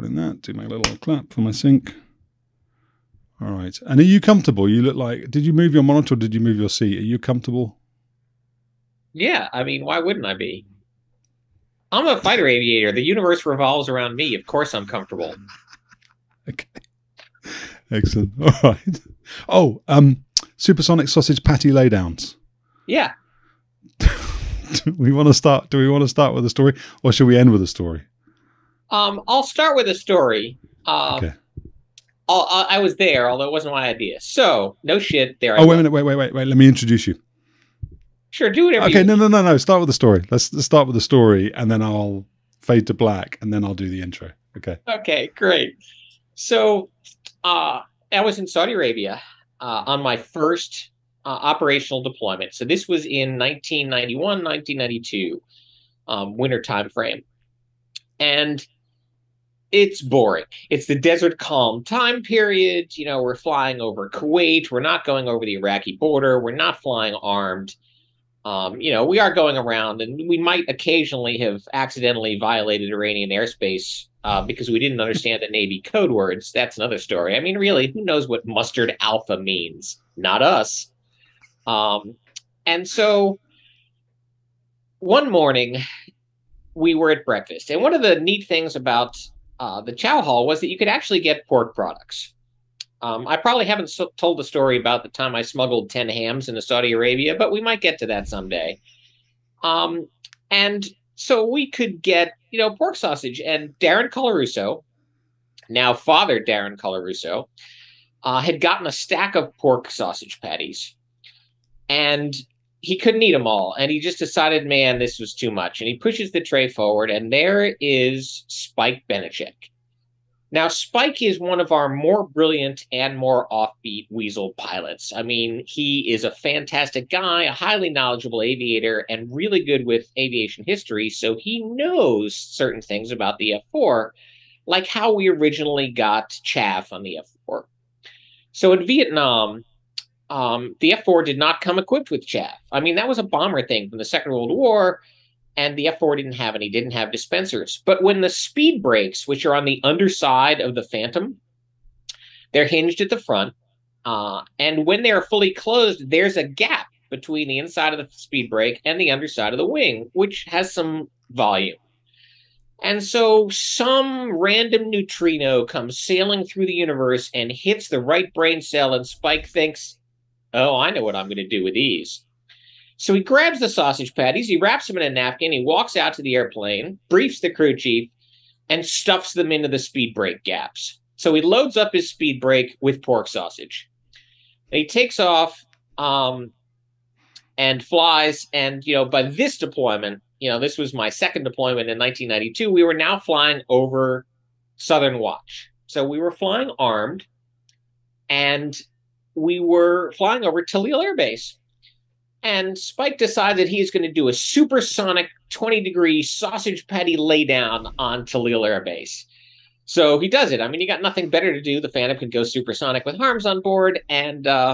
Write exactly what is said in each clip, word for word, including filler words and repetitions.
recording that. Do my little clap for my sync. All right. And are you comfortable? You look like, did you move your monitor or did you move your seat? Are you comfortable? Yeah, I mean, why wouldn't I be? I'm a fighter aviator. The universe revolves around me. Of course I'm comfortable. Okay. Excellent. All right. Oh, um, supersonic sausage patty laydowns. Yeah. do we want to start? Do we want to start with a story, or should we end with a story? Um, I'll start with a story. Uh, okay. I'll, I, I was there, although it wasn't my idea. So no shit. There. Oh, I wait a minute. Wait, wait, wait, wait. Let me introduce you. Sure, do whatever. Okay. You No, no, no, no. Start with the story. Let's, let's start with the story, and then I'll fade to black, and then I'll do the intro. Okay. Okay. Great. So, uh, I was in Saudi Arabia uh, on my first uh, operational deployment. So this was in nineteen ninety-one, nineteen ninety-two, um, winter time frame. And it's boring. It's the desert calm time period. You know, we're flying over Kuwait. We're not going over the Iraqi border. We're not flying armed. Um, you know, we are going around, and we might occasionally have accidentally violated Iranian airspace uh, because we didn't understand the Navy code words. That's another story. I mean, really, who knows what mustard alpha means? Not us. Um, and so one morning we were at breakfast, and one of the neat things about uh, the chow hall was that you could actually get pork products. Um, I probably haven't so told the story about the time I smuggled ten hams into Saudi Arabia, but we might get to that someday. Um, and so we could get, you know, pork sausage. And Darren Colarusso, now Father Darren Colarusso, uh, had gotten a stack of pork sausage patties. And he couldn't eat them all. And he just decided, man, this was too much. And he pushes the tray forward, and there is Spike Benechek. Now, Spike is one of our more brilliant and more offbeat Weasel pilots. I mean, he is a fantastic guy, a highly knowledgeable aviator, and really good with aviation history, so he knows certain things about the F four, like how we originally got chaff on the F four. So in Vietnam, um, the F four did not come equipped with chaff. I mean, that was a bomber thing from the Second World War, and the F four didn't have any, didn't have dispensers. But when the speed brakes, which are on the underside of the Phantom, they're hinged at the front. Uh, and when they are fully closed, there's a gap between the inside of the speed brake and the underside of the wing, which has some volume. And so some random neutrino comes sailing through the universe and hits the right brain cell, and Spike thinks, oh, I know what I'm going to do with these. So he grabs the sausage patties, he wraps them in a napkin, he walks out to the airplane, briefs the crew chief, and stuffs them into the speed brake gaps. So he loads up his speed brake with pork sausage. And he takes off um, and flies. And, you know, by this deployment, you know, this was my second deployment in nineteen ninety-two, we were now flying over Southern Watch. So we were flying armed, and we were flying over Talil Air Base. And Spike decides that he's going to do a supersonic twenty degree sausage patty laydown on Talil Air Base. So he does it. I mean, you got nothing better to do. The Phantom can go supersonic with harms on board, and uh,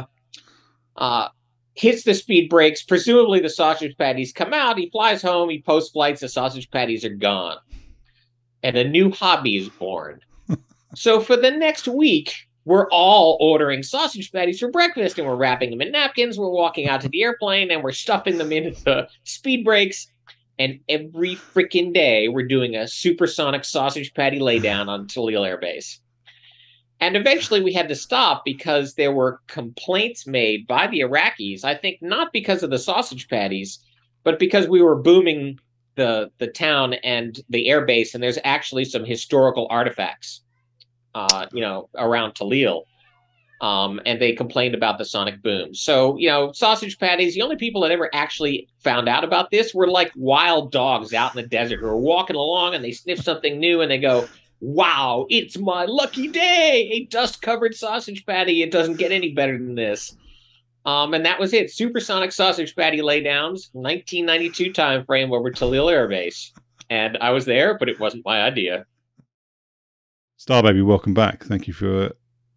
uh, hits the speed brakes. Presumably the sausage patties come out. He flies home. He post flights. The sausage patties are gone. And a new hobby is born. So for the next week, we're all ordering sausage patties for breakfast, and we're wrapping them in napkins. We're walking out to the airplane, and we're stuffing them into the speed brakes. And every freaking day, we're doing a supersonic sausage patty laydown on Talil Air Base. And eventually, we had to stop because there were complaints made by the Iraqis, I think not because of the sausage patties, but because we were booming the, the town and the air base, and there's actually some historical artifacts. Uh, you know, around Talil, um, and they complained about the sonic boom. So, you know, sausage patties, the only people that ever actually found out about this were like wild dogs out in the desert who are walking along, and they sniff something new and they go, wow, it's my lucky day, a dust-covered sausage patty. It doesn't get any better than this. Um, and that was it. Supersonic sausage patty laydowns, nineteen ninety-two time frame over Talil Air Base. And I was there, but it wasn't my idea. Star Baby, welcome back. Thank you for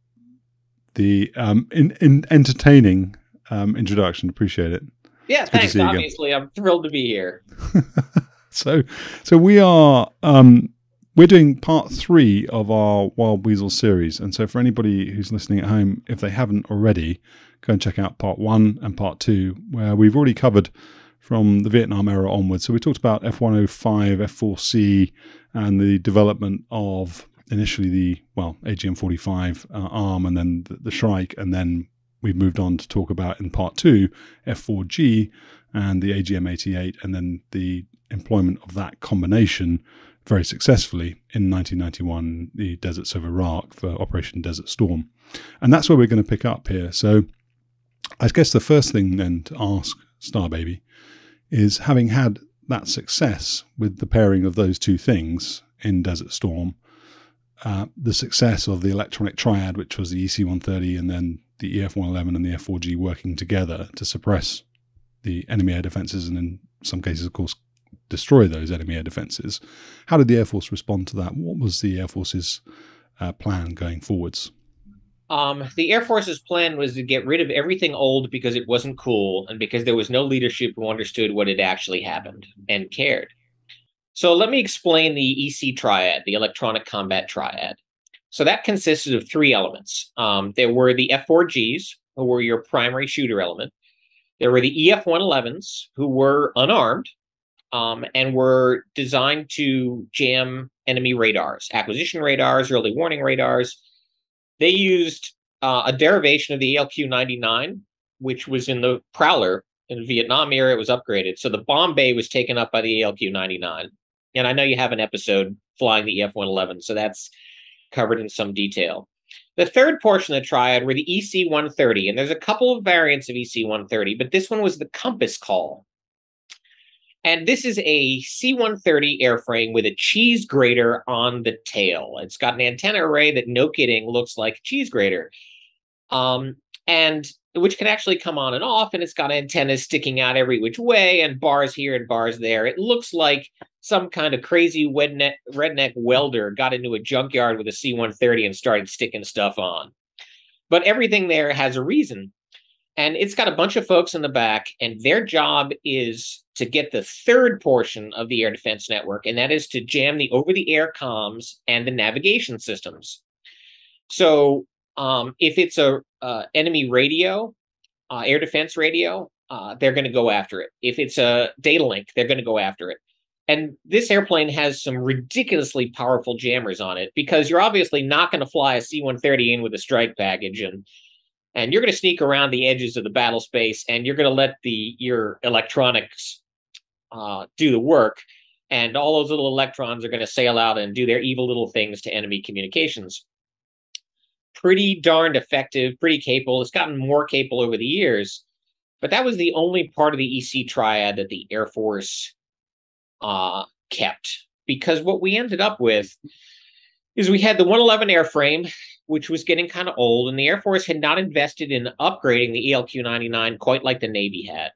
the um, in, in entertaining um, introduction. Appreciate it. Yeah, thanks. Obviously, I'm thrilled to be here. so, so we are um, we're doing part three of our Wild Weasel series. And so for anybody who's listening at home, if they haven't already, go and check out part one and part two, where we've already covered from the Vietnam era onwards. So we talked about F one oh five, F four C, and the development of initially the, well, A G M forty-five uh, ARM, and then the, the Shrike, and then we've moved on to talk about in part two, F four G and the A G M eighty-eight, and then the employment of that combination very successfully in nineteen ninety-one, the deserts of Iraq for Operation Desert Storm. And that's where we're going to pick up here. So I guess the first thing then to ask Starbaby is, having had that success with the pairing of those two things in Desert Storm, uh, the success of the Electronic Triad, which was the E C one thirty and then the E F one eleven and the F four G working together to suppress the enemy air defenses and in some cases, of course, destroy those enemy air defenses. How did the Air Force respond to that? What was the Air Force's uh, plan going forwards? Um, the Air Force's plan was to get rid of everything old because it wasn't cool and because there was no leadership who understood what had actually happened and cared. So let me explain the E C Triad, the Electronic Combat Triad. So that consisted of three elements. Um, there were the F four Gs, who were your primary shooter element. There were the E F one elevens, who were unarmed um, and were designed to jam enemy radars, acquisition radars, early warning radars. They used uh, a derivation of the A L Q ninety-nine, which was in the Prowler. In the Vietnam era, it was upgraded. So the bomb bay was taken up by the A L Q ninety-nine. And I know you have an episode flying the E F one eleven, so that's covered in some detail. The third portion of the Triad were the E C one thirty, and there's a couple of variants of E C one thirty, but this one was the Compass Call. And this is a C one thirty airframe with a cheese grater on the tail. It's got an antenna array that, no kidding, looks like a cheese grater, um, and which can actually come on and off, and it's got antennas sticking out every which way and bars here and bars there. It looks like some kind of crazy redneck, redneck welder got into a junkyard with a C one thirty and started sticking stuff on. But everything there has a reason. And it's got a bunch of folks in the back, and their job is to get the third portion of the air defense network, and that is to jam the over-the-air comms and the navigation systems. So um, if it's a uh, enemy radio, uh, air defense radio, uh, they're going to go after it. If it's a data link, they're going to go after it. And this airplane has some ridiculously powerful jammers on it, because you're obviously not going to fly a C one thirty in with a strike package, and and you're going to sneak around the edges of the battle space, and you're going to let the your electronics uh, do the work, and all those little electrons are going to sail out and do their evil little things to enemy communications. Pretty darned effective, pretty capable. It's gotten more capable over the years, but that was the only part of the E C Triad that the Air Force uh, kept, because what we ended up with is we had the one eleven airframe, which was getting kind of old, and the Air Force had not invested in upgrading the E L Q ninety-nine quite like the Navy had.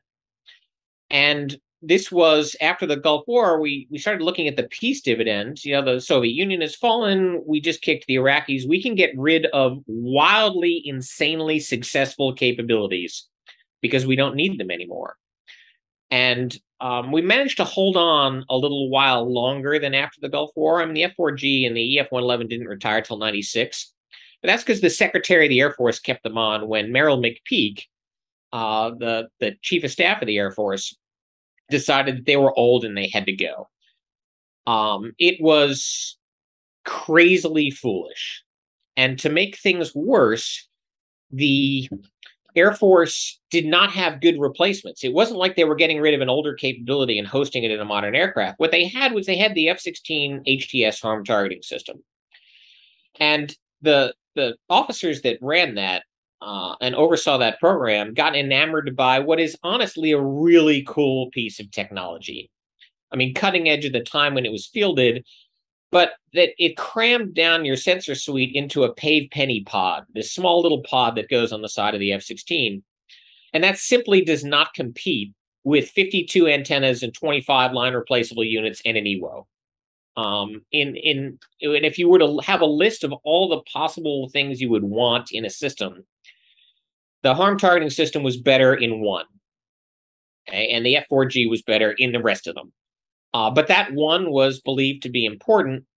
And this was after the Gulf War. We we started looking at the peace dividends. You know, the Soviet Union has fallen. We just kicked the Iraqis. We can get rid of wildly, insanely successful capabilities because we don't need them anymore. And um, we managed to hold on a little while longer than after the Gulf War. I mean, the F four G and the E F one eleven didn't retire till ninety-six. But that's because the Secretary of the Air Force kept them on when Merrill McPeak, uh, the, the Chief of Staff of the Air Force, decided that they were old and they had to go. Um, it was crazily foolish. And to make things worse, the Air Force did not have good replacements. It wasn't like they were getting rid of an older capability and hosting it in a modern aircraft. What they had was they had the F sixteen H T S harm targeting system. And the the officers that ran that uh, and oversaw that program got enamored by what is honestly a really cool piece of technology. I mean, cutting edge at the time when it was fielded, but that it crammed down your sensor suite into a pave penny pod, this small little pod that goes on the side of the F sixteen. And that simply does not compete with fifty-two antennas and twenty-five line replaceable units and an E W O. Um, in, in, and if you were to have a list of all the possible things you would want in a system, the harm targeting system was better in one. Okay? And the F four G was better in the rest of them. Uh, but that one was believed to be important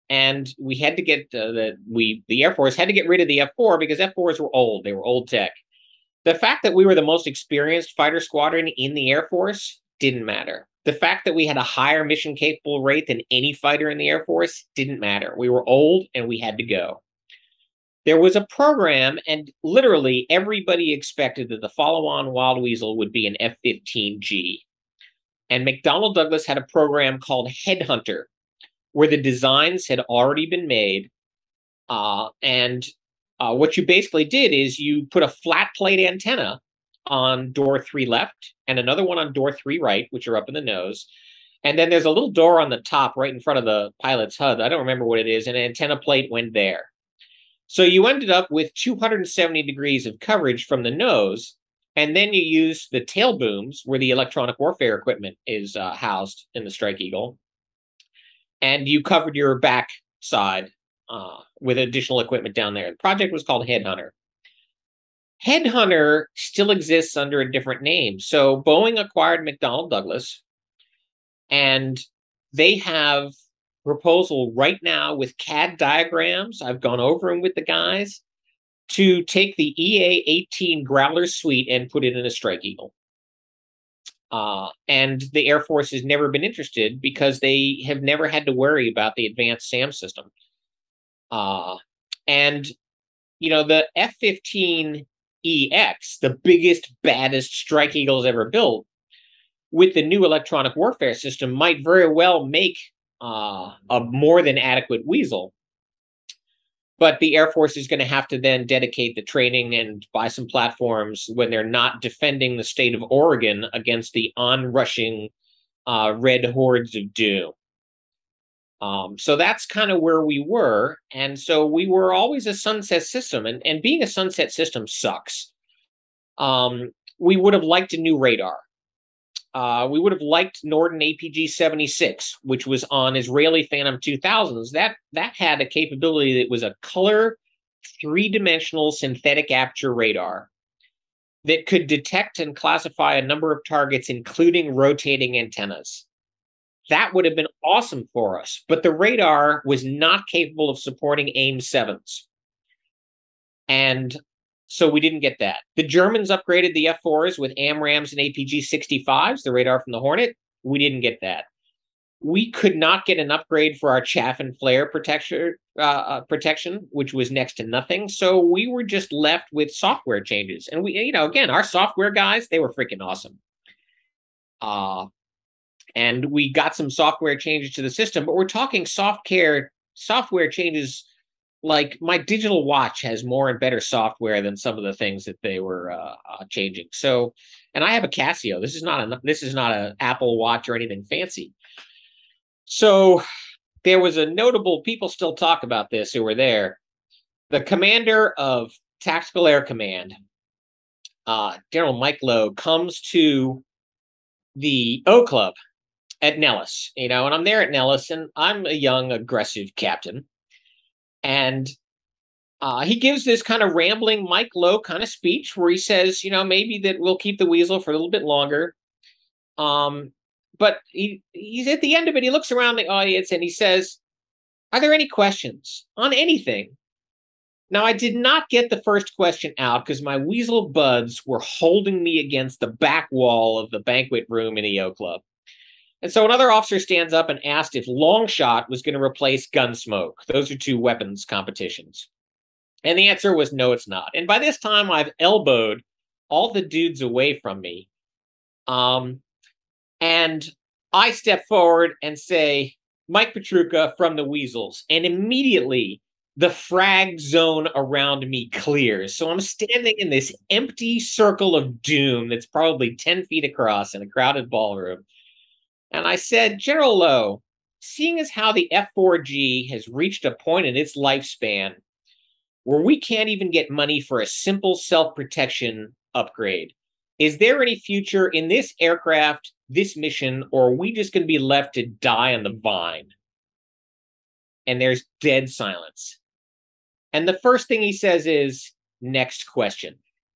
and we had to get uh, the we the Air Force had to get rid of the F four because F fours were old. They were old tech. The fact that we were the most experienced fighter squadron in the Air Force didn't matter. The fact that we had a higher mission capable rate than any fighter in the Air Force didn't matter. We were old and we had to go. There was a program, and literally everybody expected that the follow-on Wild Weasel would be an F fifteen G. And McDonnell Douglas had a program called Headhunter, where the designs had already been made. Uh, and uh, what you basically did is you put a flat plate antenna on door three left and another one on door three right, which are up in the nose. And then there's a little door on the top right in front of the pilot's H U D. I don't remember what it is. And an antenna plate went there. So you ended up with two hundred seventy degrees of coverage from the nose. And then you use the tail booms where the electronic warfare equipment is uh, housed in the Strike Eagle. And you covered your back side uh, with additional equipment down there. The project was called Headhunter. Headhunter still exists under a different name. So Boeing acquired McDonnell Douglas, and they have proposal right now with C A D diagrams. I've gone over them with the guys to take the E A eighteen Growler suite and put it in a Strike Eagle. Uh, and the Air Force has never been interested because they have never had to worry about the advanced SAM system. Uh, and, you know, the F fifteen E X, the biggest, baddest Strike Eagles ever built, with the new electronic warfare system, might very well make uh, a more than adequate Weasel. But the Air Force is going to have to then dedicate the training and buy some platforms when they're not defending the state of Oregon against the onrushing uh, red hordes of doom. Um, so that's kind of where we were. And so we were always a sunset system. And, and being a sunset system sucks. Um, we would have liked a new radar. Uh, we would have liked Norden A P G seventy-six, which was on Israeli Phantom two thousands. That, that had a capability that was a color, three-dimensional synthetic aperture radar that could detect and classify a number of targets, including rotating antennas. That would have been awesome for us, but the radar was not capable of supporting AIM sevens. And so we didn't get that. The Germans upgraded the F fours with AMRAAMs and A P G sixty-fives, the radar from the Hornet. We didn't get that. We could not get an upgrade for our chaff and flare protection, uh, uh, protection, which was next to nothing. So we were just left with software changes. And we, you know, again, our software guys, they were freaking awesome. Uh, and we got some software changes to the system, but we're talking software software changes. Like my digital watch has more and better software than some of the things that they were uh, uh, changing. So, and I have a Casio. This is not a this is not an Apple Watch or anything fancy. So there was a notable, people still talk about this who were there. The commander of Tactical Air Command, uh, General Mike Lowe, comes to the O Club at Nellis, you know, and I'm there at Nellis, and I'm a young, aggressive captain. And uh, he gives this kind of rambling Mike Lowe kind of speech where he says, you know, maybe that we'll keep the Weasel for a little bit longer. Um, but he, he's at the end of it. He looks around the audience and he says, are there any questions on anything? Now, I did not get the first question out because my Weasel buds were holding me against the back wall of the banquet room in the O Club. And so another officer stands up and asked if Longshot was going to replace Gunsmoke. Those are two weapons competitions. And the answer was no, it's not. And by this time, I've elbowed all the dudes away from me. Um, and I step forward and say, Mike Petruka from the Weasels. And immediately, the frag zone around me clears. So I'm standing in this empty circle of doom that's probably ten feet across in a crowded ballroom. And I said, General Lowe, seeing as how the F four G has reached a point in its lifespan where we can't even get money for a simple self-protection upgrade, is there any future in this aircraft, this mission, or are we just going to be left to die on the vine? And there's dead silence. And the first thing he says is, next question.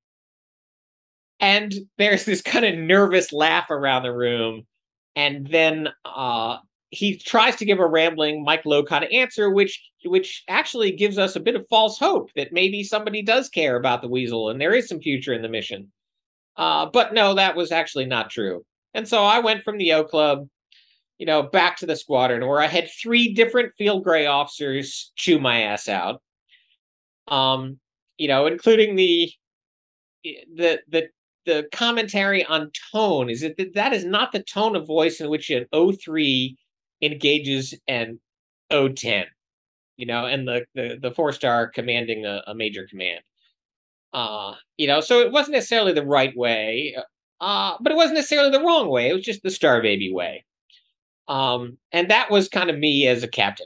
And there's this kind of nervous laugh around the room. And then uh, he tries to give a rambling Mike Lowe kind of answer, which which actually gives us a bit of false hope that maybe somebody does care about the Weasel and there is some future in the mission. Uh, but no, that was actually not true. And so I went from the O Club, you know, back to the squadron where I had three different field gray officers chew my ass out. Um, you know, including the the the the commentary on tone is that that is not the tone of voice in which an O three engages an O ten, you know, and the the, the four star commanding a, a major command. Uh, you know, so it wasn't necessarily the right way, uh, but it wasn't necessarily the wrong way. It was just the star baby way. Um, and that was kind of me as a captain.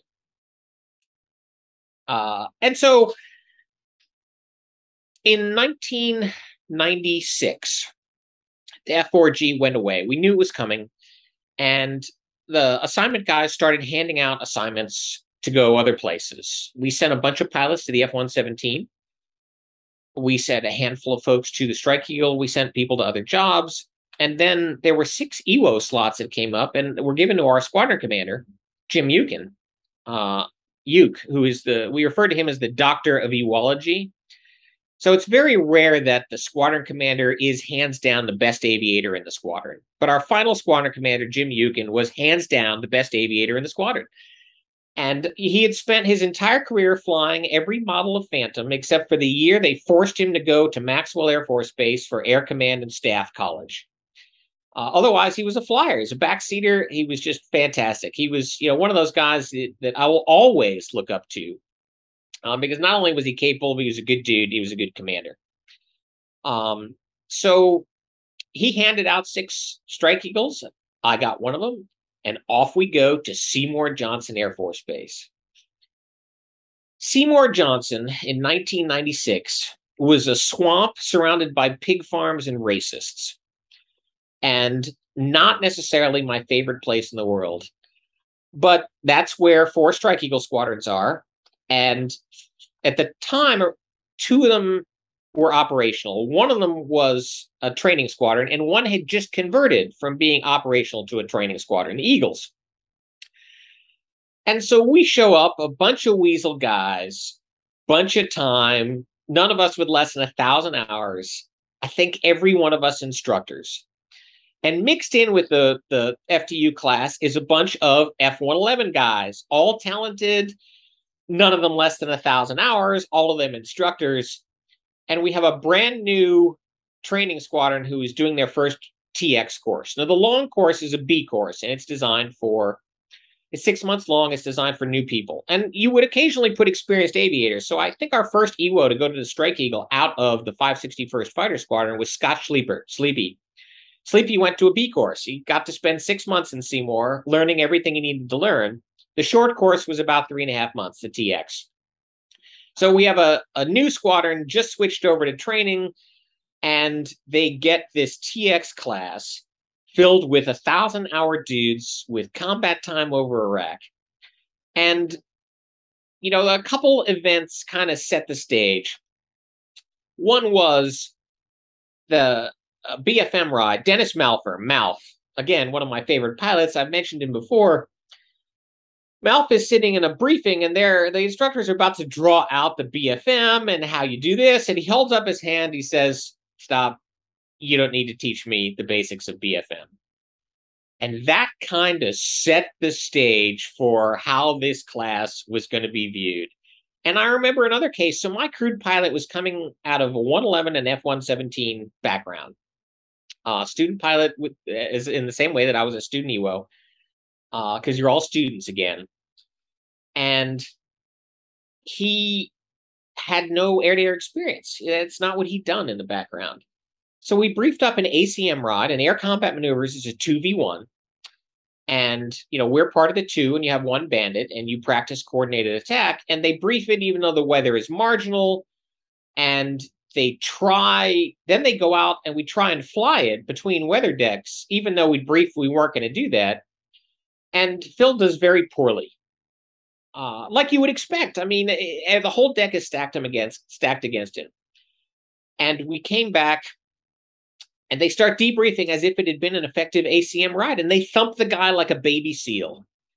Uh, and so in nineteen ninety-six, the F four G went away. We knew it was coming. And the assignment guys started handing out assignments to go other places. We sent a bunch of pilots to the F one seventeen. We sent a handful of folks to the Strike Eagle. We sent people to other jobs. And then there were six E W O slots that came up and were given to our squadron commander, Jim Eukin. Uh, Uke, who is the, we refer to him as the doctor of ewology. So it's very rare that the squadron commander is hands down the best aviator in the squadron. But our final squadron commander, Jim Eukin, was hands down the best aviator in the squadron. And he had spent his entire career flying every model of Phantom, except for the year they forced him to go to Maxwell Air Force Base for Air Command and Staff College. Uh, otherwise, he was a flyer. He's a backseater. He was just fantastic. He was, you know, one of those guys that, that I will always look up to, um, because not only was he capable, but he was a good dude. He was a good commander. Um, so he handed out six Strike Eagles. I got one of them. And off we go to Seymour Johnson Air Force Base. Seymour Johnson in nineteen ninety-six was a swamp surrounded by pig farms and racists. And not necessarily my favorite place in the world. But that's where four Strike Eagle squadrons are. And at the time, two of them were operational. One of them was a training squadron, and one had just converted from being operational to a training squadron, the Eagles. And so we show up, a bunch of Weasel guys, bunch of time, none of us with less than a thousand hours. I think every one of us instructors. And mixed in with the, the F T U class is a bunch of F one eleven guys, all talented, none of them less than a thousand hours, all of them instructors. And we have a brand new training squadron who is doing their first T X course. Now, the long course is a B course, and it's designed for, it's six months long. It's designed for new people. And you would occasionally put experienced aviators. So I think our first E W O to go to the Strike Eagle out of the five sixty-first Fighter Squadron was Scott Sleeper, Sleepy. Sleepy went to a B course. He got to spend six months in Seymour learning everything he needed to learn. The short course was about three and a half months, the T X. So we have a, a new squadron just switched over to training, and they get this T X class filled with a thousand hour dudes with combat time over Iraq. And, you know, a couple events kind of set the stage. One was the uh, B F M ride. Dennis Malfer, Malf, again, one of my favorite pilots. I've mentioned him before. Malf is sitting in a briefing, and there the instructors are about to draw out the B F M and how you do this. And he holds up his hand. He says, "Stop. You don't need to teach me the basics of B F M." And that kind of set the stage for how this class was going to be viewed. And I remember another case. So my crude pilot was coming out of a one eleven and F one seventeen background. Uh, student pilot with, is in the same way that I was a student E W O, because uh, you're all students again. And he had no air-to-air experience. It's not what he'd done in the background. So we briefed up an A C M ride, and air combat maneuvers is a two v one. And, you know, we're part of the two, and you have one bandit, and you practice coordinated attack. And they brief it even though the weather is marginal. And they try, then they go out and we try and fly it between weather decks, even though we briefed we weren't going to do that. And Phil does very poorly. Uh, like you would expect. I mean, it, the whole deck is stacked him against, stacked against him. And we came back, and they start debriefing as if it had been an effective A C M ride, and they thump the guy like a baby seal.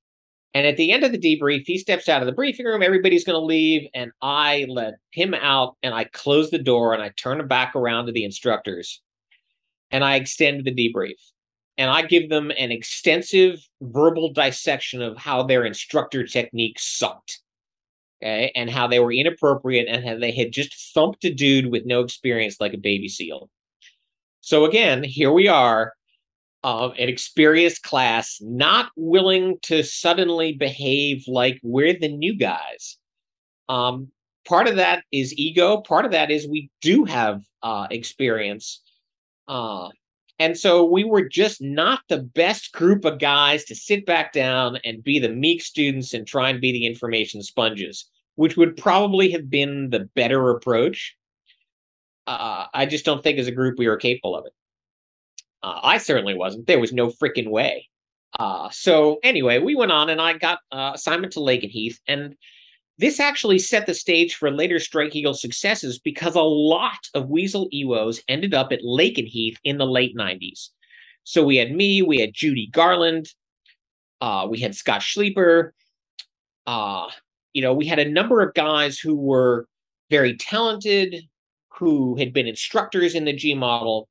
And at the end of the debrief, he steps out of the briefing room. Everybody's going to leave. And I let him out and I close the door and I turn it back around to the instructors and I extend the debrief. And I give them an extensive verbal dissection of how their instructor techniques sucked. Okay. And how they were inappropriate and how they had just thumped a dude with no experience like a baby seal. So again, here we are. Um, an experienced class, not willing to suddenly behave like we're the new guys. Um, part of that is ego. Part of that is we do have uh, experience. Uh, and so we were just not the best group of guys to sit back down and be the meek students and try and be the information sponges, which would probably have been the better approach. Uh, I just don't think as a group we were capable of it. Uh, I certainly wasn't. There was no freaking way. Uh, so anyway, we went on and I got uh, assignment to Lakenheath. And this actually set the stage for later Strike Eagle successes because a lot of Weasel E W Os ended up at Lakenheath in the late nineties. So we had me, we had Judy Garland, uh, we had Scott Schleeper. Uh, you know, we had a number of guys who were very talented, who had been instructors in the G model.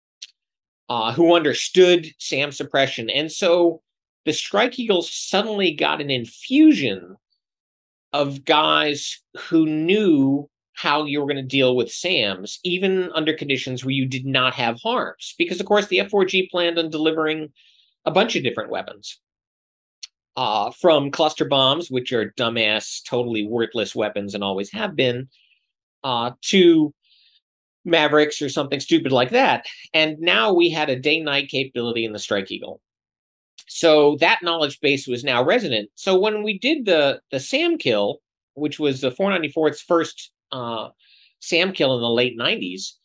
Uh, who understood SAM suppression. And so the Strike Eagles suddenly got an infusion of guys who knew how you were going to deal with SAMs, even under conditions where you did not have harms. Because, of course, the F four G planned on delivering a bunch of different weapons. Uh, from cluster bombs, which are dumbass, totally worthless weapons and always have been, uh, to Mavericks or something stupid like that. And now we had a day-night capability in the Strike Eagle. So that knowledge base was now resonant. So when we did the, the SAM kill, which was the four ninety-four's first uh, SAM kill in the late nineties,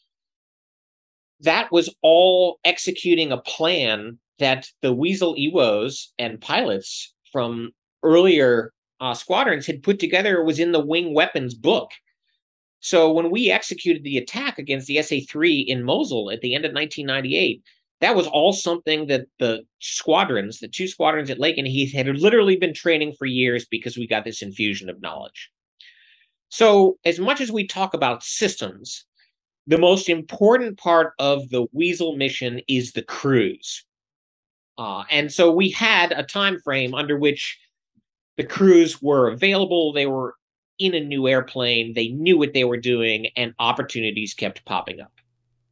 that was all executing a plan that the Weasel E W Os and pilots from earlier uh, squadrons had put together. Was in the Wing Weapons book. So when we executed the attack against the S A three in Mosul at the end of nineteen ninety-eight, that was all something that the squadrons, the two squadrons at Lakenheath, had literally been training for years because we got this infusion of knowledge. So as much as we talk about systems, the most important part of the Weasel mission is the crews. Uh, and so we had a time frame under which the crews were available. They were in a new airplane, they knew what they were doing, and opportunities kept popping up.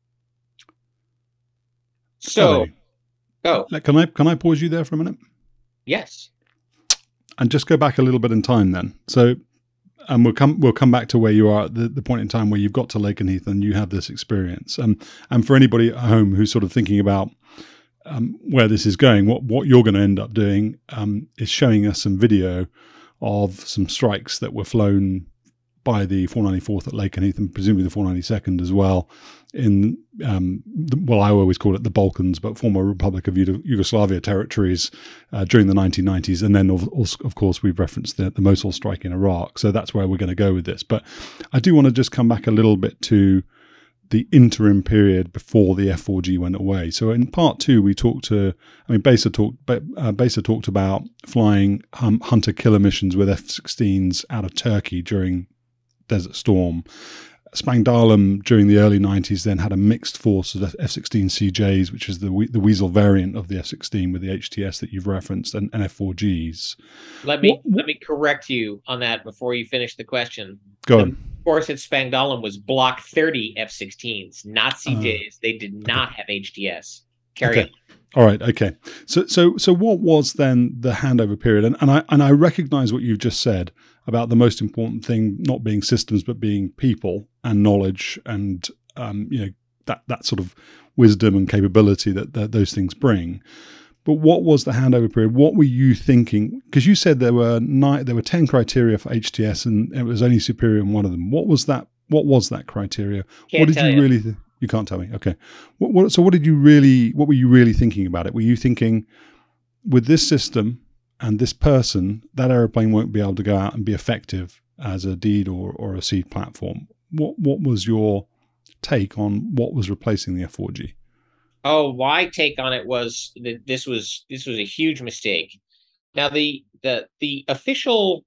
So, go. Oh. Can I can I pause you there for a minute? Yes. And just go back a little bit in time then. So, and we'll come we'll come back to where you are at the, the point in time where you've got to Lakenheath and you have this experience. Um, and for anybody at home who's sort of thinking about um, where this is going, what what you're going to end up doing um, is showing us some video of some strikes that were flown by the four ninety-fourth at Lakenheath and presumably the four ninety-second as well in, um, the, well, I always call it the Balkans, but former Republic of Yugoslavia territories uh, during the nineteen nineties. And then, of, of course, we've referenced the, the Mosul strike in Iraq. So that's where we're going to go with this. But I do want to just come back a little bit to the interim period before the F four G went away. So in part two, we talked to, I mean, Besa talked, uh, Besa talked about flying um, hunter-killer missions with F sixteens out of Turkey during Desert Storm. Spangdahlem during the early nineties then had a mixed force of F sixteen C Js, which is the the Weasel variant of the F sixteen with the H T S that you've referenced, and, and F four Gs. Let me what, let me correct you on that before you finish the question. Go on. The force at Spangdahlem was Block thirty F sixteens, not C Js. Uh, they did not okay. have H T S. Carry okay. on. All right. Okay. So so so what was then the handover period? And and I and I recognize what you've just said about the most important thing not being systems but being people and knowledge and um, you know that that sort of wisdom and capability that, that those things bring. But what was the handover period? What were you thinking? Because you said there were nine, there were ten criteria for H T S, and it was only superior in one of them. What was that? What was that criteria? Can't what did tell you, you really? Th- you can't tell me. Okay. What, what? So what did you really? What were you really thinking about it? Were you thinking, with this system and this person, that airplane won't be able to go out and be effective as a deed or or a seed platform? What What was your take on what was replacing the F four G? Oh, my take on it was that this was this was a huge mistake. Now, the the the official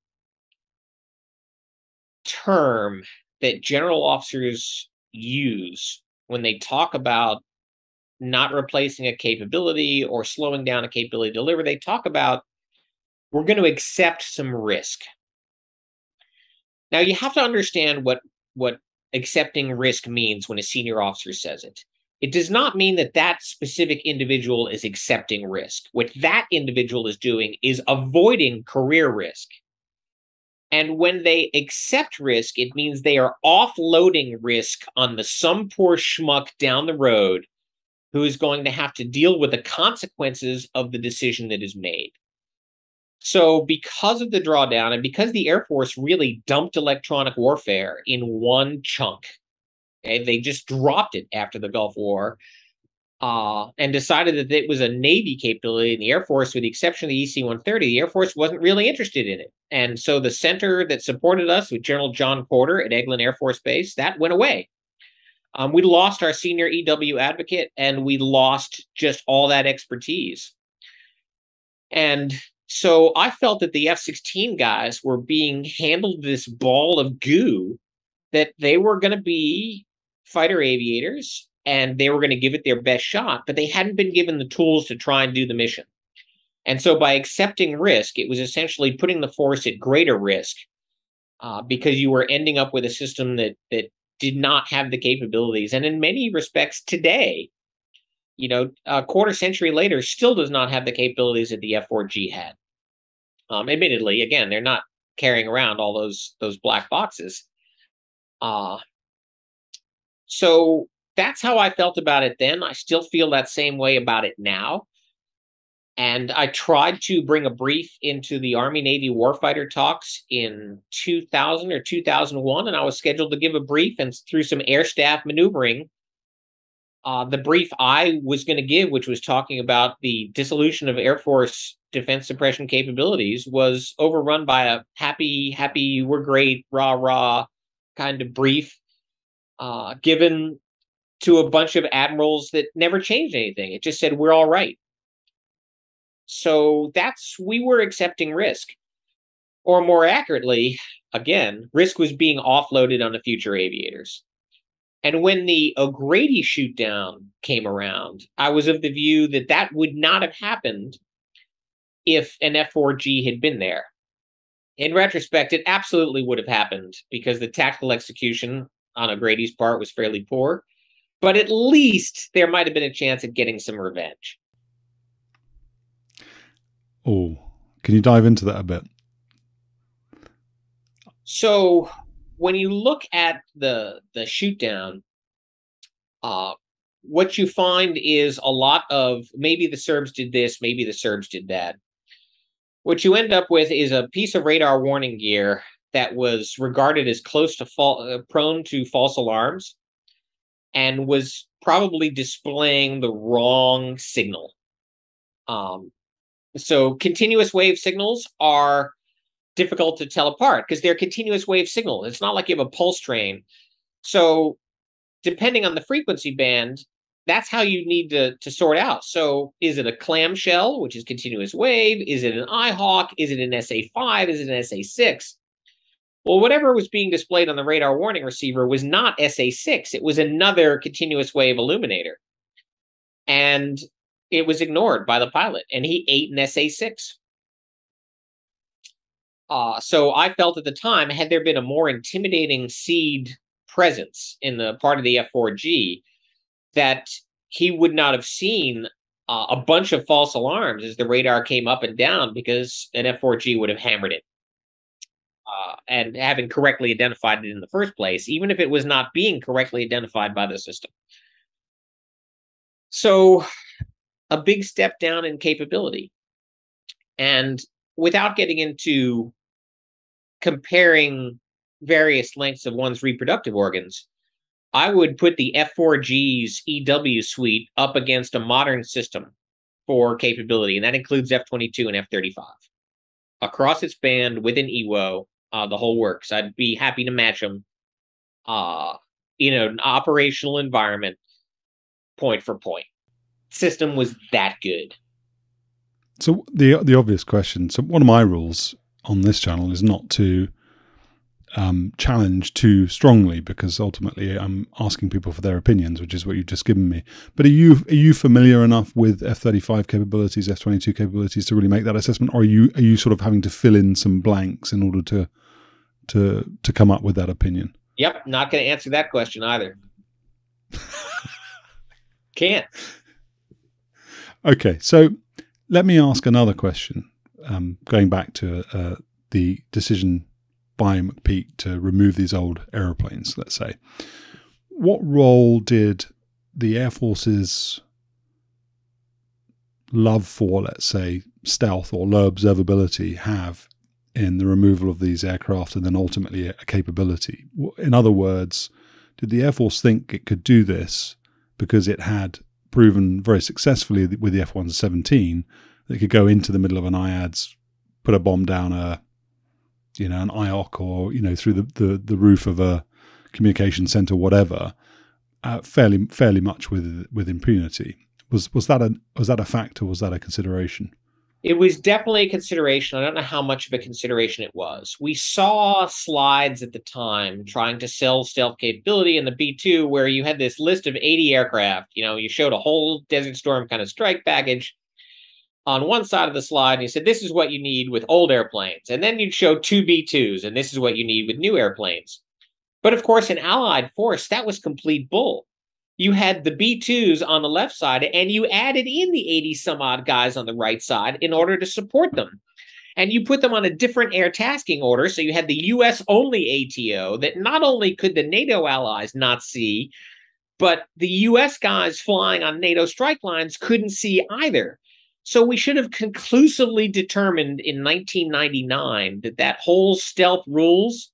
term that general officers use when they talk about not replacing a capability or slowing down a capability to deliver, they talk about, we're going to accept some risk. Now, you have to understand what, what accepting risk means when a senior officer says it. It does not mean that that specific individual is accepting risk. What that individual is doing is avoiding career risk. And when they accept risk, it means they are offloading risk on the some poor schmuck down the road who is going to have to deal with the consequences of the decision that is made. So because of the drawdown and because the Air Force really dumped electronic warfare in one chunk, okay, they just dropped it after the Gulf War, uh, and decided that it was a Navy capability, and the Air Force, with the exception of the E C one thirty, the Air Force wasn't really interested in it. And so the center that supported us with General John Porter at Eglin Air Force Base, that went away. Um, we lost our senior E W advocate, and we lost just all that expertise. And so I felt that the F sixteen guys were being handled this ball of goo, that they were going to be fighter aviators and they were going to give it their best shot, but they hadn't been given the tools to try and do the mission. And so by accepting risk, it was essentially putting the force at greater risk, uh, because you were ending up with a system that that did not have the capabilities. And in many respects today, you know, a quarter century later, still does not have the capabilities that the F four G had. Um, admittedly, again, they're not carrying around all those those black boxes. Uh, so that's how I felt about it then. I still feel that same way about it now. And I tried to bring a brief into the Army-Navy warfighter talks in two thousand or two thousand one, and I was scheduled to give a brief, and through some air staff maneuvering, uh, the brief I was going to give, which was talking about the dissolution of Air Force defense suppression capabilities, was overrun by a happy, happy, we're great, rah, rah kind of brief, uh, given to a bunch of admirals that never changed anything. It just said, we're all right. So that's, we were accepting risk. Or more accurately, again, risk was being offloaded on the future aviators. And when the O'Grady shootdown came around, I was of the view that that would not have happened if an F four G had been there. In retrospect, it absolutely would have happened because the tactical execution on O'Grady's part was fairly poor. But at least there might have been a chance at getting some revenge. Oh, can you dive into that a bit? So when you look at the the shootdown, uh, what you find is a lot of maybe the Serbs did this, maybe the Serbs did that. What you end up with is a piece of radar warning gear that was regarded as close to fall, uh, prone to false alarms, and was probably displaying the wrong signal. Um, so continuous wave signals are difficult to tell apart because they're continuous wave signal. It's not like you have a pulse train. So depending on the frequency band, that's how you need to, to sort out. So is it a clamshell, which is continuous wave? Is it an iHawk? Is it an S A five? Is it an S A six? Well, whatever was being displayed on the radar warning receiver was not S A six. It was another continuous wave illuminator. And it was ignored by the pilot, and he ate an S A six. Uh, so I felt at the time, had there been a more intimidating SEAD presence in the part of the F four G, that he would not have seen uh, a bunch of false alarms as the radar came up and down, because an F four G would have hammered it. Uh, and having correctly identified it in the first place, even if it was not being correctly identified by the system. So a big step down in capability. And without getting into comparing various lengths of one's reproductive organs, I would put the F four G's E W suite up against a modern system for capability, and that includes F twenty-two and F thirty-five. Across its band with an E W O, uh, the whole works. I'd be happy to match them uh, in an operational environment, point for point. System was that good. So the the obvious question. So one of my rules on this channel is not to um, challenge too strongly, because ultimately I'm asking people for their opinions, which is what you've just given me. But are you are you familiar enough with F thirty-five capabilities, F twenty-two capabilities to really make that assessment, or are you are you sort of having to fill in some blanks in order to to to come up with that opinion? Yep, not going to answer that question either. Can't. Okay, so let me ask another question. Um, going back to uh, the decision by McPeak to remove these old aeroplanes, let's say, what role did the Air Force's love for, let's say, stealth or low observability have in the removal of these aircraft and then ultimately a capability? In other words, did the Air Force think it could do this because it had proven very successfully with the F one seventeen that it could go into the middle of an I A D S, put a bomb down a, you know, an I O C, or, you know, through the, the, the roof of a communication center, whatever, uh, fairly fairly much with with impunity? Was was that a was that a factor? Was that a consideration? It was definitely a consideration. I don't know how much of a consideration it was. We saw slides at the time trying to sell stealth capability in the B two, where you had this list of eighty aircraft. You know, you showed a whole Desert Storm kind of strike package on one side of the slide, and you said, this is what you need with old airplanes. And then you'd show two B twos, and this is what you need with new airplanes. But of course, in Allied force, that was complete bull. You had the B twos on the left side, and you added in the eighty some odd guys on the right side in order to support them. And you put them on a different air tasking order. So you had the U S only A T O that not only could the NATO allies not see, but the U S guys flying on NATO strike lines couldn't see either. So we should have conclusively determined in nineteen ninety-nine that that whole stealth rules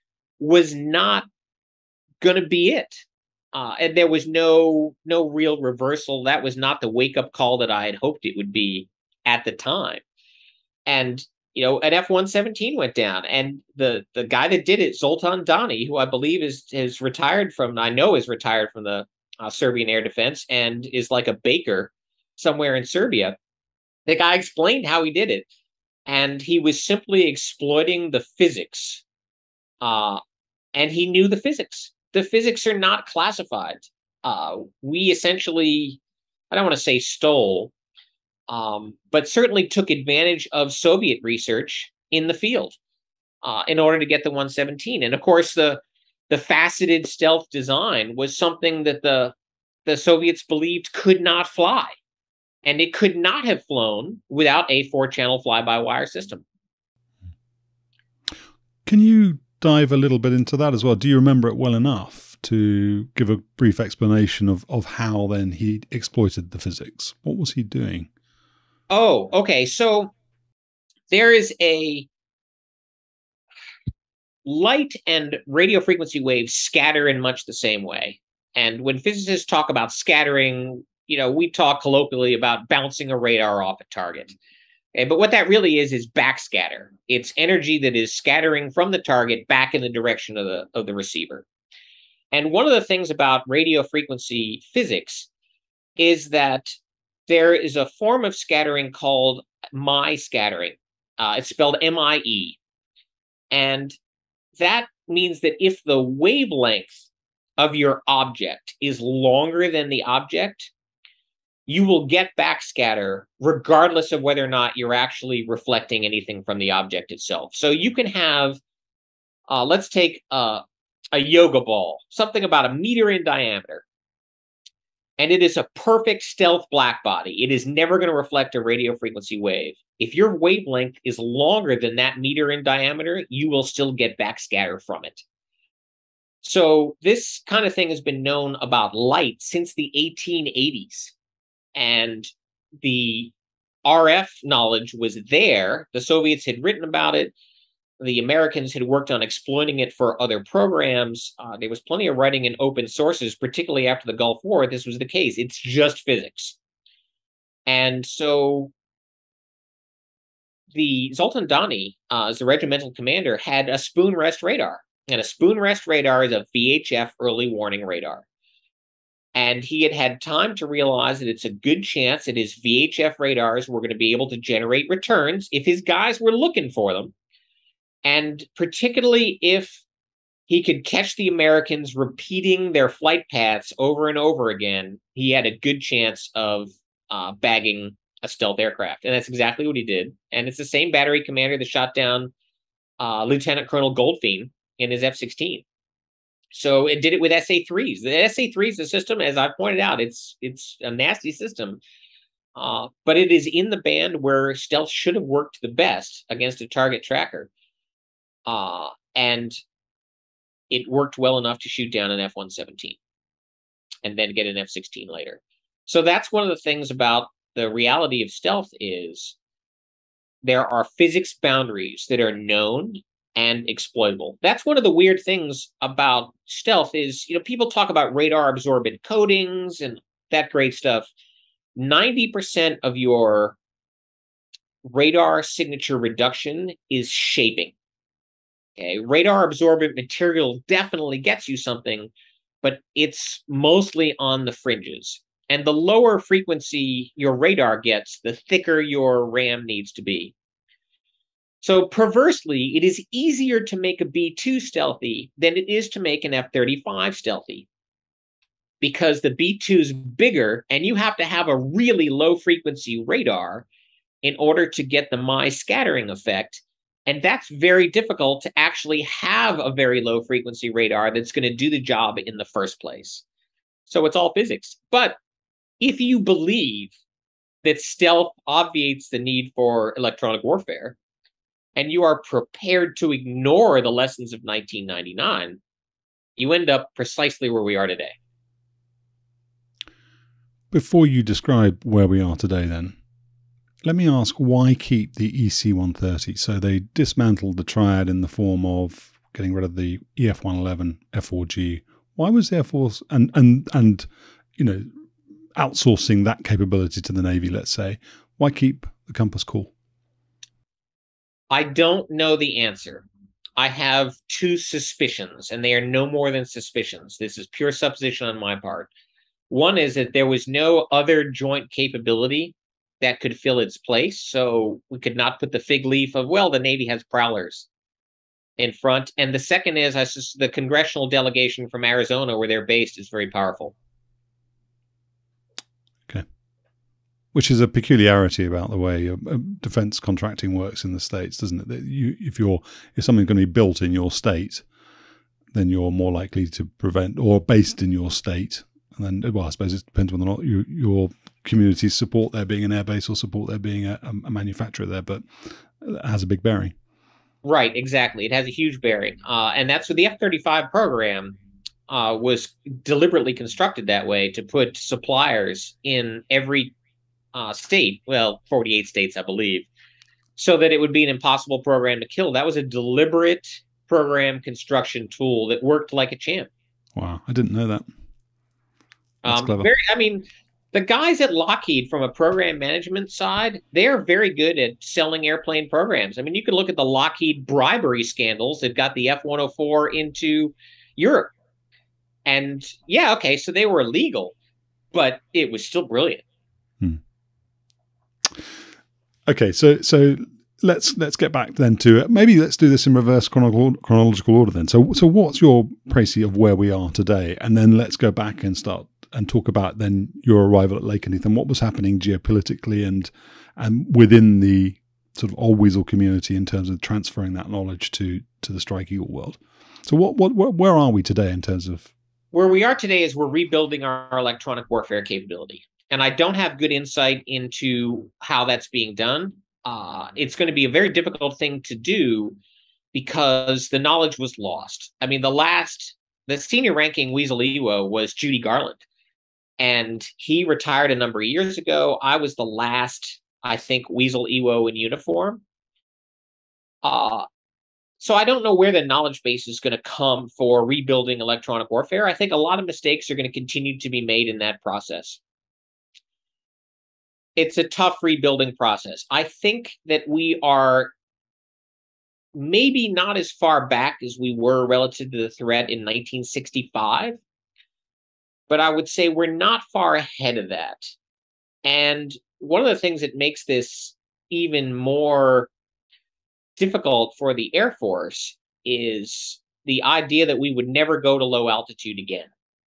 was not going to be it. Uh, and there was no no real reversal. That was not the wake-up call that I had hoped it would be at the time. And, you know, an F one seventeen went down. And the the guy that did it, Zoltan Dani, who I believe is, is retired from, I know is retired from the uh, Serbian air defense and is like a baker somewhere in Serbia. The guy explained how he did it. And he was simply exploiting the physics. Uh, and he knew the physics. The physics are not classified. Uh, we essentially, I don't want to say stole, um, but certainly took advantage of Soviet research in the field uh, in order to get the one seventeen. And of course, the the faceted stealth design was something that the the Soviets believed could not fly, and it could not have flown without a four-channel fly-by-wire system. Can you dive a little bit into that as well? Do you remember it well enough to give a brief explanation of, of how then he exploited the physics? What was he doing? Oh, okay. So there is a light and radio frequency waves scatter in much the same way. And when physicists talk about scattering, you know, we talk colloquially about bouncing a radar off a target. Okay, but what that really is is backscatter. It's energy that is scattering from the target back in the direction of the of the receiver. And one of the things about radio frequency physics is that there is a form of scattering called Mie scattering. Uh, it's spelled M I E. And that means that if the wavelength of your object is longer than the object, you will get backscatter regardless of whether or not you're actually reflecting anything from the object itself. So you can have, uh, let's take uh, a yoga ball, something about a meter in diameter, and it is a perfect stealth black body. It is never going to reflect a radio frequency wave. If your wavelength is longer than that meter in diameter, you will still get backscatter from it. So this kind of thing has been known about light since the eighteen eighties. And the R F knowledge was there. The Soviets had written about it. The Americans had worked on exploiting it for other programs. Uh, there was plenty of writing in open sources, particularly after the Gulf War. This was the case. It's just physics. And so the Zoltan Dani, uh, as the regimental commander, had a spoon rest radar. And a spoon rest radar is a V H F early warning radar. And he had had time to realize that it's a good chance that his V H F radars were going to be able to generate returns if his guys were looking for them. And particularly if he could catch the Americans repeating their flight paths over and over again, he had a good chance of uh, bagging a stealth aircraft. And that's exactly what he did. And it's the same battery commander that shot down uh, Lieutenant Colonel Goldfein in his F sixteen. So it did it with S A threes. The S A threes, the system, as I pointed out, it's it's a nasty system. Uh, but it is in the band where stealth should have worked the best against a target tracker. Uh, and it worked well enough to shoot down an F one seventeen and then get an F sixteen later. So that's one of the things about the reality of stealth is there are physics boundaries that are known and exploitable. That's one of the weird things about stealth is, you know, people talk about radar absorbent coatings and that great stuff. ninety percent of your radar signature reduction is shaping. Okay, radar absorbent material definitely gets you something, but it's mostly on the fringes. And the lower frequency your radar gets, the thicker your RAM needs to be. So perversely, it is easier to make a B two stealthy than it is to make an F thirty-five stealthy, because the B two is bigger and you have to have a really low frequency radar in order to get the my scattering effect. And that's very difficult to actually have a very low frequency radar that's going to do the job in the first place. So it's all physics. But if you believe that stealth obviates the need for electronic warfare, and you are prepared to ignore the lessons of nineteen ninety-nine, you end up precisely where we are today. Before you describe where we are today, then, let me ask, why keep the E C one thirty? So they dismantled the Triad in the form of getting rid of the E F one eleven, F four G. Why was the Air Force, and, and, and you know, outsourcing that capability to the Navy, let's say, why keep the Compass cool? I don't know the answer. I have two suspicions, and they are no more than suspicions. This is pure supposition on my part. One is that there was no other joint capability that could fill its place, so we could not put the fig leaf of, well, the Navy has prowlers in front. And the second is I just, the congressional delegation from Arizona, where they're based, is very powerful. Okay. Which is a peculiarity about the way uh, defense contracting works in the States, doesn't it? That you, if you're if something's going to be built in your state, then you're more likely to prevent, or based in your state. And then, well, I suppose it depends whether or not you, your communities support there being an airbase or support there being a, a manufacturer there, but it has a big bearing. Right, exactly. It has a huge bearing. Uh, and that's what the F thirty-five program uh, was deliberately constructed that way, to put suppliers in every Uh, state, well, forty-eight states, I believe, so that it would be an impossible program to kill. That was a deliberate program construction tool that worked like a champ. Wow, I didn't know that. That's um, clever. Very, I mean, the guys at Lockheed from a program management side, they're very good at selling airplane programs. I mean, you can look at the Lockheed bribery scandals that got the F one oh four into Europe. And yeah, okay, so they were illegal, but it was still brilliant. Hmm. Okay, so so let's let's get back then to it. Maybe let's do this in reverse chronological, chronological order then. So so what's your précis of where we are today, and then let's go back and start and talk about then your arrival at Lakenheath and what was happening geopolitically and and within the sort of old Weasel community in terms of transferring that knowledge to to the Strike Eagle world. So what what where, where are we today in terms of where we are today? Is we're rebuilding our electronic warfare capability. And I don't have good insight into how that's being done. Uh, it's going to be a very difficult thing to do because the knowledge was lost. I mean, the last, the senior ranking Weasel E W O was Judy Garland. And he retired a number of years ago. I was the last, I think, Weasel E W O in uniform. Uh, so I don't know where the knowledge base is going to come for rebuilding electronic warfare. I think a lot of mistakes are going to continue to be made in that process. It's a tough rebuilding process. I think that we are maybe not as far back as we were relative to the threat in nineteen sixty-five, but I would say we're not far ahead of that. And one of the things that makes this even more difficult for the Air Force is the idea that we would never go to low altitude again.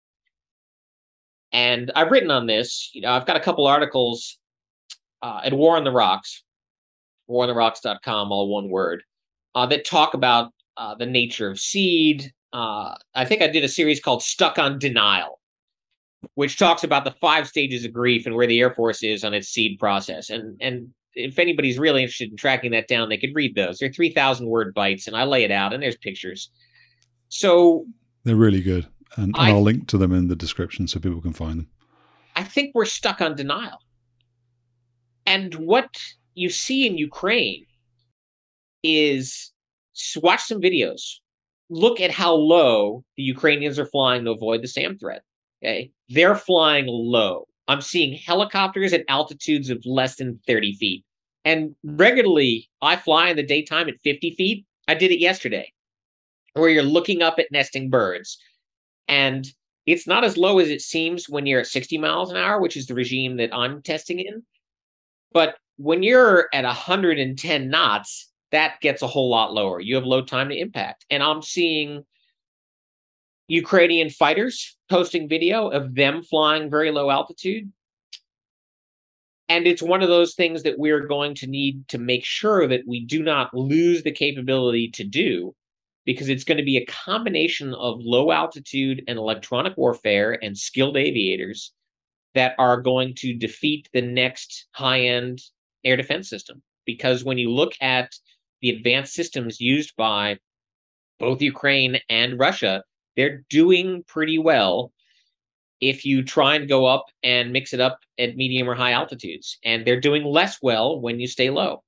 And I've written on this. You know, I've got a couple articles uh, at War on the Rocks, war on the rocks dot com, all one word, uh, that talk about uh, the nature of SEAD. Uh, I think I did a series called Stuck on Denial, which talks about the five stages of grief and where the Air Force is on its SEAD process. And and if anybody's really interested in tracking that down, they could read those. They're three thousand word bites, and I lay it out, and there's pictures. So they're really good. And, and I, I'll link to them in the description so people can find them. I think we're stuck on denial. And what you see in Ukraine is watch some videos. Look at how low the Ukrainians are flying to avoid the SAM threat. Okay, they're flying low. I'm seeing helicopters at altitudes of less than thirty feet. And regularly, I fly in the daytime at fifty feet. I did it yesterday, where you're looking up at nesting birds. And it's not as low as it seems when you're at sixty miles an hour, which is the regime that I'm testing in. But when you're at one hundred ten knots, that gets a whole lot lower. You have low time to impact. And I'm seeing Ukrainian fighters posting video of them flying very low altitude. And it's one of those things that we're going to need to make sure that we do not lose the capability to do, because it's going to be a combination of low altitude and electronic warfare and skilled aviators that are going to defeat the next high-end air defense system. Because when you look at the advanced systems used by both Ukraine and Russia, they're doing pretty well if you try and go up and mix it up at medium or high altitudes. And they're doing less well when you stay low.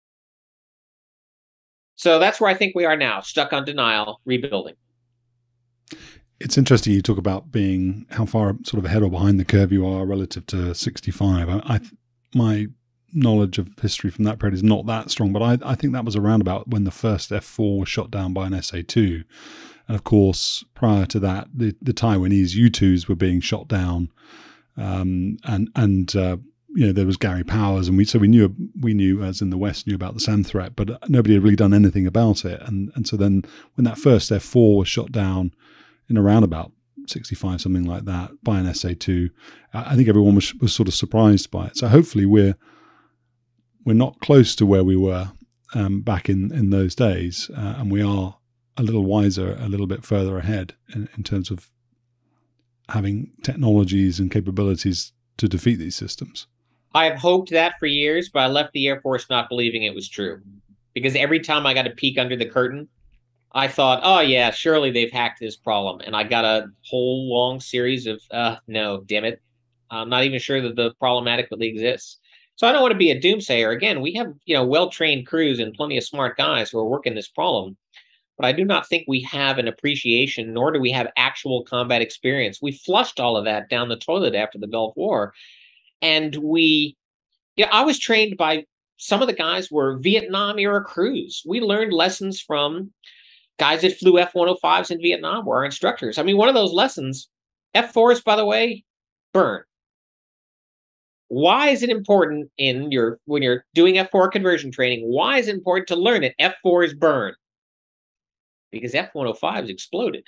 So that's where I think we are now, stuck on denial, rebuilding. It's interesting you talk about being how far sort of ahead or behind the curve you are relative to sixty-five. I, I my knowledge of history from that period is not that strong, but I, I think that was around about when the first F four was shot down by an S A two. And of course, prior to that, the, the Taiwanese U twos were being shot down, um, and and uh, you know, there was Gary Powers, and we so we knew we knew as in the West knew about the SAM threat, but nobody had really done anything about it. And and so then when that first F four was shot down in around about sixty-five, something like that, by an S A two, I think everyone was was sort of surprised by it. So hopefully we're we're not close to where we were um, back in in those days, uh, and we are a little wiser, a little bit further ahead in, in terms of having technologies and capabilities to defeat these systems. I have hoped that for years, but I left the Air Force not believing it was true. Because every time I got a peek under the curtain, I thought, oh yeah, surely they've hacked this problem. And I got a whole long series of, uh, no, damn it. I'm not even sure that the problem adequately exists. So I don't want to be a doomsayer. Again, we have, you know, well-trained crews and plenty of smart guys who are working this problem. But I do not think we have an appreciation, nor do we have actual combat experience. We flushed all of that down the toilet after the Gulf War. And we, yeah, I was trained by some of the guys were Vietnam era crews. We learned lessons from guys that flew F one oh fives in Vietnam were our instructors. I mean, one of those lessons, F fours, by the way, burn. Why is it important in your, when you're doing F four conversion training, why is it important to learn that F fours burn? Because F one oh fives exploded.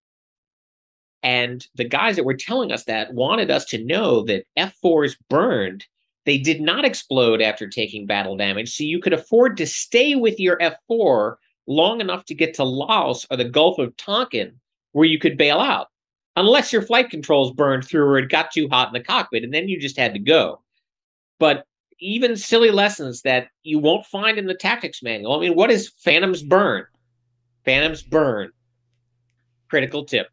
And the guys that were telling us that wanted us to know that F fours burned. They did not explode after taking battle damage, so you could afford to stay with your F four long enough to get to Laos or the Gulf of Tonkin, where you could bail out, unless your flight controls burned through or it got too hot in the cockpit, and then you just had to go. But even silly lessons that you won't find in the tactics manual. I mean, what is Phantoms burn? Phantoms burn. Critical tip.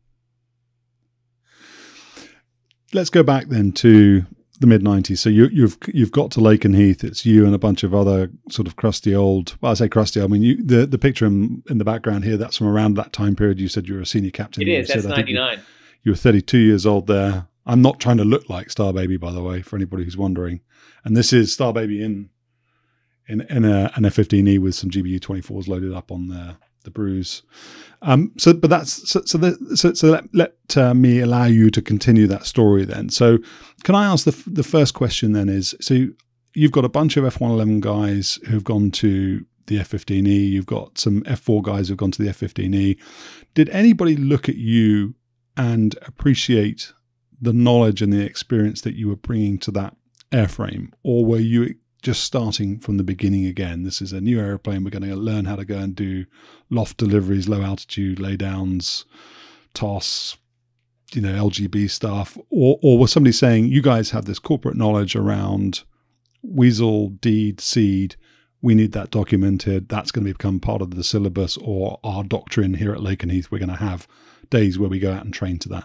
Let's go back then to the mid nineties. So you, you've you've got to Lakenheath. It's you and a bunch of other sort of crusty old. Well, I say crusty. I mean, you, the the picture in, in the background here. That's from around that time period. You said you were a senior captain. It is. You That's said, ninety-nine. You, you were thirty-two years old there. I'm not trying to look like Star Baby, by the way, for anybody who's wondering. And this is Star Baby in in in a, an F fifteen E with some G B U twenty-fours loaded up on the the bruise. Um, so, but that's so. So, the, so, so let, let uh, me allow you to continue that story then. So, can I ask the the first question then? Is so you've got a bunch of F one eleven guys who've gone to the F fifteen E. You've got some F four guys who've gone to the F fifteen E. Did anybody look at you and appreciate the knowledge and the experience that you were bringing to that airframe, or were you just starting from the beginning again? This is a new airplane. We're going to learn how to go and do loft deliveries, low altitude laydowns, toss, you know, L G B stuff. Or, or was somebody saying, you guys have this corporate knowledge around Weasel, deed, seed. We need that documented. That's going to become part of the syllabus or our doctrine here at Lakenheath. We're going to have days where we go out and train to that.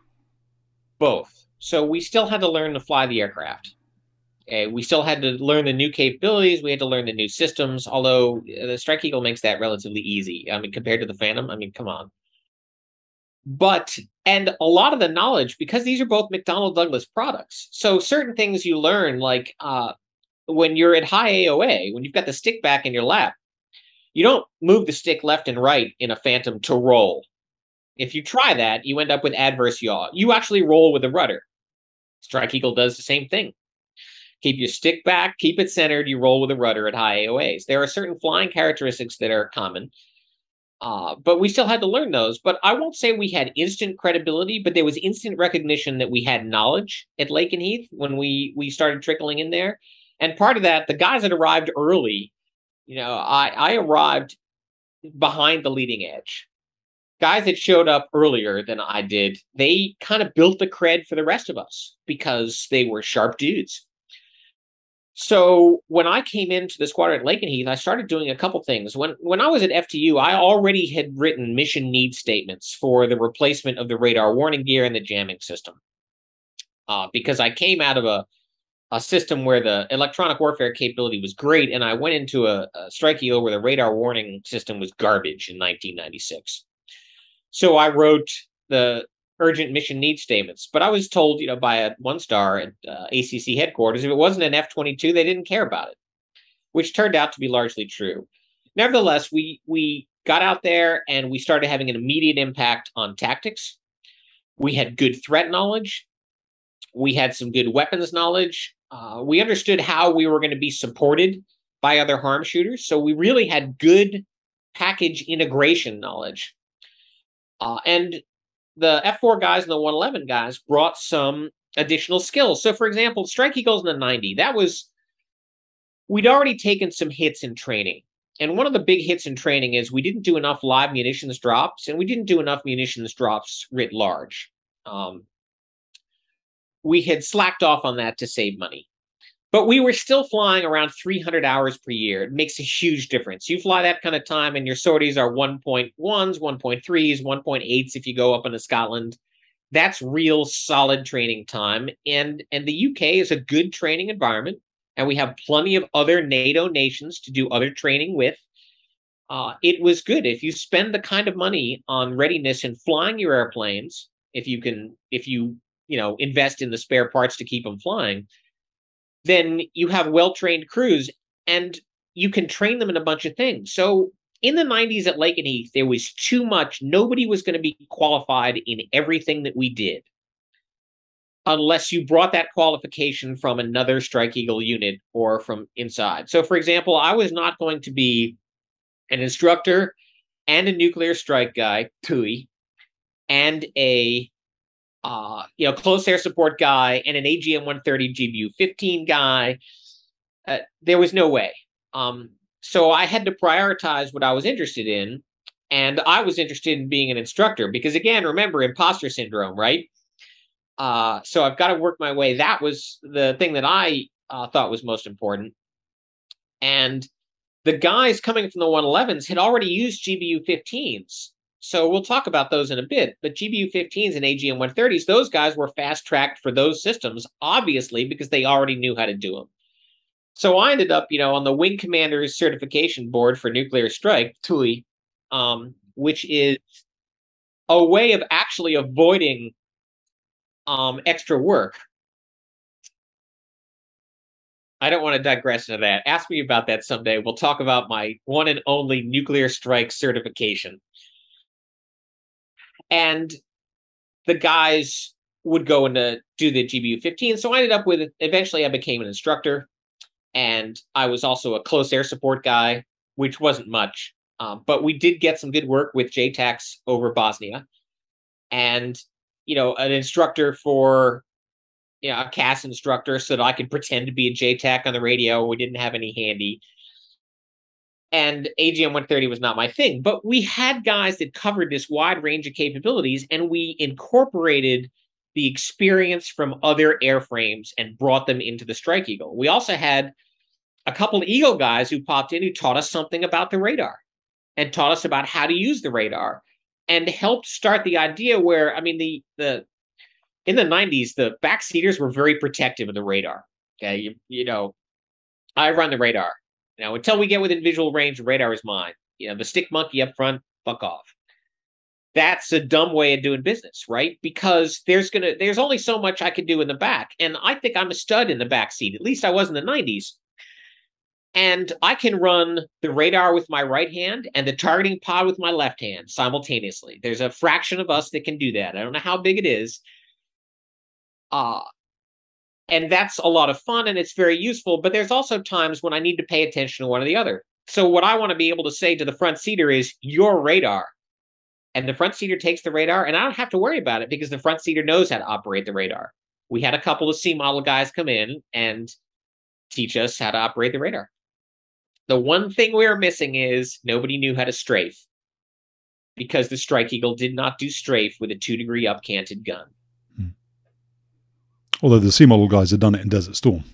Both. So we still had to learn to fly the aircraft. Uh, we still had to learn the new capabilities. We had to learn the new systems, although the Strike Eagle makes that relatively easy. I mean, compared to the Phantom, I mean, come on. But, and a lot of the knowledge, because these are both McDonnell Douglas products. So certain things you learn, like uh, when you're at high A O A, when you've got the stick back in your lap, you don't move the stick left and right in a Phantom to roll. If you try that, you end up with adverse yaw. You actually roll with a rudder. Strike Eagle does the same thing. Keep your stick back, keep it centered, you roll with a rudder at high A O As. There are certain flying characteristics that are common, uh, but we still had to learn those. But I won't say we had instant credibility, but there was instant recognition that we had knowledge at Lakenheath when we, we started trickling in there. And part of that, the guys that arrived early, you know, I, I arrived behind the leading edge. Guys that showed up earlier than I did, they kind of built the cred for the rest of us because they were sharp dudes. So when I came into the squadron at Lakenheath, I started doing a couple things. When when I was at F T U, I already had written mission need statements for the replacement of the radar warning gear and the jamming system. Uh, because I came out of a, a system where the electronic warfare capability was great, and I went into a, a Strike Eagle where the radar warning system was garbage in nineteen ninety-six. So I wrote the urgent mission need statements, but I was told, you know, by a one star at uh, A C C headquarters, if it wasn't an F twenty-two, they didn't care about it, which turned out to be largely true. Nevertheless, we we got out there and we started having an immediate impact on tactics. We had good threat knowledge. We had some good weapons knowledge. Uh, we understood how we were going to be supported by other harm shooters. So we really had good package integration knowledge. Uh, and the F four guys and the one eleven guys brought some additional skills. So, for example, Strike Eagles in the ninety, that was, we'd already taken some hits in training. And one of the big hits in training is we didn't do enough live munitions drops, and we didn't do enough munitions drops writ large. Um, we had slacked off on that to save money. But we were still flying around three hundred hours per year. It makes a huge difference. You fly that kind of time and your sorties are one point ones, one point threes, one point eights if you go up into Scotland. That's real solid training time. And, and the U K is a good training environment, and we have plenty of other NATO nations to do other training with. Uh, it was good. If you spend the kind of money on readiness and flying your airplanes, if you can, if you, you know, invest in the spare parts to keep them flying, then you have well-trained crews and you can train them in a bunch of things. So in the nineties at Lakenheath, there was too much. Nobody was going to be qualified in everything that we did unless you brought that qualification from another Strike Eagle unit or from inside. So, for example, I was not going to be an instructor and a nuclear strike guy, T U I, and a Uh, you know, close air support guy and an A G M one thirty G B U fifteen guy. Uh, there was no way. Um, so I had to prioritize what I was interested in. And I was interested in being an instructor because, again, remember, imposter syndrome, right? Uh, so I've got to work my way. That was the thing that I uh, thought was most important. And the guys coming from the one elevens had already used G B U fifteens. So we'll talk about those in a bit. But G B U fifteens and A G M one thirties, those guys were fast-tracked for those systems, obviously, because they already knew how to do them. So I ended up, you know, on the Wing Commander's Certification Board for Nuclear Strike, T U I, um, which is a way of actually avoiding um, extra work. I don't want to digress into that. Ask me about that someday. We'll talk about my one and only nuclear strike certification. And the guys would go in to do the G B U fifteen. So I ended up with it. Eventually I became an instructor, and I was also a close air support guy, which wasn't much. Um, but we did get some good work with J TACs over Bosnia. And, you know, an instructor for, you know, a C A S instructor so that I could pretend to be a J TAC on the radio. We didn't have any handy. And A G M one thirty was not my thing. But we had guys that covered this wide range of capabilities, and we incorporated the experience from other airframes and brought them into the Strike Eagle. We also had a couple of Eagle guys who popped in who taught us something about the radar and taught us about how to use the radar and helped start the idea where, I mean, the the in the nineties, the backseaters were very protective of the radar. Okay, you, you know, I run the radar. Now, until we get within visual range, the radar is mine. You know, the stick monkey up front, fuck off. That's a dumb way of doing business, right? Because there's gonna there's only so much I can do in the back. And I think I'm a stud in the back seat. At least I was in the nineties. And I can run the radar with my right hand and the targeting pod with my left hand simultaneously. There's a fraction of us that can do that. I don't know how big it is. Uh, and that's a lot of fun, and it's very useful. But there's also times when I need to pay attention to one or the other. So what I want to be able to say to the front seater is, your radar. And the front seater takes the radar, and I don't have to worry about it because the front seater knows how to operate the radar. We had a couple of C model guys come in and teach us how to operate the radar. The one thing we were missing is nobody knew how to strafe, because the Strike Eagle did not do strafe with a two degree upcanted gun. Hmm. Although the C model guys had done it in Desert Storm.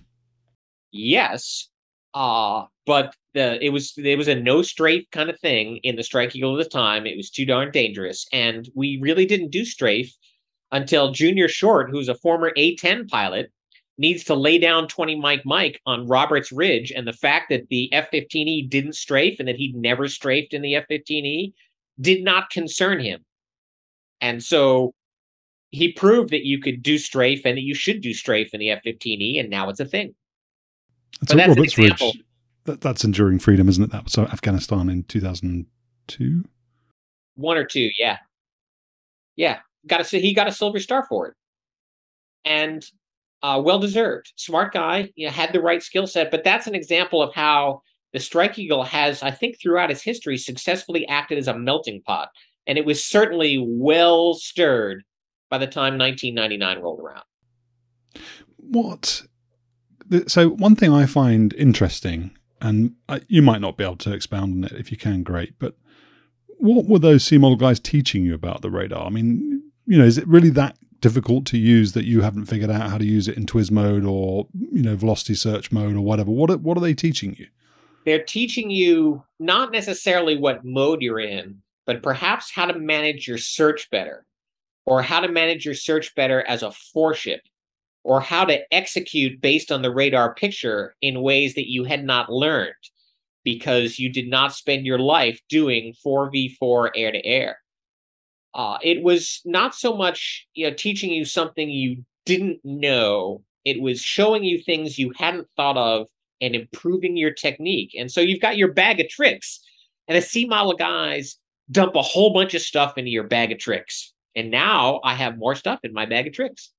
Yes, uh, but the it was it was a no strafe kind of thing in the Strike Eagle at the time. It was too darn dangerous, and we really didn't do strafe until Junior Short, who's a former A ten pilot, needs to lay down twenty Mike Mike on Roberts Ridge, and the fact that the F fifteen E didn't strafe and that he'd never strafed in the F fifteen E did not concern him. And so he proved that you could do strafe and that you should do strafe in the F fifteen E, and now it's a thing. So that's Roberts Ridge, that, that's Enduring Freedom, isn't it? That was Afghanistan in two thousand two? One or two, yeah. Yeah, got a, he got a Silver Star for it. And Uh, well-deserved. Smart guy, you know, had the right skill set. But that's an example of how the Strike Eagle has, I think, throughout its history, successfully acted as a melting pot. And it was certainly well stirred by the time nineteen ninety-nine rolled around. What? So one thing I find interesting, and you might not be able to expound on it. If you can, great. But what were those C model guys teaching you about the radar? I mean, you know, is it really that difficult to use that you haven't figured out how to use it in Twiz mode or, you know, velocity search mode or whatever? What are, what are they teaching you? They're teaching you not necessarily what mode you're in, but perhaps how to manage your search better, or how to manage your search better as a four-ship, or how to execute based on the radar picture in ways that you had not learned because you did not spend your life doing four v four air-to-air. Uh, it was not so much, you know, teaching you something you didn't know. It was showing you things you hadn't thought of and improving your technique. And so you've got your bag of tricks, and the C model guys dump a whole bunch of stuff into your bag of tricks. And now I have more stuff in my bag of tricks.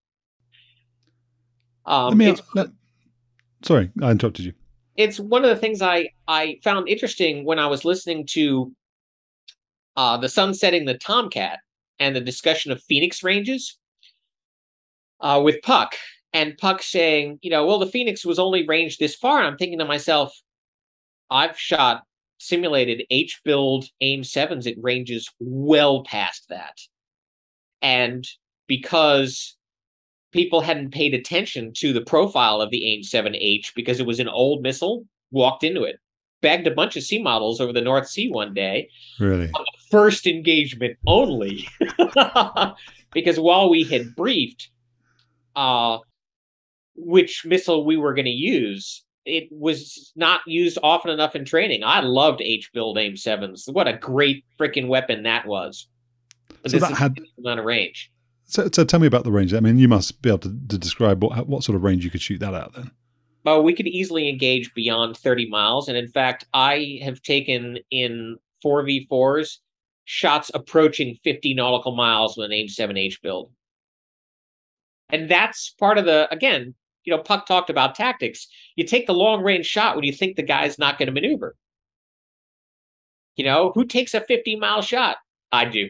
Um, let me, let, sorry, I interrupted you. It's one of the things I, I found interesting when I was listening to Uh, the sunsetting the Tomcat and the discussion of Phoenix ranges uh, with Puck, and Puck saying, you know, well, the Phoenix was only ranged this far. And I'm thinking to myself, I've shot simulated H-build AIM sevens at ranges well past that. And because people hadn't paid attention to the profile of the AIM seven H because it was an old missile, walked into it, bagged a bunch of C models over the North Sea one day. Really? On the first engagement only. Because while we had briefed uh, which missile we were going to use, it was not used often enough in training. I loved H-build AIM sevens. What a great freaking weapon that was. But so this that is had a amount of range. So, so tell me about the range. I mean, you must be able to, to describe what what sort of range you could shoot that out then. But we could easily engage beyond thirty miles. And in fact, I have taken in four v fours shots approaching fifty nautical miles with an AIM seven H build. And that's part of the, again, you know, Puck talked about tactics. You take the long range shot when you think the guy's not going to maneuver. You know, who takes a fifty mile shot? I do.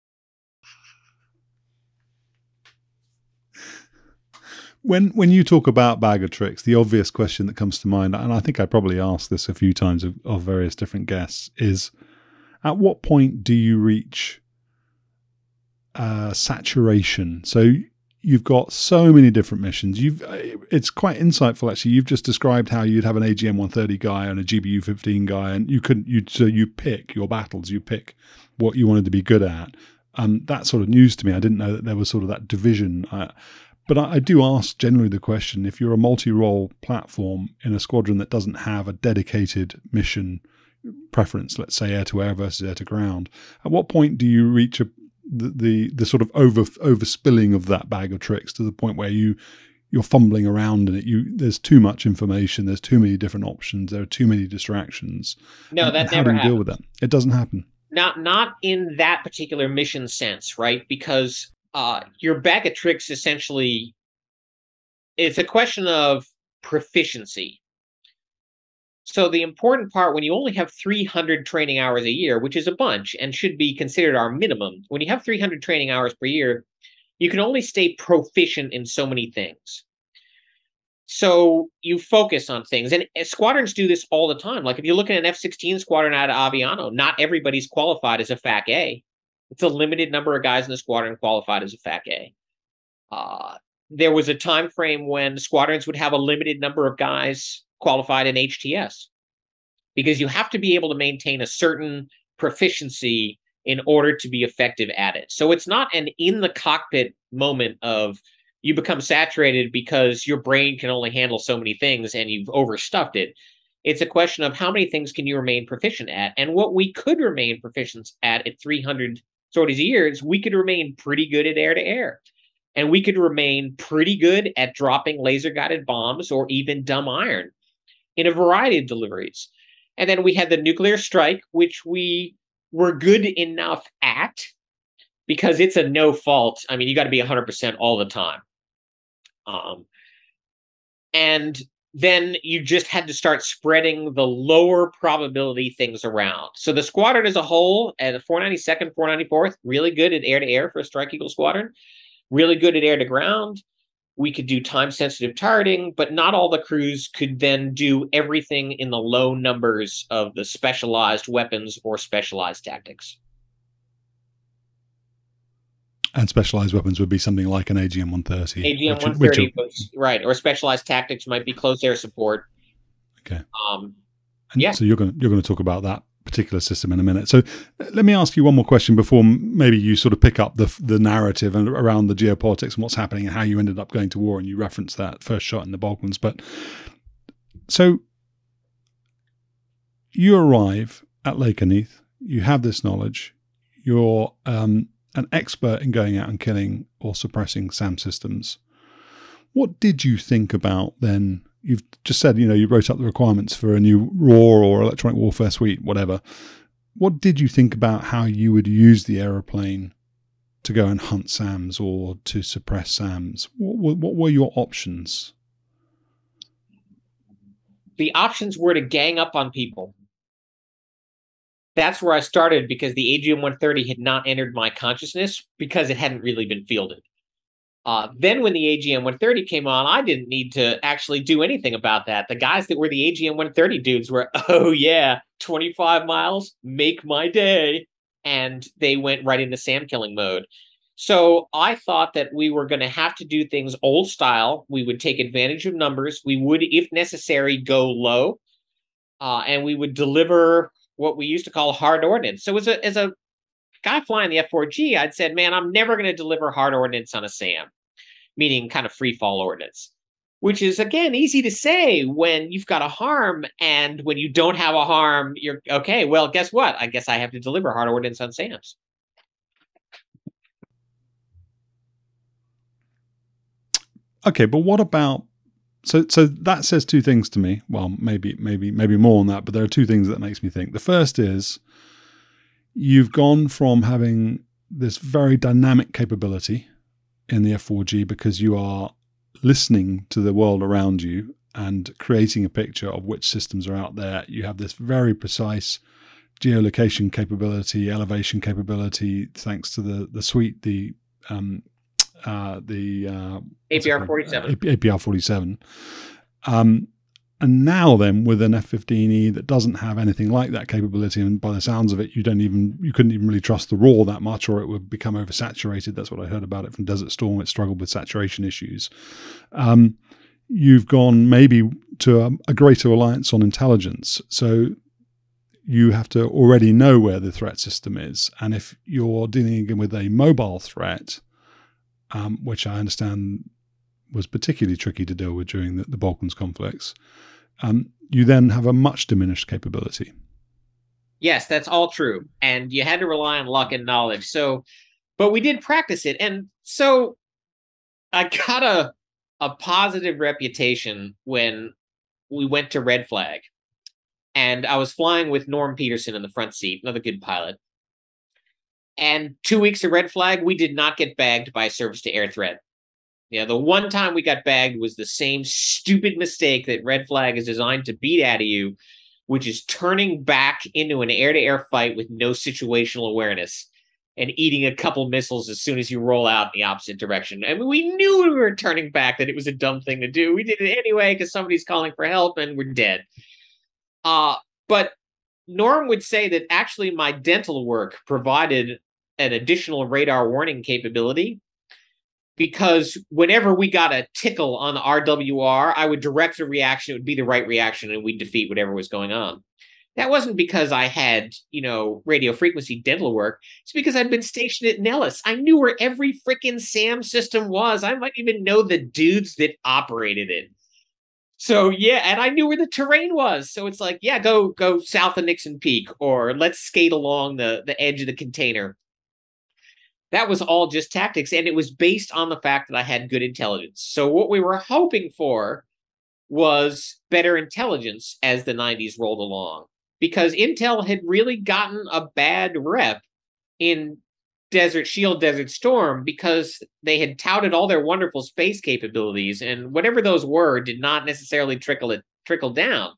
When when you talk about bag of tricks, the obvious question that comes to mind, and I think I probably asked this a few times of, of various different guests, is at what point do you reach uh, saturation? So you've got so many different missions. You've it's quite insightful actually. You've just described how you'd have an A G M one thirty guy and a G B U fifteen guy, and you couldn't. You so you pick your battles. You pick what you wanted to be good at. Um, that's sort of news to me. I didn't know that there was sort of that division. Uh, But I, I do ask generally the question, if you're a multi-role platform in a squadron that doesn't have a dedicated mission preference, let's say air-to-air versus air-to-ground, at what point do you reach a, the, the the sort of over overspilling of that bag of tricks to the point where you, you're fumbling around in it? You There's too much information, there's too many different options, there are too many distractions. No, and, that and how never do you happens. deal with that? It doesn't happen. Not, not in that particular mission sense, right? Because Uh, your bag of tricks essentially, it's a question of proficiency. So the important part, when you only have three hundred training hours a year, which is a bunch and should be considered our minimum, when you have three hundred training hours per year, you can only stay proficient in so many things. So you focus on things, and squadrons do this all the time. Like if you look at an F sixteen squadron out of Aviano, not everybody's qualified as a F A C A. It's a limited number of guys in the squadron qualified as a F A C A. Uh, there was a time frame when squadrons would have a limited number of guys qualified in H T S, because you have to be able to maintain a certain proficiency in order to be effective at it. So it's not an in the cockpit moment of you become saturated because your brain can only handle so many things and you've overstuffed it. It's a question of how many things can you remain proficient at. And what we could remain proficient at at three hundred sorties a year is we could remain pretty good at air-to-air. And we could remain pretty good at dropping laser-guided bombs or even dumb iron in a variety of deliveries. And then we had the nuclear strike, which we were good enough at because it's a no fault. I mean, you got to be one hundred percent all the time. Um, and then you just had to start spreading the lower probability things around. So the squadron as a whole, at the four ninety-second, four ninety-fourth, really good at air-to-air for a Strike Eagle squadron, really good at air-to-ground. We could do time-sensitive targeting, but not all the crews could then do everything in the low numbers of the specialized weapons or specialized tactics. And specialized weapons would be something like an A G M one thirty. A G M one thirty, was, right, or specialized tactics might be close air support. Okay. Um, and yeah. So you're going you're going to talk about that particular system in a minute. So let me ask you one more question before maybe you sort of pick up the the narrative and around the geopolitics and what's happening and how you ended up going to war, and you referenced that first shot in the Balkans. But so you arrive at Lakenheath, you have this knowledge, you're um, an expert in going out and killing or suppressing SAM systems. What did you think about then? You've just said, you know, you wrote up the requirements for a new RAW or electronic warfare suite, whatever. What did you think about how you would use the aeroplane to go and hunt SAMs or to suppress SAMs? What, what were your options? The options were to gang up on people. That's where I started, because the A G M one thirty had not entered my consciousness because it hadn't really been fielded. Uh, then when the A G M one thirty came on, I didn't need to actually do anything about that. The guys that were the A G M one thirty dudes were, oh yeah, twenty-five miles, make my day. And they went right into SAM killing mode. So I thought that we were going to have to do things old style. We would take advantage of numbers. We would, if necessary, go low. Uh, and we would deliver what we used to call hard ordnance. So as a, as a guy flying the F four G, I'd said, man, I'm never going to deliver hard ordnance on a SAM, meaning kind of free fall ordnance, which is, again, easy to say when you've got a harm, and when you don't have a harm, you're okay. Well, guess what? I guess I have to deliver hard ordnance on SAMs. Okay, but what about so so that says two things to me. Well, maybe maybe maybe more on that, but there are two things that makes me think. The first is you've gone from having this very dynamic capability in the F four G because you are listening to the world around you and creating a picture of which systems are out there. You have this very precise geolocation capability, elevation capability, thanks to the the suite, the um, uh, the uh, A P R forty-seven. A P R forty-seven. Um, and now then with an F fifteen E that doesn't have anything like that capability, and by the sounds of it, you don't even you couldn't even really trust the raw that much, or it would become oversaturated. That's what I heard about it from Desert Storm. It struggled with saturation issues. Um, you've gone maybe to a, a greater reliance on intelligence. So you have to already know where the threat system is. And if you're dealing with a mobile threat, um, which I understand was particularly tricky to deal with during the, the Balkans conflicts, um, you then have a much diminished capability. Yes, that's all true. And you had to rely on luck and knowledge. So, but we did practice it. And so I got a, a positive reputation when we went to Red Flag. And I was flying with Norm Peterson in the front seat, another good pilot. And two weeks of Red Flag, we did not get bagged by a surface-to-air threat. Yeah, the one time we got bagged was the same stupid mistake that Red Flag is designed to beat out of you, which is turning back into an air-to-air fight with no situational awareness and eating a couple missiles as soon as you roll out in the opposite direction. I mean, we knew we were turning back, that it was a dumb thing to do. We did it anyway because somebody's calling for help and we're dead. Uh, but Norm would say that actually my dental work provided an additional radar warning capability, because whenever we got a tickle on the R W R, I would direct a reaction. It would be the right reaction, and we'd defeat whatever was going on. That wasn't because I had, you know, radio frequency dental work. It's because I'd been stationed at Nellis. I knew where every freaking SAM system was. I might even know the dudes that operated it. So, yeah, and I knew where the terrain was. So it's like, yeah, go go south of Nixon Peak, or let's skate along the, the edge of the container. That was all just tactics, and it was based on the fact that I had good intelligence. So what we were hoping for was better intelligence as the nineties rolled along, because Intel had really gotten a bad rep in Desert Shield, Desert Storm, because they had touted all their wonderful space capabilities, and whatever those were did not necessarily trickle it trickle down.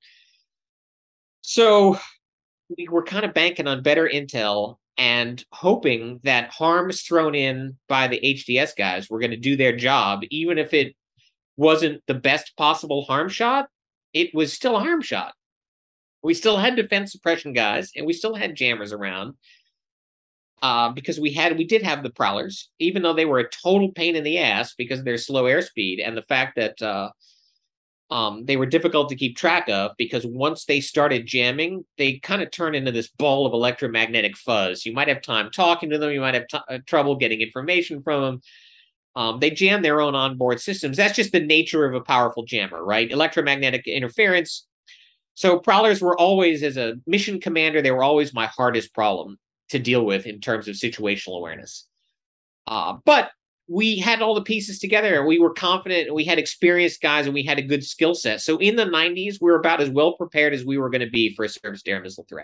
So we were kind of banking on better intel and hoping that harms thrown in by the H D S guys were going to do their job, even if it wasn't the best possible harm shot. It was still a harm shot. We still had defense suppression guys, and we still had jammers around. Uh, because we had, we did have the prowlers, even though they were a total pain in the ass because of their slow airspeed and the fact that uh, um, they were difficult to keep track of, because once they started jamming, they kind of turn into this ball of electromagnetic fuzz. You might have time talking to them. You might have t- uh, trouble getting information from them. Um, they jam their own onboard systems. That's just the nature of a powerful jammer, right? Electromagnetic interference. So prowlers were always, as a mission commander, they were always my hardest problem to deal with in terms of situational awareness. Uh, but we had all the pieces together, and we were confident, and we had experienced guys, and we had a good skill set. So in the nineties, we were about as well prepared as we were going to be for a surface-to-air missile threat.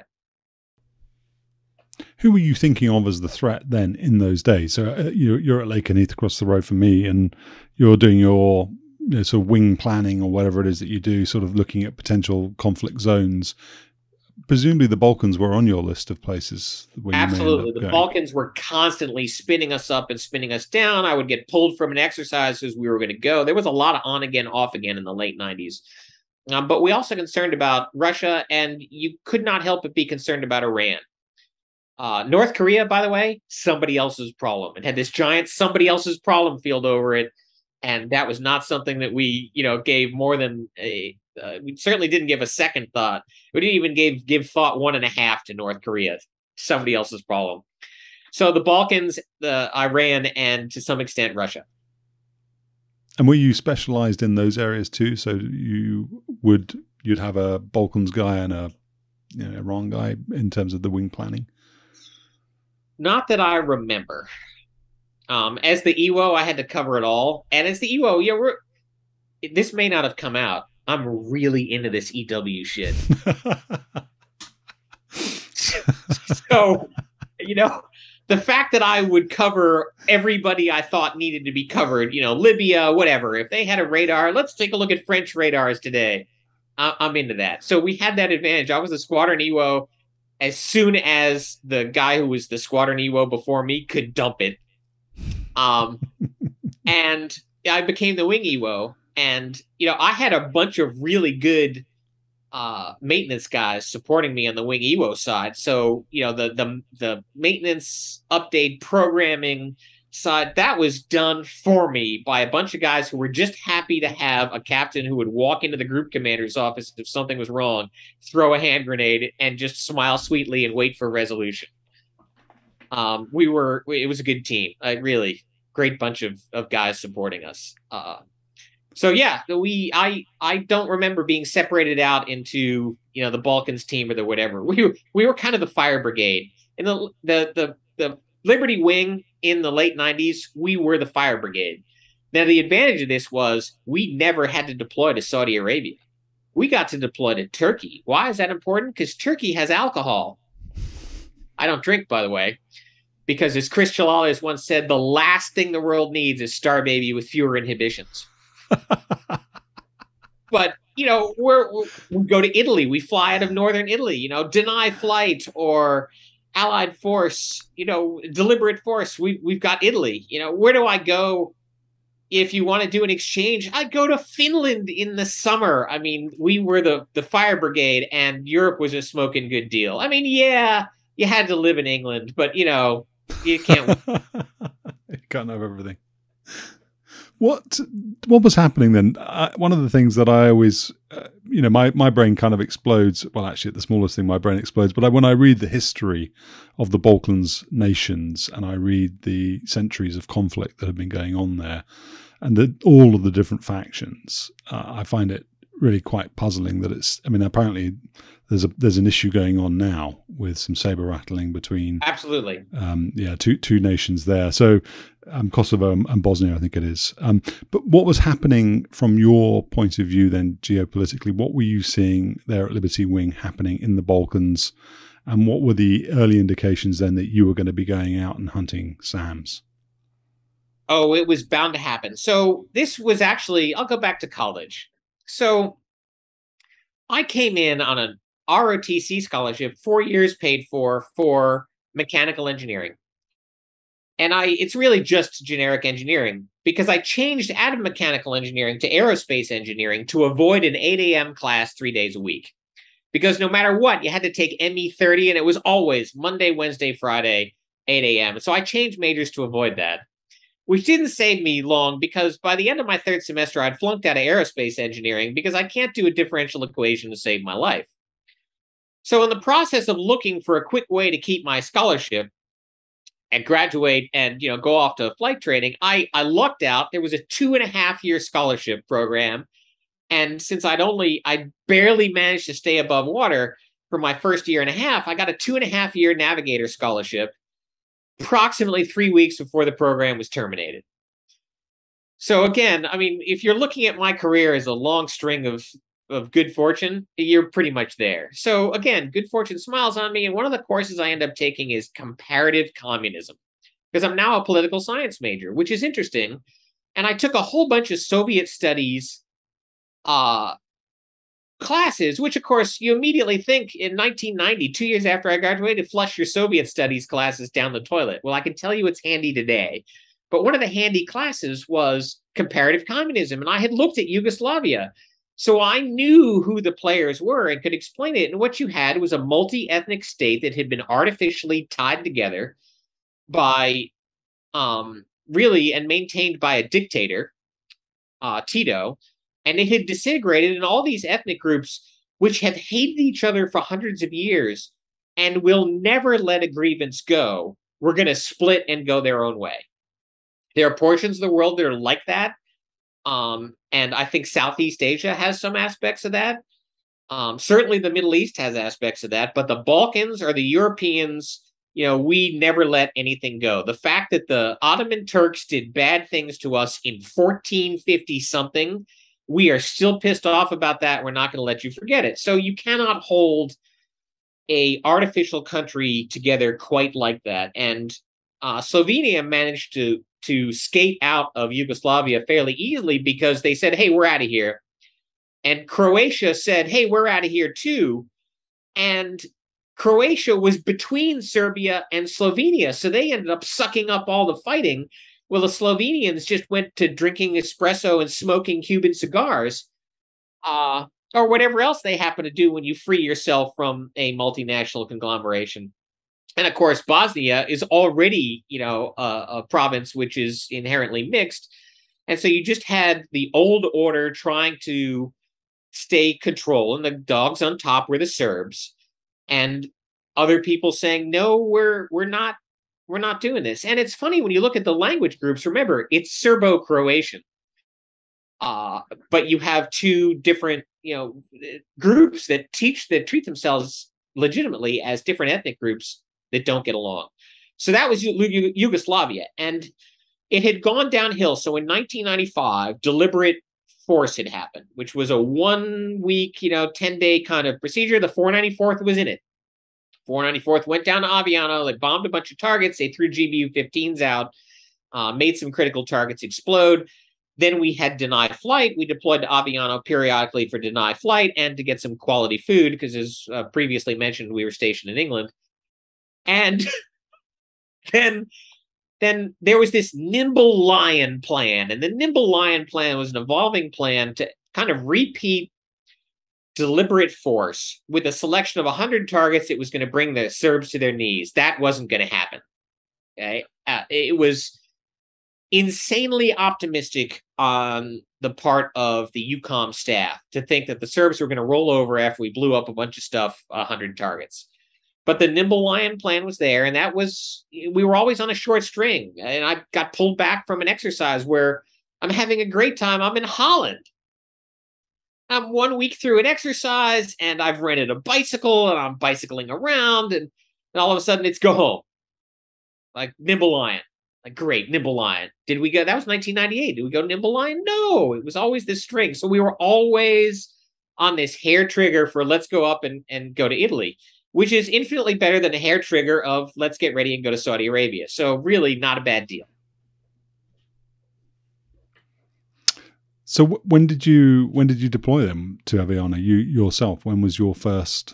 Who were you thinking of as the threat then in those days? So uh, you're, you're at Lake Heath across the road from me, and you're doing your, you know, sort of wing planning or whatever it is that you do, sort of looking at potential conflict zones. Presumably the Balkans were on your list of places where you Absolutely. may end up The going. Balkans were constantly spinning us up and spinning us down. I would get pulled from an exercise as we were going to go. There was a lot of on again, off again in the late nineties. Um, but we also concerned about Russia, and you could not help but be concerned about Iran. Uh, North Korea, by the way, somebody else's problem. It had this giant somebody else's problem field over it. And that was not something that we, you know, gave more than a, uh, we certainly didn't give a second thought. We didn't even give, give thought one and a half to North Korea, somebody else's problem. So the Balkans, the Iran, and to some extent, Russia. And were you specialized in those areas too? So you would, you'd have a Balkans guy and a, you know, Iran guy in terms of the wing planning? Not that I remember. Um, as the E W O, I had to cover it all. And as the E W O, yeah, we're, this may not have come out. I'm really into this E W shit. So, you know, the fact that I would cover everybody I thought needed to be covered, you know, Libya, whatever. If they had a radar, let's take a look at French radars today. I- I'm into that. So we had that advantage. I was a squadron E W O as soon as the guy who was the squadron E W O before me could dump it. Um, and I became the wing E W O. And, you know, I had a bunch of really good uh, maintenance guys supporting me on the wing E W O side. So, you know, the the the maintenance update programming side, that was done for me by a bunch of guys who were just happy to have a captain who would walk into the group commander's office if something was wrong, throw a hand grenade, and just smile sweetly and wait for resolution. Um, we were, it was a good team. A really great bunch of, of guys supporting us. Uh, So yeah, we I I don't remember being separated out into, you know, the Balkans team or the whatever. We were we were kind of the fire brigade. In the the the the Liberty Wing in the late nineties, we were the fire brigade. Now the advantage of this was we never had to deploy to Saudi Arabia. We got to deploy to Turkey. Why is that important? Because Turkey has alcohol. I don't drink, by the way, because as Chris Chalalis once said, the last thing the world needs is Star Baby with fewer inhibitions. But, you know, we're, we're, we go to Italy. We fly out of northern Italy, you know, deny flight or allied force, you know, deliberate force. We, we've got Italy. You know, where do I go if you want to do an exchange? I go to Finland in the summer. I mean, we were the, the fire brigade and Europe was a smoking good deal. I mean, yeah, you had to live in England, but, you know, you can't. You can't have everything. What what was happening then? Uh, one of the things that I always, uh, you know, my, my brain kind of explodes. Well, actually, at the smallest thing, my brain explodes. But I, when I read the history of the Balkans nations and I read the centuries of conflict that have been going on there and the, all of the different factions, uh, I find it really quite puzzling that it's, I mean, apparently there's a there's an issue going on now with some saber rattling between Absolutely. Um, yeah, two two nations there. So um, Kosovo and Bosnia, I think it is. Um, but what was happening from your point of view then geopolitically? What were you seeing there at Liberty Wing happening in the Balkans? And what were the early indications then that you were going to be going out and hunting SAMs? Oh, it was bound to happen. So this was actually, I'll go back to college. So I came in on an R O T C scholarship, four years paid for, for mechanical engineering. And I, it's really just generic engineering because I changed out of mechanical engineering to aerospace engineering to avoid an eight a.m. class three days a week. Because no matter what, you had to take M E thirty, and it was always Monday, Wednesday, Friday, eight a.m. So I changed majors to avoid that, which didn't save me long because by the end of my third semester, I'd flunked out of aerospace engineering because I can't do a differential equation to save my life. So in the process of looking for a quick way to keep my scholarship and graduate and, you know, go off to flight training, I, I lucked out. There was a two and a half year scholarship program. And since I'd only, I barely managed to stay above water for my first year and a half, I got a two and a half year navigator scholarship approximately three weeks before the program was terminated. So again, I mean, if you're looking at my career as a long string of, of good fortune, you're pretty much there. So again, good fortune smiles on me. And one of the courses I end up taking is comparative communism because I'm now a political science major, which is interesting. And I took a whole bunch of Soviet studies uh, classes, which of course you immediately think in nineteen ninety, two years after I graduated, flush your Soviet studies classes down the toilet. Well, I can tell you it's handy today. But one of the handy classes was comparative communism. And I had looked at Yugoslavia. So I knew who the players were and could explain it. And what you had was a multi-ethnic state that had been artificially tied together by um, really and maintained by a dictator, uh, Tito. And it had disintegrated in all these ethnic groups, which have hated each other for hundreds of years and will never let a grievance go. We're going to split and go their own way. There are portions of the world that are like that. Um, and I think Southeast Asia has some aspects of that. Um, certainly the Middle East has aspects of that. But the Balkans or the Europeans, you know, we never let anything go. The fact that the Ottoman Turks did bad things to us in fourteen fifty something we are still pissed off about that. We're not going to let you forget it. So you cannot hold a artificial country together quite like that. And uh, Slovenia managed to to skate out of Yugoslavia fairly easily because they said, hey, we're out of here. And Croatia said, hey, we're out of here too. And Croatia was between Serbia and Slovenia. So they ended up sucking up all the fighting. Well, the Slovenians just went to drinking espresso and smoking Cuban cigars, uh, or whatever else they happen to do when you free yourself from a multinational conglomeration. And of course, Bosnia is already, you know, a, a province which is inherently mixed. And so you just had the old order trying to stay control, and the dogs on top were the Serbs, and other people saying, no, we're we're not we're not doing this. And it's funny when you look at the language groups, remember, it's Serbo-Croatian. Uh, but you have two different, you know, groups that teach that treat themselves legitimately as different ethnic groups that don't get along. So that was Yugoslavia, and it had gone downhill. So in nineteen ninety-five, deliberate force had happened, which was a one week, you know, ten day kind of procedure. The four ninety-fourth was in it. four ninety-fourth went down to Aviano. They bombed a bunch of targets. They threw G B U fifteens out, uh, made some critical targets explode. Then we had deny flight. We deployed to Aviano periodically for deny flight and to get some quality food because, as uh, previously mentioned, we were stationed in England. And then, then there was this Nimble Lion plan. And the Nimble Lion plan was an evolving plan to kind of repeat deliberate force with a selection of one hundred targets. It was going to bring the Serbs to their knees. That wasn't going to happen. Okay? Uh, it was insanely optimistic on the part of the U COM staff to think that the Serbs were going to roll over after we blew up a bunch of stuff, one hundred targets. But the Nimble Lion plan was there, and that was, we were always on a short string. And I got pulled back from an exercise where I'm having a great time. I'm in Holland. I'm one week through an exercise, and I've rented a bicycle, and I'm bicycling around, and, and all of a sudden it's go home. Like Nimble Lion. Like, great, Nimble Lion. Did we go? That was nineteen ninety-eight. Did we go Nimble Lion? No, it was always this string. So we were always on this hair trigger for let's go up and, and go to Italy, which is infinitely better than a hair trigger of let's get ready and go to Saudi Arabia. So really not a bad deal. So when did you when did you deploy them to Aviano, you yourself? When was your first?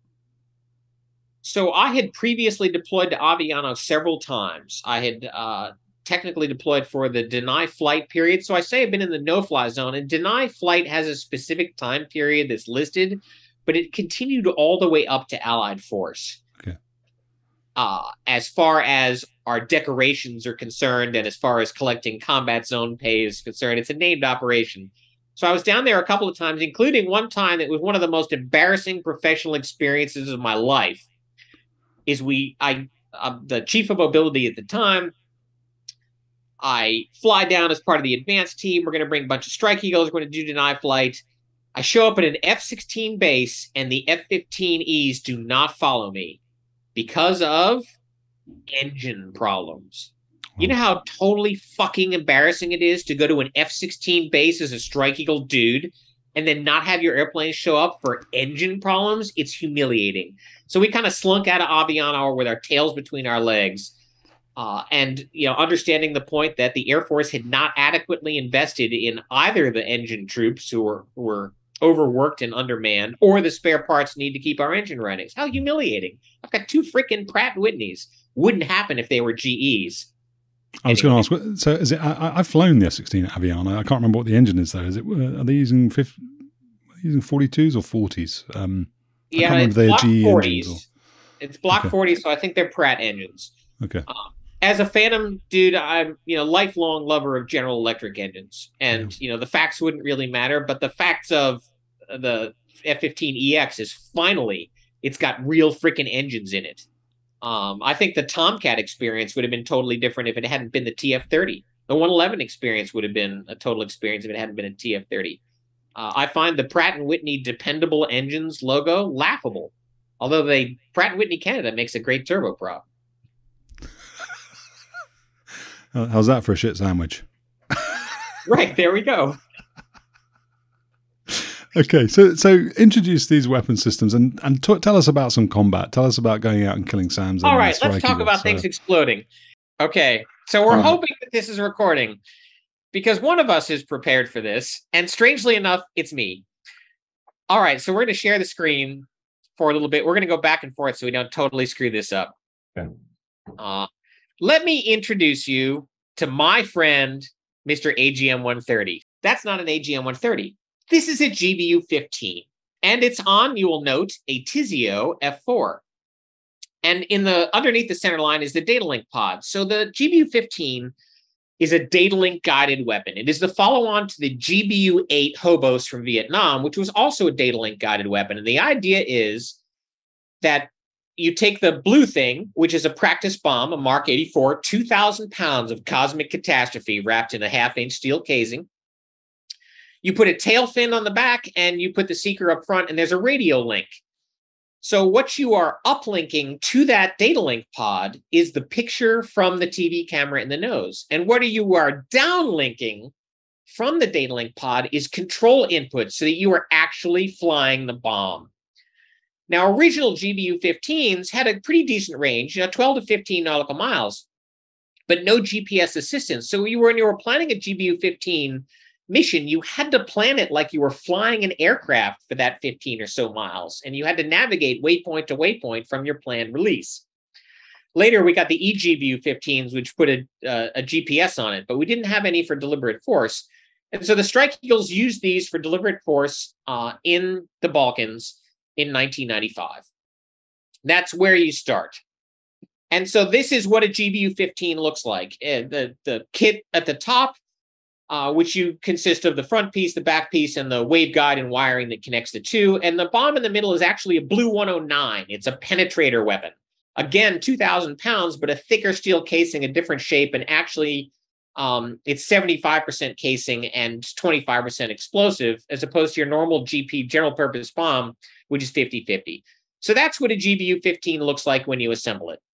So I had previously deployed to Aviano several times. I had uh, technically deployed for the deny flight period. So I say I've been in the no-fly zone, and deny flight has a specific time period that's listed, but it continued all the way up to Allied force. Okay. Uh, as far as our decorations are concerned, and as far as collecting combat zone pay is concerned, it's a named operation. So I was down there a couple of times, including one time that was one of the most embarrassing professional experiences of my life. Is we, I, I'm the chief of mobility at the time. I fly down as part of the advanced team. We're going to bring a bunch of Strike Eagles. We're going to do deny flight. I show up at an F sixteen base, and the F fifteen Es do not follow me because of engine problems. You know how totally fucking embarrassing it is to go to an F sixteen base as a Strike Eagle dude and then not have your airplane show up for engine problems? It's humiliating. So we kind of slunk out of Aviano with our tails between our legs. Uh, and, you know, understanding the point that the Air Force had not adequately invested in either the engine troops who were, who were overworked and undermanned, or the spare parts need to keep our engine running. How humiliating. I've got two freaking Pratt Whitneys. Wouldn't happen if they were G Es. I was anyway. going to ask, so is it, I, I've flown the F sixteen at Aviano. I can't remember what the engine is though. Is it, are they using, fifty, using forty-twos or forties? Um, yeah, I can't remember if they're G E forties. engines. Or... It's block okay. forty, so I think they're Pratt engines. Okay. Uh, as a Phantom dude, I'm, you know, lifelong lover of General Electric engines. And, yeah. you know, the facts wouldn't really matter, but the facts of the F fifteen E X is finally, it's got real freaking engines in it. Um, I think the Tomcat experience would have been totally different if it hadn't been the T F thirty. The one eleven experience would have been a total experience if it hadn't been a T F thirty. Uh, I find the Pratt and Whitney Dependable Engines logo laughable. Although they Pratt and Whitney Canada makes a great turboprop. How's that for a shit sandwich? Right, there we go. Okay, so so introduce these weapon systems and and t- tell us about some combat. Tell us about going out and killing Sam's. All and right, let's striking talk them, about so. things exploding. Okay, so we're All right. hoping that this is recording because one of us is prepared for this, and strangely enough, it's me. All right, so we're going to share the screen for a little bit. We're going to go back and forth so we don't totally screw this up. Okay. Uh, let me introduce you to my friend, Mister A G M one thirty. That's not an A G M one thirty. This is a G B U fifteen, and it's on, you will note, a Tizio F four. And in the underneath the center line is the data link pod. So the G B U fifteen is a data link guided weapon. It is the follow-on to the G B U eight Hobos from Vietnam, which was also a data link guided weapon. And the idea is that you take the blue thing, which is a practice bomb, a Mark eighty-four, two thousand pounds of cosmic catastrophe wrapped in a half-inch steel casing. You put a tail fin on the back, and you put the seeker up front, and there's a radio link. So what you are uplinking to that data link pod is the picture from the T V camera in the nose. And what you are downlinking from the data link pod is control input so that you are actually flying the bomb. Now, original G B U fifteens had a pretty decent range, you know, twelve to fifteen nautical miles, but no G P S assistance. So you were, when you were planning a G B U fifteen mission, you had to plan it like you were flying an aircraft for that fifteen or so miles, and you had to navigate waypoint to waypoint from your planned release. Later, we got the E G B U fifteens, which put a, uh, a G P S on it, but we didn't have any for deliberate force. And so the Strike Eagles used these for deliberate force uh, in the Balkans in nineteen ninety-five. That's where you start. And so this is what a G B U fifteen looks like. Uh, the, the kit at the top, Uh, which you consist of the front piece, the back piece, and the waveguide and wiring that connects the two. And the bomb in the middle is actually a Blue one oh nine. It's a penetrator weapon. Again, two thousand pounds, but a thicker steel casing, a different shape, and actually um, it's seventy-five percent casing and twenty-five percent explosive, as opposed to your normal G P, general purpose bomb, which is fifty fifty. So that's what a G B U fifteen looks like when you assemble it.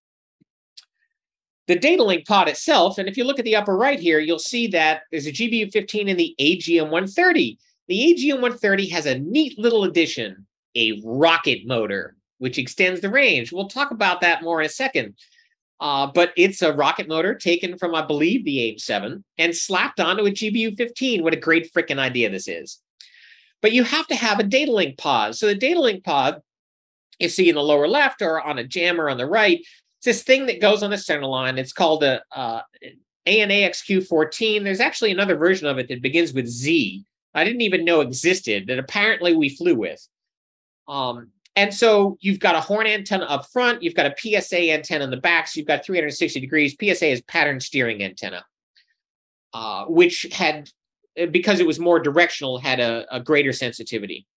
The data link pod itself, and if you look at the upper right here, you'll see that there's a G B U fifteen in the A G M one thirty. The A G M one thirty has a neat little addition, a rocket motor, which extends the range. We'll talk about that more in a second. Uh, but it's a rocket motor taken from, I believe, the AIM seven and slapped onto a G B U fifteen. What a great freaking idea this is. But you have to have a data link pod. So the data link pod, you see in the lower left or on a jammer on the right, it's this thing that goes on the center line. It's called a uh, A N A X Q fourteen. There's actually another version of it that begins with Z. I didn't even know existed, that apparently we flew with. Um, and so you've got a horn antenna up front. You've got a P S A antenna in the back. So you've got three hundred sixty degrees. P S A is pattern steering antenna, uh, which had, because it was more directional, had a, a greater sensitivity.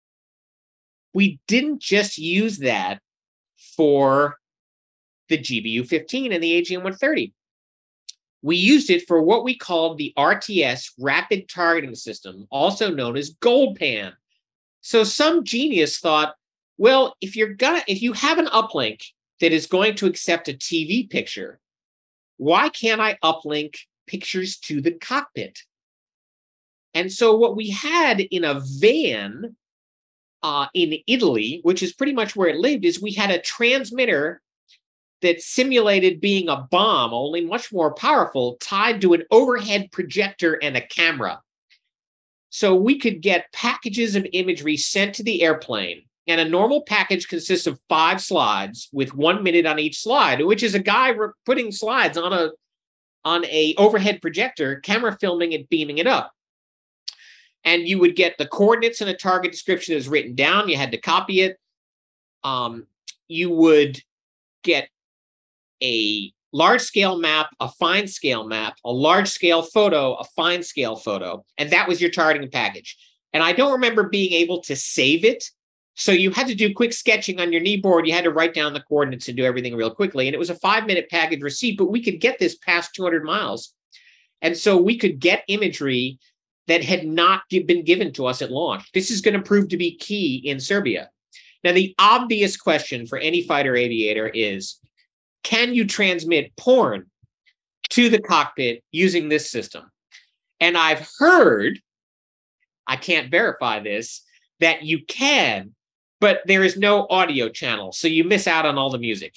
We didn't just use that for the G B U fifteen and the A G M one thirty. We used it for what we called the R T S, Rapid Targeting System, also known as Gold Pan. So some genius thought, well, if you're gonna, if you have an uplink that is going to accept a T V picture, why can't I uplink pictures to the cockpit? And so what we had in a van uh, in Italy, which is pretty much where it lived, is we had a transmitter that simulated being a bomb, only much more powerful, tied to an overhead projector and a camera. So we could get packages of imagery sent to the airplane. And a normal package consists of five slides with one minute on each slide, which is a guy putting slides on a on a overhead projector, camera filming it, beaming it up. And you would get the coordinates and a target description that was written down. You had to copy it. Um, you would get a large-scale map, a fine-scale map, a large-scale photo, a fine-scale photo, and that was your targeting package. And I don't remember being able to save it, so you had to do quick sketching on your kneeboard. You had to write down the coordinates and do everything real quickly, and it was a five-minute package receipt, but we could get this past two hundred miles. And so we could get imagery that had not been given to us at launch. This is going to prove to be key in Serbia. Now, the obvious question for any fighter aviator is, can you transmit porn to the cockpit using this system? And I've heard, I can't verify this, that you can, but there is no audio channel, so you miss out on all the music.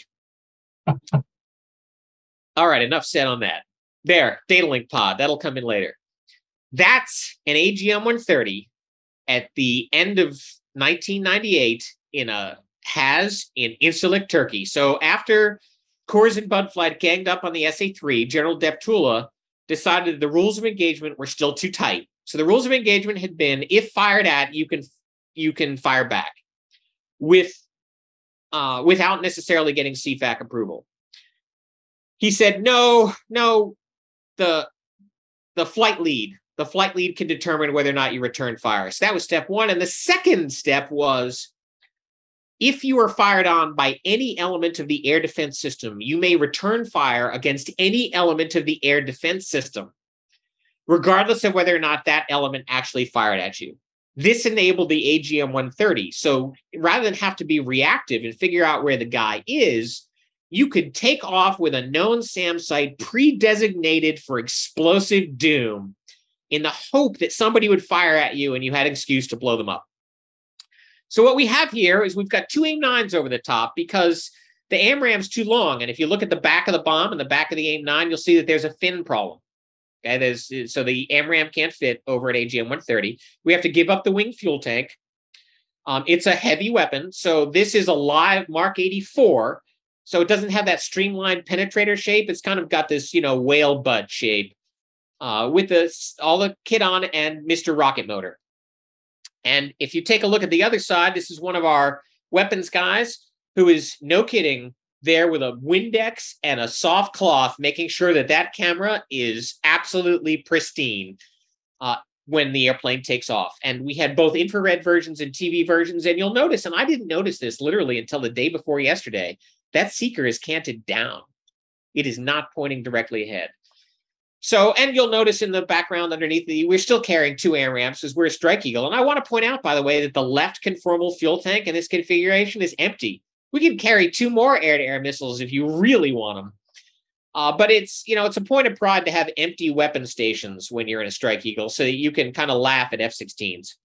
All right, enough said on that. There, data link pod, that'll come in later. That's an A G M one thirty at the end of nineteen ninety-eight in a Haz in Incirlik, Turkey. So after Coors and Budflight ganged up on the S A three, General Deptula decided the rules of engagement were still too tight. So the rules of engagement had been, if fired at, you can you can fire back with uh, without necessarily getting C FAC approval. He said, no, no, the the flight lead, the flight lead can determine whether or not you return fire. So that was step one. And the second step was, if you are fired on by any element of the air defense system, you may return fire against any element of the air defense system, regardless of whether or not that element actually fired at you. This enabled the A G M one thirty. So rather than have to be reactive and figure out where the guy is, you could take off with a known SAM site pre-designated for explosive doom in the hope that somebody would fire at you and you had an excuse to blow them up. So what we have here is we've got two AIM nines over the top because the AMRAM's too long. And if you look at the back of the bomb and the back of the AIM nine, you'll see that there's a fin problem. Okay, there's, so the AMRAM can't fit over an A G M one thirty. We have to give up the wing fuel tank. Um, it's a heavy weapon. So this is a live Mark eighty-four. So it doesn't have that streamlined penetrator shape. It's kind of got this, you know, whale butt shape uh, with the, all the kit on and Mister Rocket Motor. And if you take a look at the other side, this is one of our weapons guys who is, no kidding, there with a Windex and a soft cloth, making sure that that camera is absolutely pristine uh, when the airplane takes off. And we had both infrared versions and T V versions. And you'll notice, and I didn't notice this literally until the day before yesterday, that seeker is canted down. It is not pointing directly ahead. So, and you'll notice in the background underneath, the, we're still carrying two AMRAMs because we're a Strike Eagle. And I want to point out, by the way, that the left conformal fuel tank in this configuration is empty. We can carry two more air-to-air missiles if you really want them. Uh, but it's, you know, it's a point of pride to have empty weapon stations when you're in a Strike Eagle so that you can kind of laugh at F sixteens.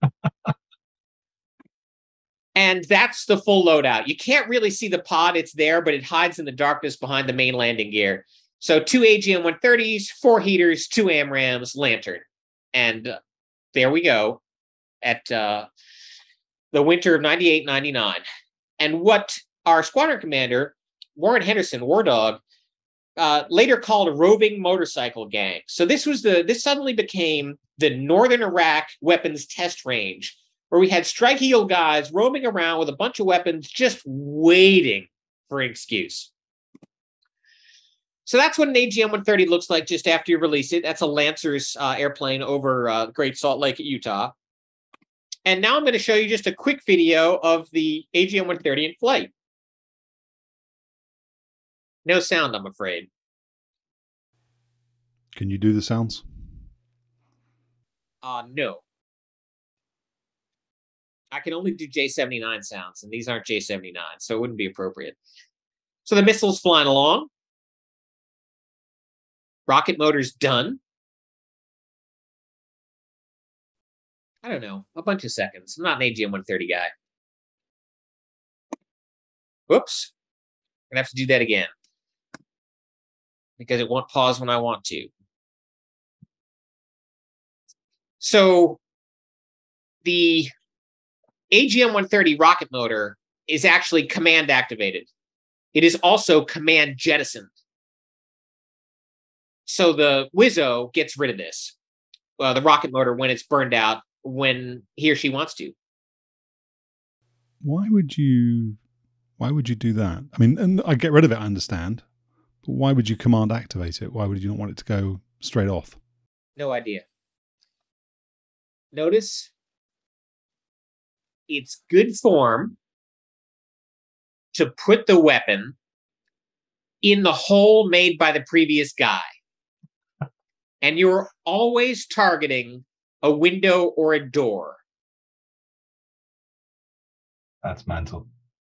And that's the full loadout. You can't really see the pod. It's there, but it hides in the darkness behind the main landing gear. So two A G M one thirties, four heaters, two AMRAMs, lantern. And uh, there we go at uh, the winter of ninety-eight ninety-nine. And what our squadron commander, Warren Henderson, War Dog, uh, later called a roving motorcycle gang. So this was the, this suddenly became the Northern Iraq weapons test range, where we had Strike Eagle guys roaming around with a bunch of weapons, just waiting for an excuse. So that's what an A G M one thirty looks like just after you release it. That's a Lancer's uh, airplane over uh, Great Salt Lake at Utah. And now I'm going to show you just a quick video of the A G M one thirty in flight. No sound, I'm afraid. Can you do the sounds? Uh, no. I can only do J seventy-nine sounds, and these aren't J seventy-nine, so it wouldn't be appropriate. So the missile's flying along. Rocket motor's done. I don't know, a bunch of seconds. I'm not an A G M one thirty guy. Whoops. I'm going to have to do that again, because it won't pause when I want to. So the A G M one thirty rocket motor is actually command activated. It is also command jettisoned. So the Wizzo gets rid of this, uh, the rocket motor, when it's burned out, when he or she wants to. Why would you? Why would you do that? I mean, and I get rid of it, I understand. But why would you command activate it? Why would you not want it to go straight off? No idea. Notice it's good form to put the weapon in the hole made by the previous guy. And you're always targeting a window or a door. That's mental.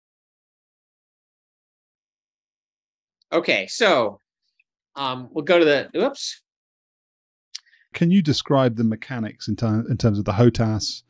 Okay, so um, we'll go to the, oops. Can you describe the mechanics in, ter in terms of the H O T A S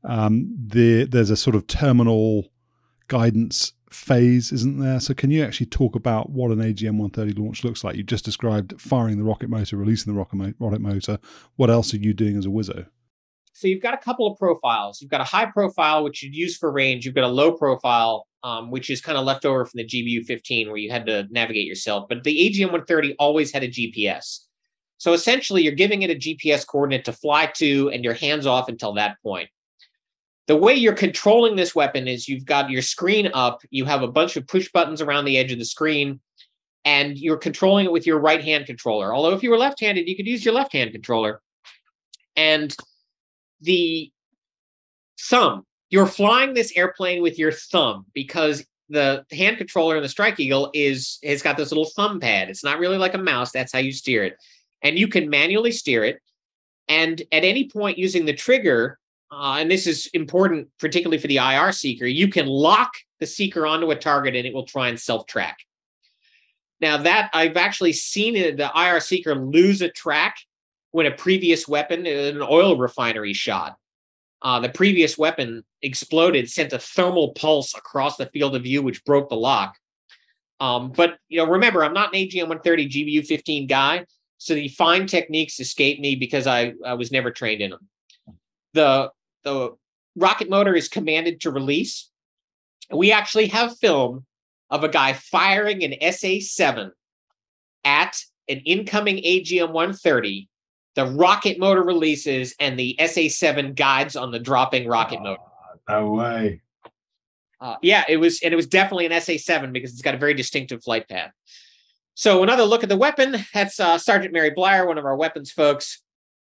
Um, the, there's a sort of terminal guidance phase, isn't there? So can you actually talk about what an A G M one thirty launch looks like? You just described firing the rocket motor, releasing the rocket, mo- rocket motor. What else are you doing as a Wizzo? So you've got a couple of profiles. You've got a high profile, which you'd use for range. You've got a low profile, um, which is kind of left over from the G B U fifteen, where you had to navigate yourself. But the A G M one thirty always had a G P S. So essentially, you're giving it a G P S coordinate to fly to, and you're hands off until that point. The way you're controlling this weapon is you've got your screen up. You have a bunch of push buttons around the edge of the screen, and you're controlling it with your right-hand controller. Although if you were left-handed, you could use your left-hand controller. And the thumb, you're flying this airplane with your thumb, because the hand controller in the Strike Eagle is has got this little thumb pad. It's not really like a mouse. That's how you steer it. And you can manually steer it. And at any point using the trigger, uh, and this is important, particularly for the I R seeker, you can lock the seeker onto a target and it will try and self-track. Now that I've actually seen it, the I R seeker lose a track when a previous weapon, an oil refinery shot, uh, the previous weapon exploded, sent a thermal pulse across the field of view, which broke the lock. Um, but you know, remember, I'm not an A G M one thirty G B U fifteen guy, so the fine techniques escape me because I, I was never trained in them. The, the rocket motor is commanded to release. We actually have film of a guy firing an S A seven at an incoming A G M one thirty. The rocket motor releases, and the S A seven guides on the dropping rocket motor. No way. Uh, yeah, it was, and it was definitely an S A seven because it's got a very distinctive flight path. So another look at the weapon. That's uh, Sergeant Mary Blyer, one of our weapons folks.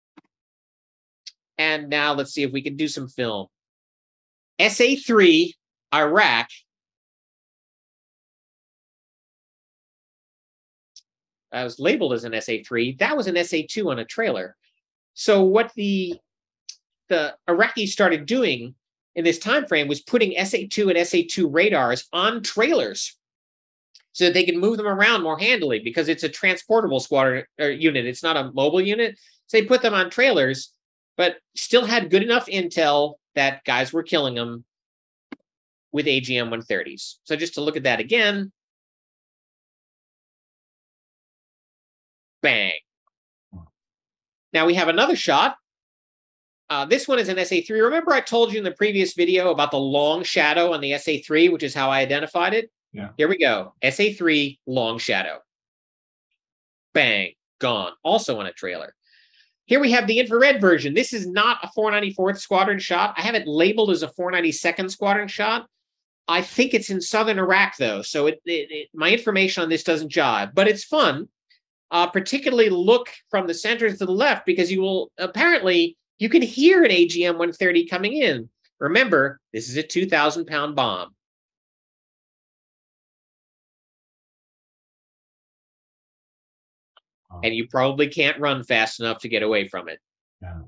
And now let's see if we can do some film. S A three, Iraq. I was labeled as an S A three. That was an S A two on a trailer. So what the the Iraqis started doing in this time frame was putting S A two and S A two radars on trailers so that they can move them around more handily, because it's a transportable squadron or unit. It's not a mobile unit. So they put them on trailers, but still had good enough intel that guys were killing them with A G M one thirties. So just to look at that again. Bang. Now we have another shot. Uh, this one is an S A three. Remember I told you in the previous video about the long shadow on the S A three, which is how I identified it? Yeah. Here we go. S A three, long shadow. Bang. Gone. Also on a trailer. Here we have the infrared version. This is not a four ninety-fourth Squadron shot. I have it labeled as a four ninety-second Squadron shot. I think it's in southern Iraq, though, so it, it, it, my information on this doesn't jive. But it's fun. Uh, particularly look from the center to the left, because you will apparently you can hear an A G M one thirty coming in. Remember, this is a two thousand pound bomb. Oh. And you probably can't run fast enough to get away from it. Yeah.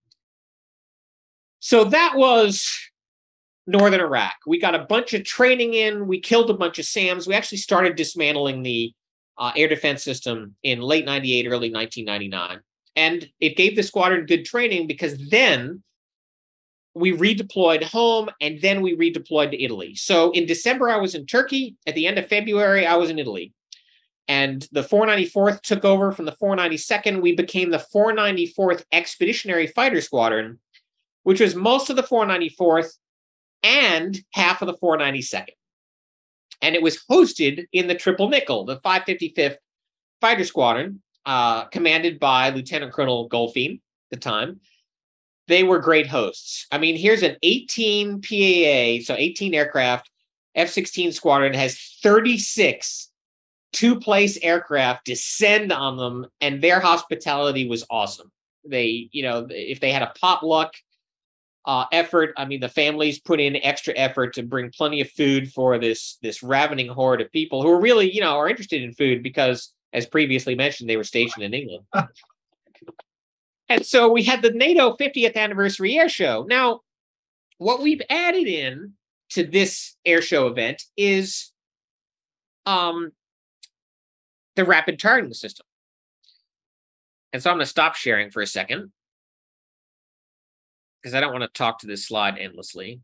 So that was northern Iraq. We got a bunch of training in. We killed a bunch of SAMs. We actually started dismantling the Uh, air defense system in late ninety-eight, early nineteen ninety-nine. And it gave the squadron good training, because then we redeployed home, and then we redeployed to Italy. So in December, I was in Turkey. At the end of February, I was in Italy. And the four ninety-fourth took over from the four ninety-second. We became the four ninety-fourth Expeditionary Fighter Squadron, which was most of the four ninety-fourth and half of the four ninety-second. And it was hosted in the Triple Nickel, the five fifty-fifth Fighter Squadron, uh, commanded by Lieutenant Colonel Golfine at the time. They were great hosts. I mean, here's an eighteen P A A, so eighteen aircraft, F sixteen Squadron has thirty-six two-place aircraft descend on them, and their hospitality was awesome. They, you know, if they had a potluck Uh, effort. I mean, the families put in extra effort to bring plenty of food for this this ravening horde of people who are really, you know, are interested in food because, as previously mentioned, they were stationed in England. And so we had the NATO fiftieth anniversary air show. Now, what we've added in to this air show event is um, the rapid targeting system. And so I'm going to stop sharing for a second. because I don't want to talk to this slide endlessly.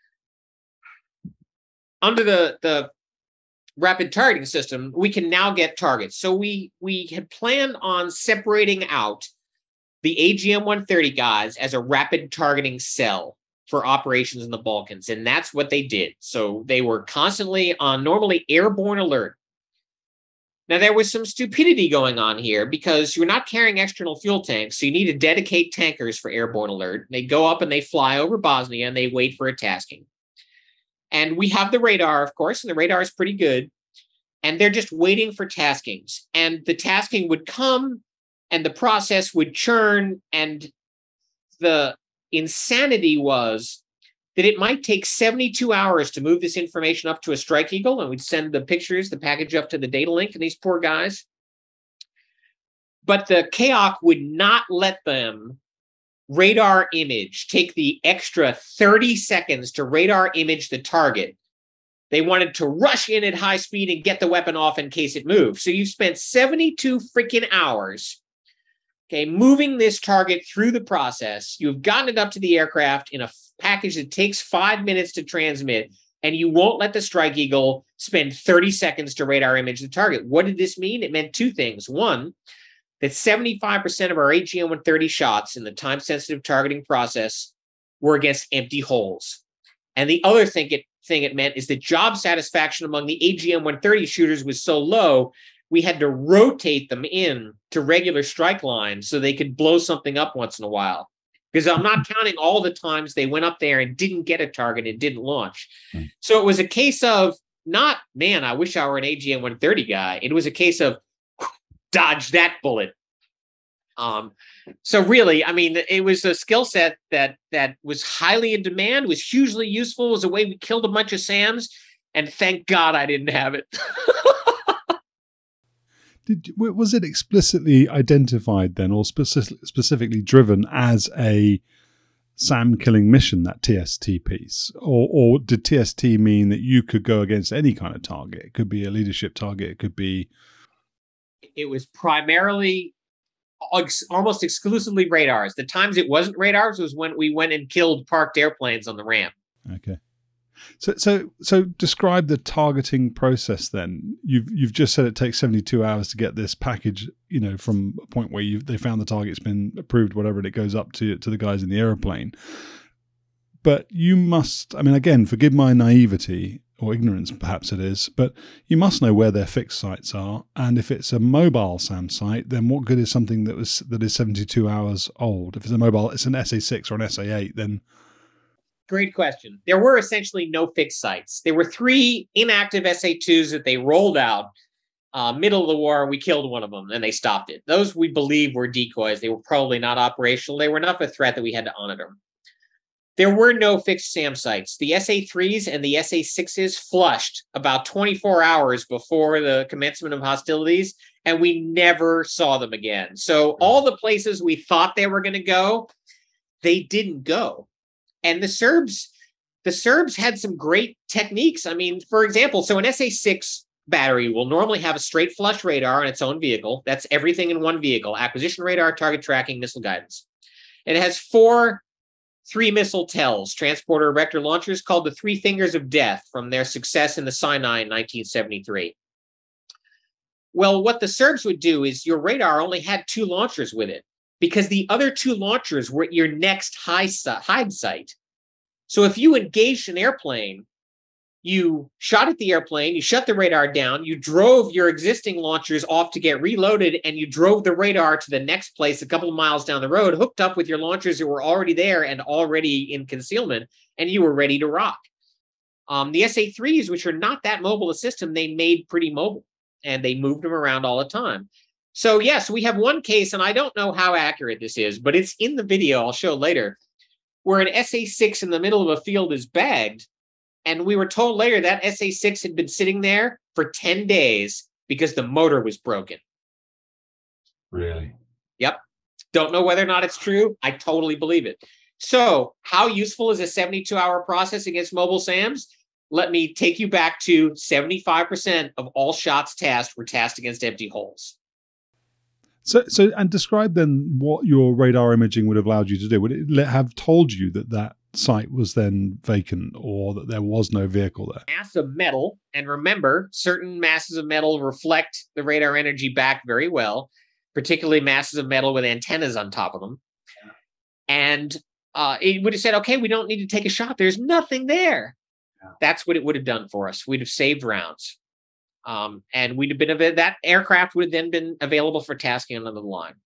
Under the, the rapid targeting system, we can now get targets. So we, we had planned on separating out the A G M one thirty guys as a rapid targeting cell for operations in the Balkans, and that's what they did. So they were constantly on normally airborne alert. Now, there was some stupidity going on here because you're not carrying external fuel tanks, so you need to dedicate tankers for airborne alert. They go up and they fly over Bosnia and they wait for a tasking. And we have the radar, of course, and the radar is pretty good. And they're just waiting for taskings. And the tasking would come and the process would churn. And the insanity was that it might take seventy-two hours to move this information up to a Strike Eagle, and we'd send the pictures, the package up to the data link, and these poor guys. But the K O C would not let them radar image, take the extra thirty seconds to radar image the target. They wanted to rush in at high speed and get the weapon off in case it moved. So you spent seventy-two freaking hours, okay, moving this target through the process. You've gotten it up to the aircraft in a package that takes five minutes to transmit, and you won't let the Strike Eagle spend thirty seconds to radar image the target. What did this mean? It meant two things. One, that seventy-five percent of our A G M one thirty shots in the time-sensitive targeting process were against empty holes. And the other thing it, thing it meant is that job satisfaction among the A G M one thirty shooters was so low, we had to rotate them in to regular strike lines so they could blow something up once in a while. Because I'm not counting all the times they went up there and didn't get a target and didn't launch. Mm. So it was a case of not, man, I wish I were an A G M one thirty guy. It was a case of dodge that bullet. Um, so really, I mean, it was a skill set that that was highly in demand, was hugely useful, was a way we killed a bunch of SAMs, and thank God I didn't have it. Did, was it explicitly identified then, or specific, specifically driven as a SAM killing mission, that T S T piece? Or, or did T S T mean that you could go against any kind of target? It could be a leadership target. It could be... It was primarily almost exclusively radars. The times it wasn't radars was when we went and killed parked airplanes on the ramp. Okay. So, so, so describe the targeting process. Then you've you've just said it takes seventy-two hours to get this package. You know, from a point where you they found the target's been approved, whatever, and it goes up to to the guys in the airplane. But you must. I mean, again, forgive my naivety or ignorance, perhaps it is, but you must know where their fixed sites are. And if it's a mobile SAM site, then what good is something that was that is seventy-two hours old? If it's a mobile, it's an S A six or an S A eight, then. Great question. There were essentially no fixed sites. There were three inactive S A twos that they rolled out uh, middle of the war. We killed one of them and they stopped it. Those we believe were decoys. They were probably not operational. They were enough of a threat that we had to honor them. There were no fixed SAM sites. The S A threes and the S A sixes flushed about twenty-four hours before the commencement of hostilities, and we never saw them again. So all the places we thought they were going to go, they didn't go. And the Serbs, the Serbs had some great techniques. I mean, for example, so an S A six battery will normally have a straight flush radar on its own vehicle. That's everything in one vehicle: acquisition radar, target tracking, missile guidance. And it has four three missile tells, transporter erector launchers, called the Three Fingers of Death, from their success in the Sinai in nineteen seventy-three. Well, what the Serbs would do is your radar only had two launchers with it, because the other two launchers were at your next high hide site. So if you engaged an airplane, you shot at the airplane, you shut the radar down, you drove your existing launchers off to get reloaded, and you drove the radar to the next place a couple of miles down the road, hooked up with your launchers that were already there and already in concealment, and you were ready to rock. Um, the S A threes, which are not that mobile a system, they made pretty mobile, and they moved them around all the time. So yes, we have one case, and I don't know how accurate this is, but it's in the video I'll show later, where an S A six in the middle of a field is bagged, and we were told later that S A six had been sitting there for ten days because the motor was broken. Really? Yep. Don't know whether or not it's true. I totally believe it. So how useful is a seventy-two hour process against mobile SAMs? Let me take you back to seventy-five percent of all shots tasked were tasked against empty holes. So, so, and describe then what your radar imaging would have allowed you to do. Would it le- have told you that that site was then vacant or that there was no vehicle there? Mass of metal, and remember, certain masses of metal reflect the radar energy back very well, particularly masses of metal with antennas on top of them. Yeah. And uh, it would have said, okay, we don't need to take a shot. There's nothing there. Yeah. That's what it would have done for us. We'd have saved rounds. Um, and we'd have been, that aircraft would have then been available for tasking on the line.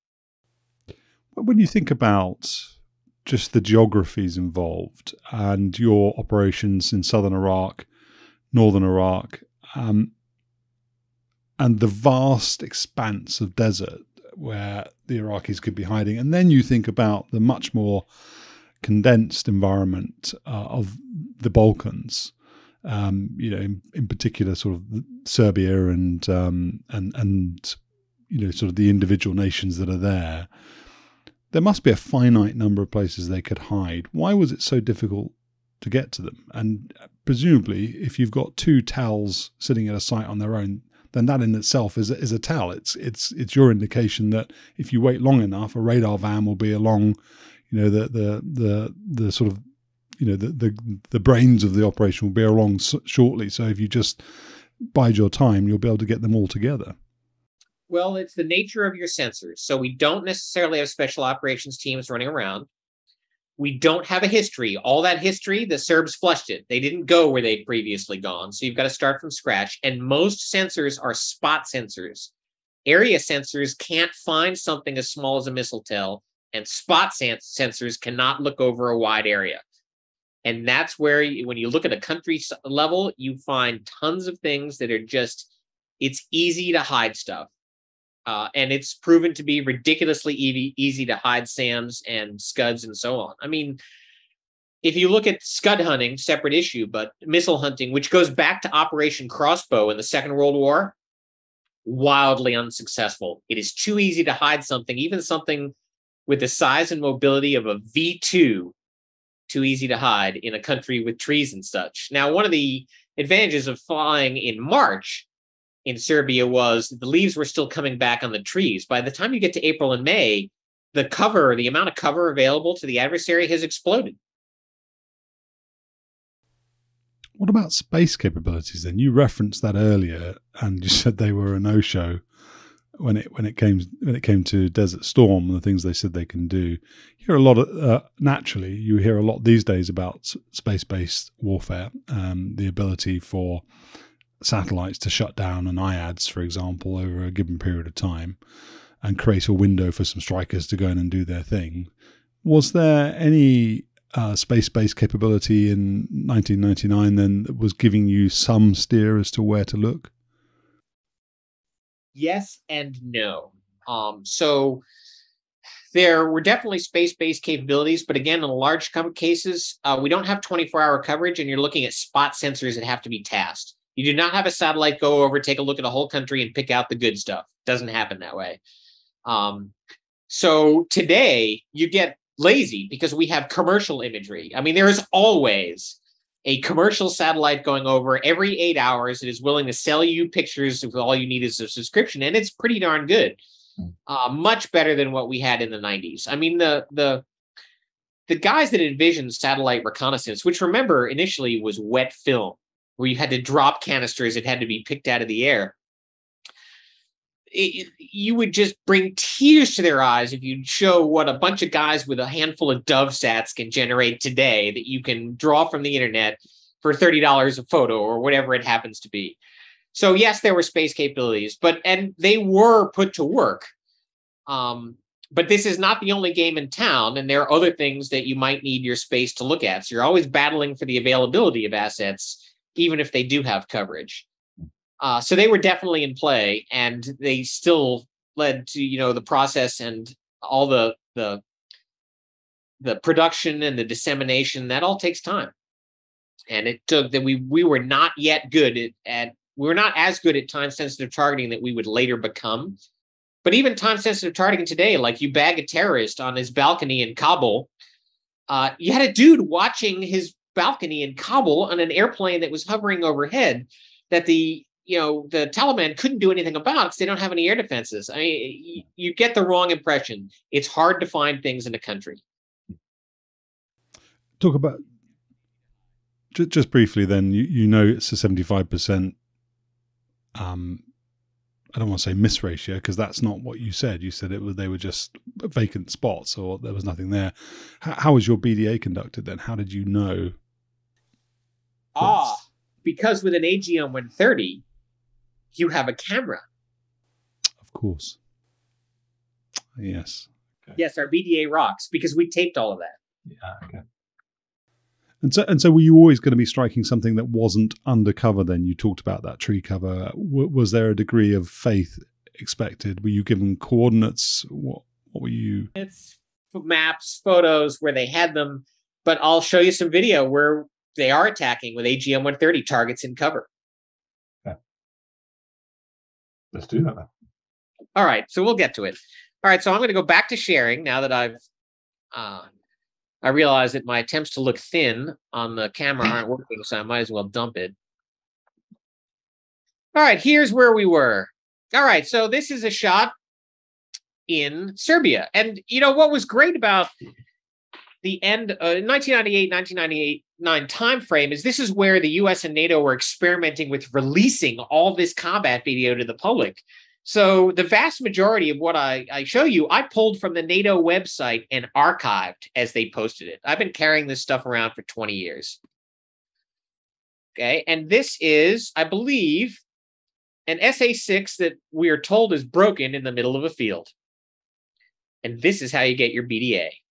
When you think about just the geographies involved and your operations in southern Iraq, northern Iraq, um, and the vast expanse of desert where the Iraqis could be hiding, and then you think about the much more condensed environment uh, of the Balkans, um, you know, in, in particular, sort of Serbia and um, and and you know, sort of the individual nations that are there. There must be a finite number of places they could hide. Why was it so difficult to get to them? And presumably, if you've got two T A Ls sitting at a site on their own, then that in itself is a, is a T A L. It's it's it's your indication that if you wait long enough, a radar van will be along. You know, the the the the sort of, you know, the the the brains of the operation will be along shortly. So if you just bide your time, you'll be able to get them all together. Well, it's the nature of your sensors. So we don't necessarily have special operations teams running around. We don't have a history. All that history, the Serbs flushed it. They didn't go where they'd previously gone. So you've got to start from scratch. And most sensors are spot sensors. Area sensors can't find something as small as a missile tail, and spot sens- sensors cannot look over a wide area. And that's where, you, when you look at a country level, you find tons of things that are just, it's easy to hide stuff. Uh, and it's proven to be ridiculously easy, easy to hide SAMs and Scuds and so on. I mean, if you look at Scud hunting, separate issue, but missile hunting, which goes back to Operation Crossbow in the Second World War, wildly unsuccessful. It is too easy to hide something, even something with the size and mobility of a V two, too easy to hide in a country with trees and such. Now, one of the advantages of flying in March in Serbia was the leaves were still coming back on the trees. By the time you get to April and May, the cover, the amount of cover available to the adversary has exploded. What about space capabilities then? You referenced that earlier, and you said they were a no-show when it when it came when it came to Desert Storm and the things they said they can do. You hear a lot of uh, naturally. You hear a lot these days about space-based warfare, um, the ability for satellites to shut down an I A D S, for example, over a given period of time, and create a window for some strikers to go in and do their thing. Was there any uh, space-based capability in nineteen ninety-nine then that was giving you some steer as to where to look? Yes and no. Um, so there were definitely space-based capabilities, but again, in large cases, uh, we don't have twenty-four hour coverage, and you're looking at spot sensors that have to be tasked. You do not have a satellite go over, take a look at a whole country, and pick out the good stuff. It doesn't happen that way. Um, so today, you get lazy because we have commercial imagery. I mean, there is always a commercial satellite going over every eight hours that is willing to sell you pictures if all you need is a subscription, and it's pretty darn good. Uh, much better than what we had in the nineties. I mean, the the the guys that envisioned satellite reconnaissance, which remember initially was wet film, where you had to drop canisters, it had to be picked out of the air. It, you would just bring tears to their eyes if you'd show what a bunch of guys with a handful of DoveSats can generate today that you can draw from the internet for thirty dollars a photo or whatever it happens to be. So yes, there were space capabilities, but and they were put to work. Um, but this is not the only game in town, and there are other things that you might need your space to look at. So you're always battling for the availability of assets, even if they do have coverage. Uh, so they were definitely in play, and they still led to, you know, the process and all the the the production and the dissemination. That all takes time, and it took that we we were not yet good at, at we were not as good at time sensitive targeting that we would later become. But even time sensitive targeting today, like you bag a terrorist on his balcony in Kabul, uh, you had a dude watching his balcony in Kabul on an airplane that was hovering overhead, that the you know, the Taliban couldn't do anything about because they don't have any air defenses. I mean, you, you get the wrong impression. It's hard to find things in the country. Talk about, just, just briefly then, you, you know it's a seventy-five percent, um, I don't want to say miss ratio, because that's not what you said. You said it was, they were just vacant spots or there was nothing there. How, how was your B D A conducted then? How did you know? Ah, because with an A G M one thirty, you have a camera. Of course. Yes. Okay. Yes, our B D A rocks because we taped all of that. Yeah, okay. And so, and so were you always going to be striking something that wasn't undercover then? You talked about that tree cover. W- was there a degree of faith expected? Were you given coordinates? What, what were you? It's maps, photos where they had them, but I'll show you some video where they are attacking with A G M one thirty targets in cover. Yeah. Let's do that then. All right, so we'll get to it. All right, so I'm going to go back to sharing now that I've uh, I realize that my attempts to look thin on the camera aren't working, so I might as well dump it. All right, here's where we were. All right, so this is a shot in Serbia. And, you know, what was great about the end uh, nineteen ninety-eight, nineteen ninety-nine timeframe is this is where the U S and NATO were experimenting with releasing all this combat video to the public. So the vast majority of what I, I show you, I pulled from the NATO website and archived as they posted it. I've been carrying this stuff around for twenty years. Okay, and this is, I believe, an S A six that we are told is broken in the middle of a field. And this is how you get your B D A.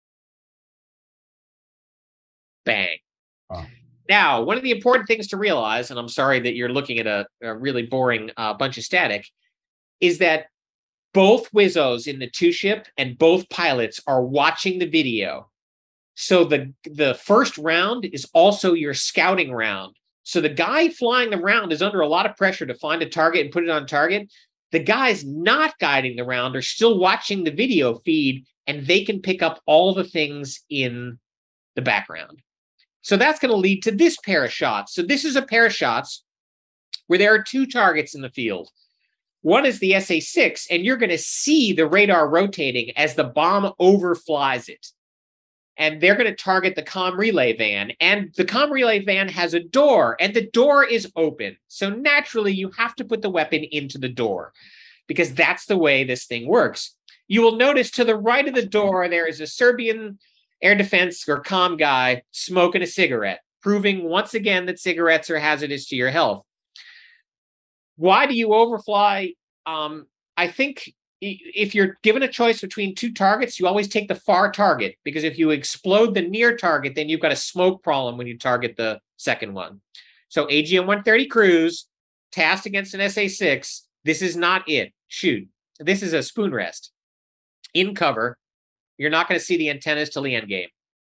Bang. Wow. Now, one of the important things to realize, and I'm sorry that you're looking at a, a really boring uh, bunch of static, is that both Wizzos in the two-ship and both pilots are watching the video. So the, the first round is also your scouting round. So the guy flying the round is under a lot of pressure to find a target and put it on target. The guys not guiding the round are still watching the video feed, and they can pick up all the things in the background. So that's going to lead to this pair of shots. So this is a pair of shots where there are two targets in the field. One is the S A six, and you're going to see the radar rotating as the bomb overflies it. And they're going to target the comm relay van. And the comm relay van has a door, and the door is open. So naturally, you have to put the weapon into the door because that's the way this thing works. You will notice to the right of the door, there is a Serbian air defense or comm guy smoking a cigarette, proving once again that cigarettes are hazardous to your health. Why do you overfly? Um, I think if you're given a choice between two targets, you always take the far target, because if you explode the near target, then you've got a smoke problem when you target the second one. So A G M one thirty Cruise, tasked against an S A six. This is not it. Shoot. This is a spoon rest. In cover. You're not going to see the antennas till the end game.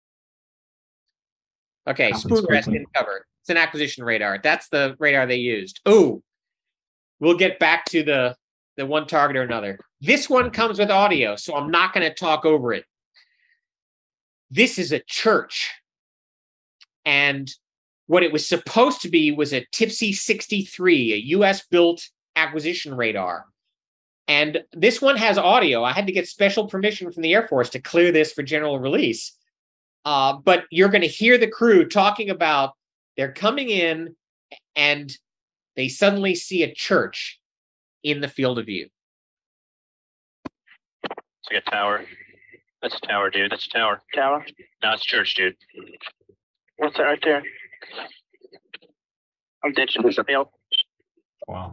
Okay, spoon rest in cover. It's an acquisition radar. That's the radar they used. Oh, we'll get back to the, the one target or another. This one comes with audio, so I'm not going to talk over it. This is a church. And what it was supposed to be was a Tipsy sixty-three, a U S-built acquisition radar. And this one has audio. I had to get special permission from the Air Force to clear this for general release. Uh, but you're going to hear the crew talking about they're coming in and they suddenly see a church in the field of view. It's like a tower. That's a tower, dude. That's a tower. Tower? No, it's a church, dude. What's that right there? I'm ditching this field. Wow.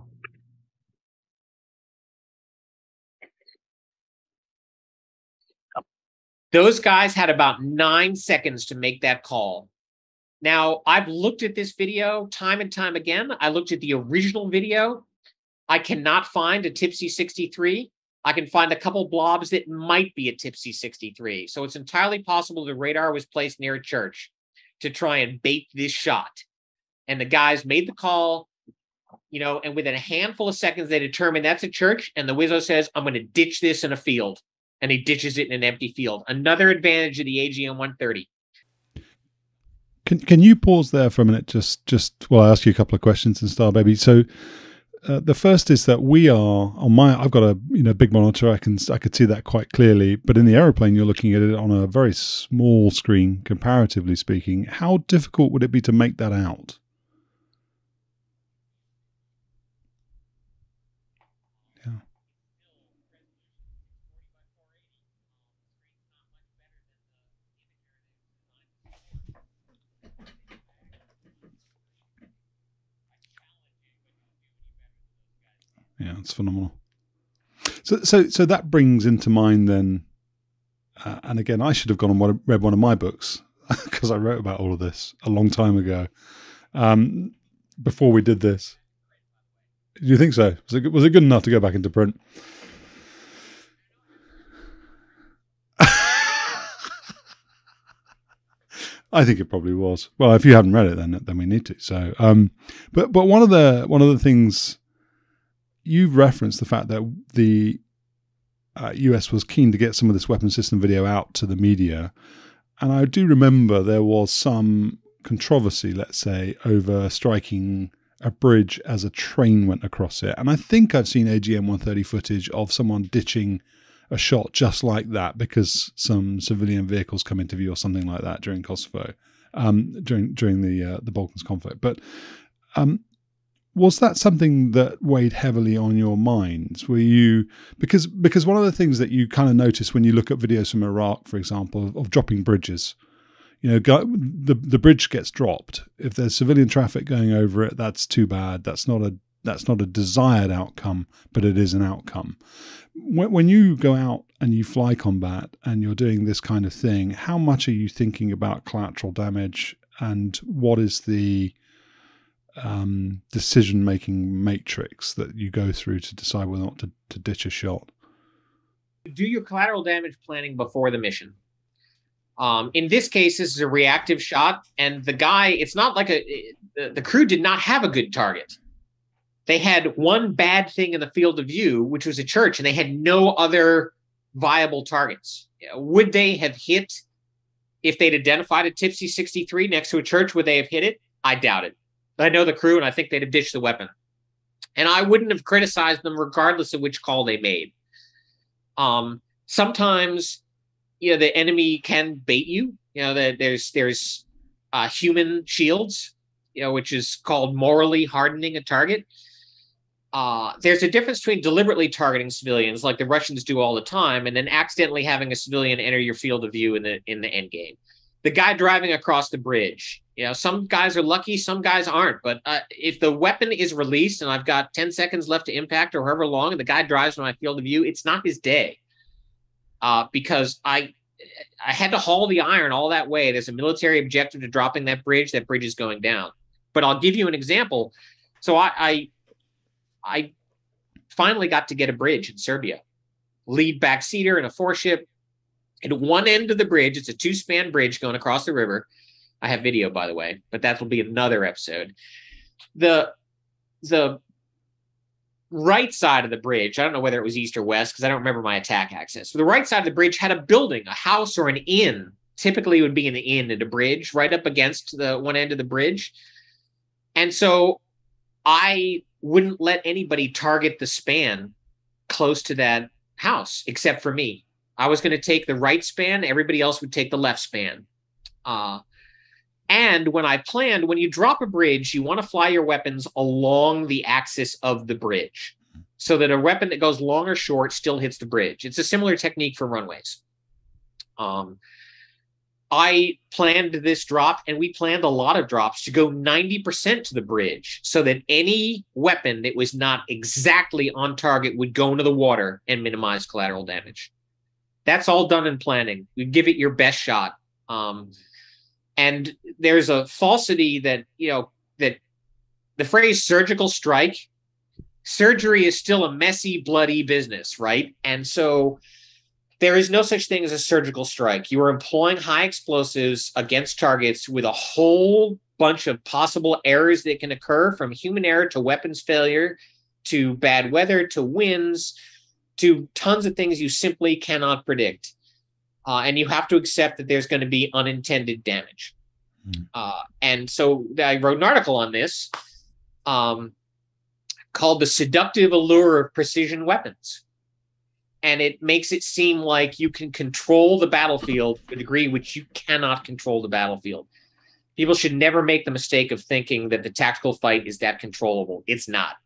Those guys had about nine seconds to make that call. Now, I've looked at this video time and time again. I looked at the original video. I cannot find a Tipsy sixty-three. I can find a couple blobs that might be a Tipsy sixty-three. So it's entirely possible the radar was placed near a church to try and bait this shot. And the guys made the call, you know, and within a handful of seconds, they determined that's a church. And the Wizzo says, I'm going to ditch this in a field. And he ditches it in an empty field. Another advantage of the A G M one thirty. Can can you pause there for a minute? Just just well, I ask you a couple of questions and start, baby. So Uh, the first is that we are on my. I've got a you know big monitor. I can I could see that quite clearly. But in the aeroplane, you're looking at it on a very small screen, comparatively speaking. How difficult would it be to make that out? Yeah. Yeah, it's phenomenal. So, so, so that brings into mind then, uh, and again, I should have gone and one- read one of my books because I wrote about all of this a long time ago, um, before we did this. Do you think so? Was it, was it good enough to go back into print? I think it probably was. Well, if you haven't read it, then then we need to. So, um, but but one of the one of the things. You referenced the fact that the uh, U S was keen to get some of this weapon system video out to the media. And I do remember there was some controversy, let's say, over striking a bridge as a train went across it. And I think I've seen A G M one thirty footage of someone ditching a shot just like that because some civilian vehicles come into view or something like that during Kosovo, um, during during the uh, the Balkans conflict. But um, was that something that weighed heavily on your minds? Were you because because one of the things that you kind of notice when you look at videos from Iraq, for example, of, of dropping bridges, you know, go, the the bridge gets dropped. If there's civilian traffic going over it, that's too bad. That's not a that's not a desired outcome, but it is an outcome. When, when you go out and you fly combat and you're doing this kind of thing, how much are you thinking about collateral damage, and what is the um, decision-making matrix that you go through to decide whether or not to, to ditch a shot? Do your collateral damage planning before the mission. Um, in this case, this is a reactive shot, and the guy, it's not like a, the, the crew did not have a good target. They had one bad thing in the field of view, which was a church, and they had no other viable targets. Would they have hit, if they'd identified a Tipsy sixty-three next to a church, would they have hit it? I doubt it. I know the crew, and I think they'd have ditched the weapon. And I wouldn't have criticized them regardless of which call they made. Um, sometimes, you know, the enemy can bait you. You know, that there's there's uh, human shields, you know, which is called morally hardening a target. Uh, there's a difference between deliberately targeting civilians, like the Russians do all the time, and then accidentally having a civilian enter your field of view in the in the end game. The guy driving across the bridge, you know, some guys are lucky, some guys aren't. But uh, if the weapon is released and I've got ten seconds left to impact or however long, and the guy drives in my field of view, it's not his day. Uh, because I I had to haul the iron all that way. There's a military objective to dropping that bridge. That bridge is going down. But I'll give you an example. So I I, I finally got to get a bridge in Serbia. Lead backseater and a four-ship. At one end of the bridge, it's a two-span bridge going across the river. I have video, by the way, but that will be another episode. The the right side of the bridge, I don't know whether it was east or west because I don't remember my attack access. So the right side of the bridge had a building, a house or an inn. Typically it would be in the inn at a bridge right up against the one end of the bridge. And so I wouldn't let anybody target the span close to that house except for me. I was going to take the right span. Everybody else would take the left span. Uh, and when I planned, when you drop a bridge, you want to fly your weapons along the axis of the bridge so that a weapon that goes long or short still hits the bridge. It's a similar technique for runways. Um, I planned this drop, and we planned a lot of drops to go ninety percent to the bridge so that any weapon that was not exactly on target would go into the water and minimize collateral damage. That's all done in planning. You give it your best shot. Um, and there's a falsity that, you know, that the phrase surgical strike, surgery is still a messy, bloody business, right? And so there is no such thing as a surgical strike. You are employing high explosives against targets with a whole bunch of possible errors that can occur, from human error to weapons failure to bad weather to winds to tons of things you simply cannot predict. Uh, and you have to accept that there's going to be unintended damage. Mm. Uh, and so I wrote an article on this. Um, called The Seductive Allure of Precision Weapons. And it makes it seem like you can control the battlefield to a degree which you cannot control the battlefield. People should never make the mistake of thinking that the tactical fight is that controllable. It's not.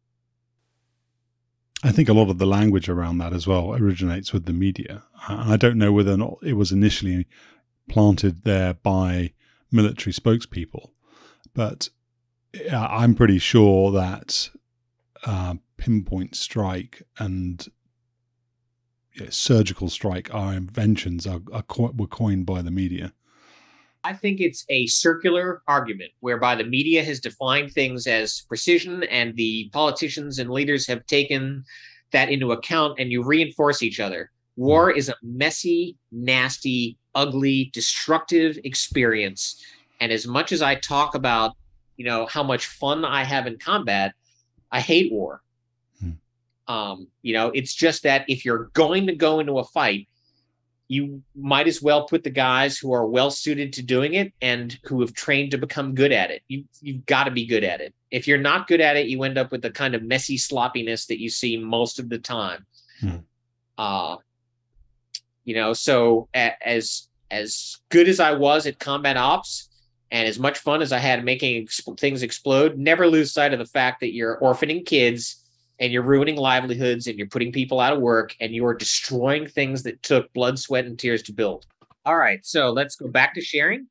I think a lot of the language around that as well originates with the media. I don't know whether or not it was initially planted there by military spokespeople, but I'm pretty sure that uh, pinpoint strike and yeah, surgical strike, our inventions are, are co- were coined by the media. I think it's a circular argument whereby the media has defined things as precision and the politicians and leaders have taken that into account, and you reinforce each other. War is a messy, nasty, ugly, destructive experience. And as much as I talk about, you know, how much fun I have in combat, I hate war. Hmm. Um, you know, it's just that if you're going to go into a fight, you might as well put the guys who are well suited to doing it and who have trained to become good at it. You, you've got to be good at it. If you're not good at it, you end up with the kind of messy sloppiness that you see most of the time. Hmm. Uh, you know, so a, as as good as I was at combat ops and as much fun as I had making exp- things explode, never lose sight of the fact that you're orphaning kids and you're ruining livelihoods and you're putting people out of work and you are destroying things that took blood, sweat, and tears to build. All right, so let's go back to sharing.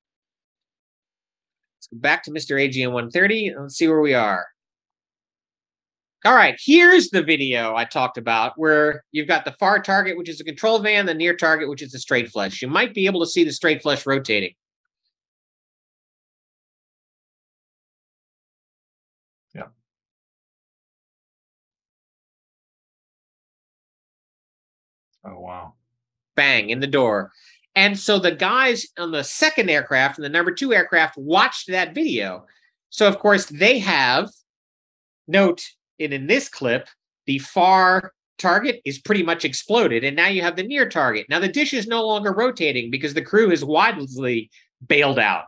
Let's go back to Mister A G M one thirty and let's see where we are. All right, here's the video I talked about where you've got the far target, which is a control van, the near target, which is the straight flush. You might be able to see the straight flush rotating. Yeah. Oh, wow. Bang, in the door. And so the guys on the second aircraft and the number two aircraft watched that video. So, of course, they have, note, and in this clip, the far target is pretty much exploded. And now you have the near target. Now the dish is no longer rotating because the crew has wisely bailed out.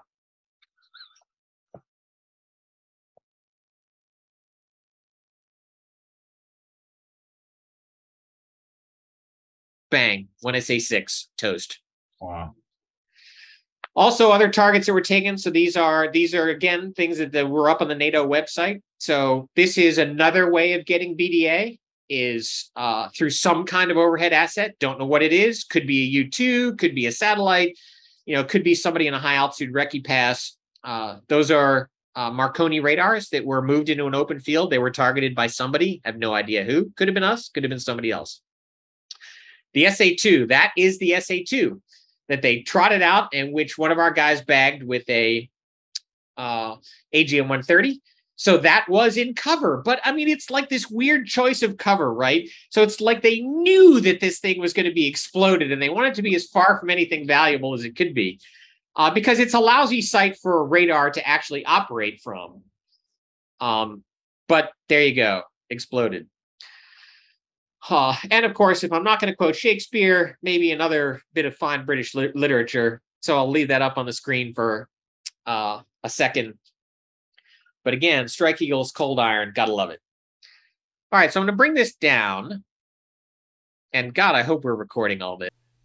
Bang, when I say six, toast. Wow. Also, other targets that were taken. So these are, these are again, things that, that were up on the NATO website. So this is another way of getting B D A is uh, through some kind of overhead asset. Don't know what it is. Could be a U two, could be a satellite, you know, could be somebody in a high altitude recce pass. Uh, those are uh, Marconi radars that were moved into an open field. They were targeted by somebody. I have no idea who. Could have been us, could have been somebody else. The S A two, that is the S A two that they trotted out and which one of our guys bagged with a uh, A G M one thirty. So that was in cover. But, I mean, it's like this weird choice of cover, right? So it's like they knew that this thing was going to be exploded and they wanted to be as far from anything valuable as it could be uh, because it's a lousy site for a radar to actually operate from. Um, but there you go, exploded. Uh, and of course, if I'm not going to quote Shakespeare, maybe another bit of fine British li- literature. So I'll leave that up on the screen for uh, a second. But again, Strike Eagles, Cold Iron, gotta love it. All right, so I'm going to bring this down. And God, I hope we're recording all this.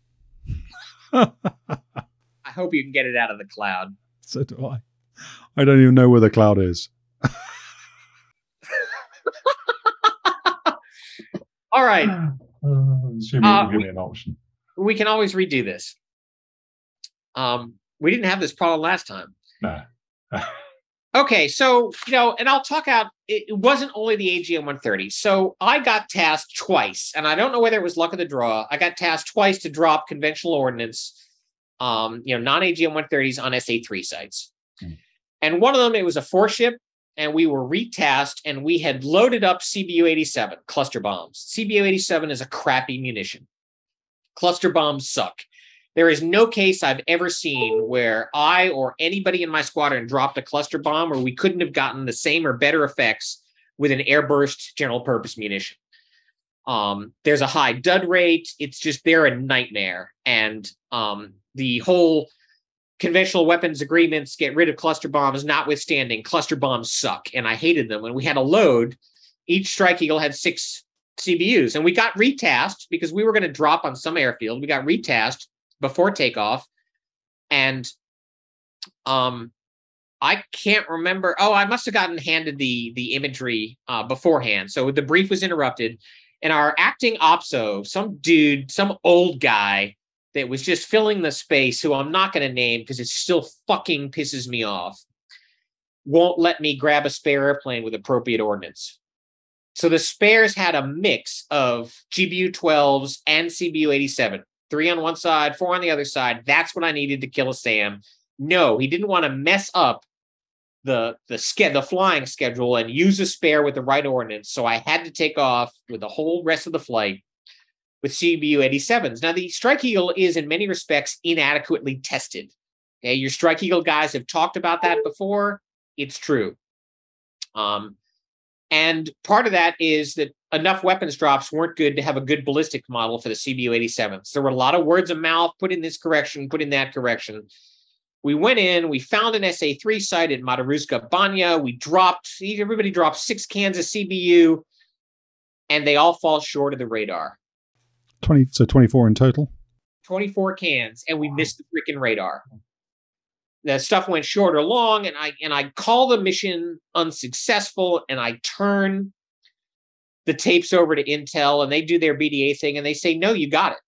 I hope you can get it out of the cloud. So do I. I don't even know where the cloud is. All right. Uh, Assuming Uh, you give we- me an option. We can always redo this. Um, we didn't have this problem last time. No. Okay, so, you know, and I'll talk out, it it wasn't only the A G M one thirty. So I got tasked twice, and I don't know whether it was luck of the draw. I got tasked twice to drop conventional ordnance, um, you know, non-A G M one thirties on S A three sites. Hmm. And one of them, it was a four ship, and we were retasked, and we had loaded up C B U eighty-seven, cluster bombs. C B U eighty-seven is a crappy munition. Cluster bombs suck. There is no case I've ever seen where I or anybody in my squadron dropped a cluster bomb where we couldn't have gotten the same or better effects with an airburst general purpose munition. Um, there's a high dud rate. It's just, they're a nightmare. And um, the whole conventional weapons agreements get rid of cluster bombs, notwithstanding, cluster bombs suck. And I hated them. And we had a load each Strike Eagle had six C B Us. And we got retasked because we were going to drop on some airfield. We got retasked before takeoff. And um, I can't remember. Oh, I must have gotten handed the, the imagery uh, beforehand. So the brief was interrupted. And our acting opso, some dude, some old guy that was just filling the space, who I'm not going to name because it still fucking pisses me off, won't let me grab a spare airplane with appropriate ordnance. So the spares had a mix of G B U twelves and C B U eighty-seven. Three on one side, four on the other side. That's what I needed to kill a SAM. No, he didn't want to mess up the the ske- the flying schedule and use a spare with the right ordnance. So I had to take off with the whole rest of the flight with C B U eighty-sevens. Now, the Strike Eagle is in many respects inadequately tested. Okay, your Strike Eagle guys have talked about that before. It's true. Um, and part of that is that enough weapons drops weren't good to have a good ballistic model for the C B U eighty-sevens. There were a lot of words of mouth, put in this correction, put in that correction. We went in, we found an S A three site at Mataruska Banya. We dropped, everybody dropped six cans of C B U, and they all fall short of the radar. twenty, so twenty-four in total? twenty-four cans, and we missed the freaking radar. The stuff went short or long, and I and I call the mission unsuccessful, and I turn the tapes over to Intel, and they do their B D A thing, and they say, no, you got it.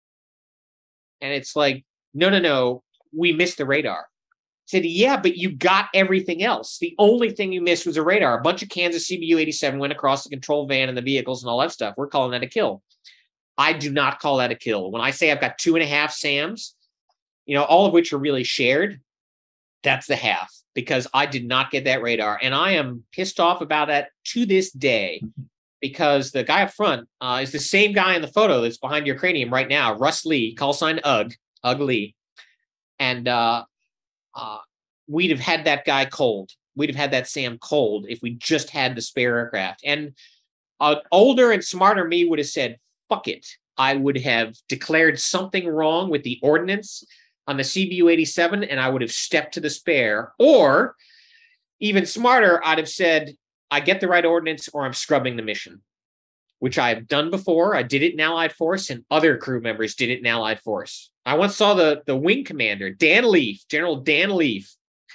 And it's like, no, no, no, we missed the radar. I said, yeah, but you got everything else. The only thing you missed was a radar. A bunch of cans of C B U eighty-seven went across the control van and the vehicles and all that stuff. We're calling that a kill. I do not call that a kill. When I say I've got two and a half SAMs, you know, all of which are really shared, that's the half, because I did not get that radar. And I am pissed off about that to this day, because the guy up front uh, is the same guy in the photo that's behind your cranium right now, Russ Lee, call sign Ugg, Ugg Lee. And uh, uh, we'd have had that guy cold. We'd have had that SAM cold if we just had the spare aircraft. And an older and smarter me would have said, fuck it. I would have declared something wrong with the ordnance on the C B U eighty-seven, and I would have stepped to the spare. Or, even smarter, I'd have said, I get the right ordnance or I'm scrubbing the mission, which I've done before. I did it in Allied Force, and other crew members did it in Allied Force. I once saw the, the wing commander, Dan Leaf, General Dan Leaf,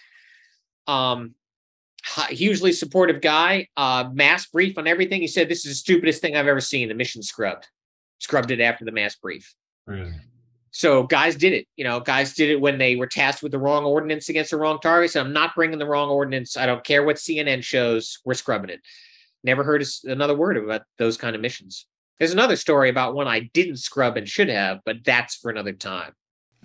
um, hugely supportive guy, uh, mass brief on everything. He said, this is the stupidest thing I've ever seen. The mission scrubbed. Scrubbed it after the mass brief. Really? So guys did it. You know, guys did it when they were tasked with the wrong ordnance against the wrong targets. I'm not bringing the wrong ordnance. I don't care what C N N shows. We're scrubbing it. Never heard another word about those kind of missions. There's another story about one I didn't scrub and should have, but that's for another time.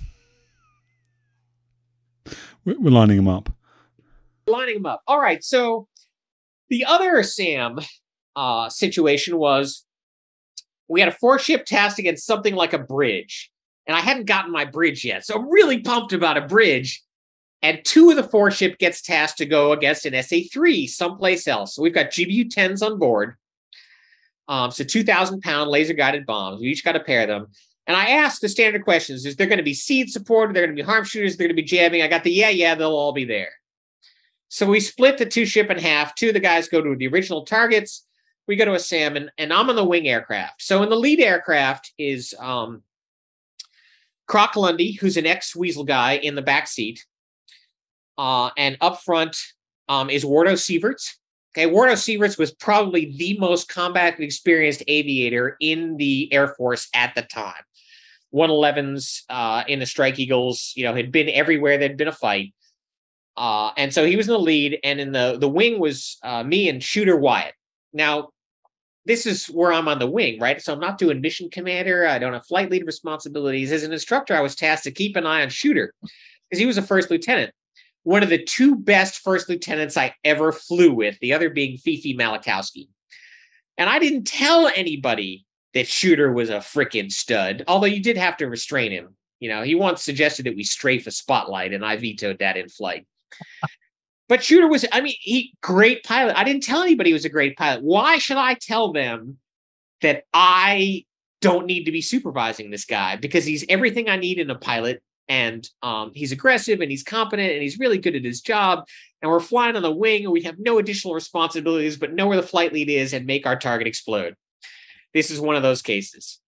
We're lining them up. Lining them up. All right. So the other SAM uh, situation was we had a four-ship task against something like a bridge. And I hadn't gotten my bridge yet. So I'm really pumped about a bridge. And two of the four-ship gets tasked to go against an S A three someplace else. So we've got G B U tens on board. Um, so two thousand pound laser-guided bombs. We each got a pair of them. And I asked the standard questions. Is there going to be seed support? Are there going to be harm shooters? Are there going to be jamming? I got the, yeah, yeah, they'll all be there. So we split the two ship in half. Two of the guys go to the original targets. We go to a SAM, and, and I'm on the wing aircraft. So in the lead aircraft is um, Croc Lundy, who's an ex-Weasel guy in the back seat. Uh, and up front um, is Wardo Sieverts. Okay, Wardo Sieverts was probably the most combat experienced aviator in the Air Force at the time. one elevens uh, in the Strike Eagles, you know, had been everywhere. There'd been a fight. Uh, and so he was in the lead, and in the, the wing was uh, me and Shooter Wyatt. Now, this is where I'm on the wing, right? So I'm not doing mission commander. I don't have flight lead responsibilities. As an instructor, I was tasked to keep an eye on Shooter because he was a first lieutenant. One of the two best first lieutenants I ever flew with, the other being Fifi Malachowski. And I didn't tell anybody that Shooter was a frickin' stud, although you did have to restrain him. You know, he once suggested that we strafe a spotlight, and I vetoed that in flight. But Shooter was, I mean, he great pilot. I didn't tell anybody he was a great pilot. Why should I tell them that I don't need to be supervising this guy? Because he's everything I need in a pilot, And um, he's aggressive and he's competent and he's really good at his job. And we're flying on the wing and we have no additional responsibilities, but know where the flight lead is and make our target explode. This is one of those cases.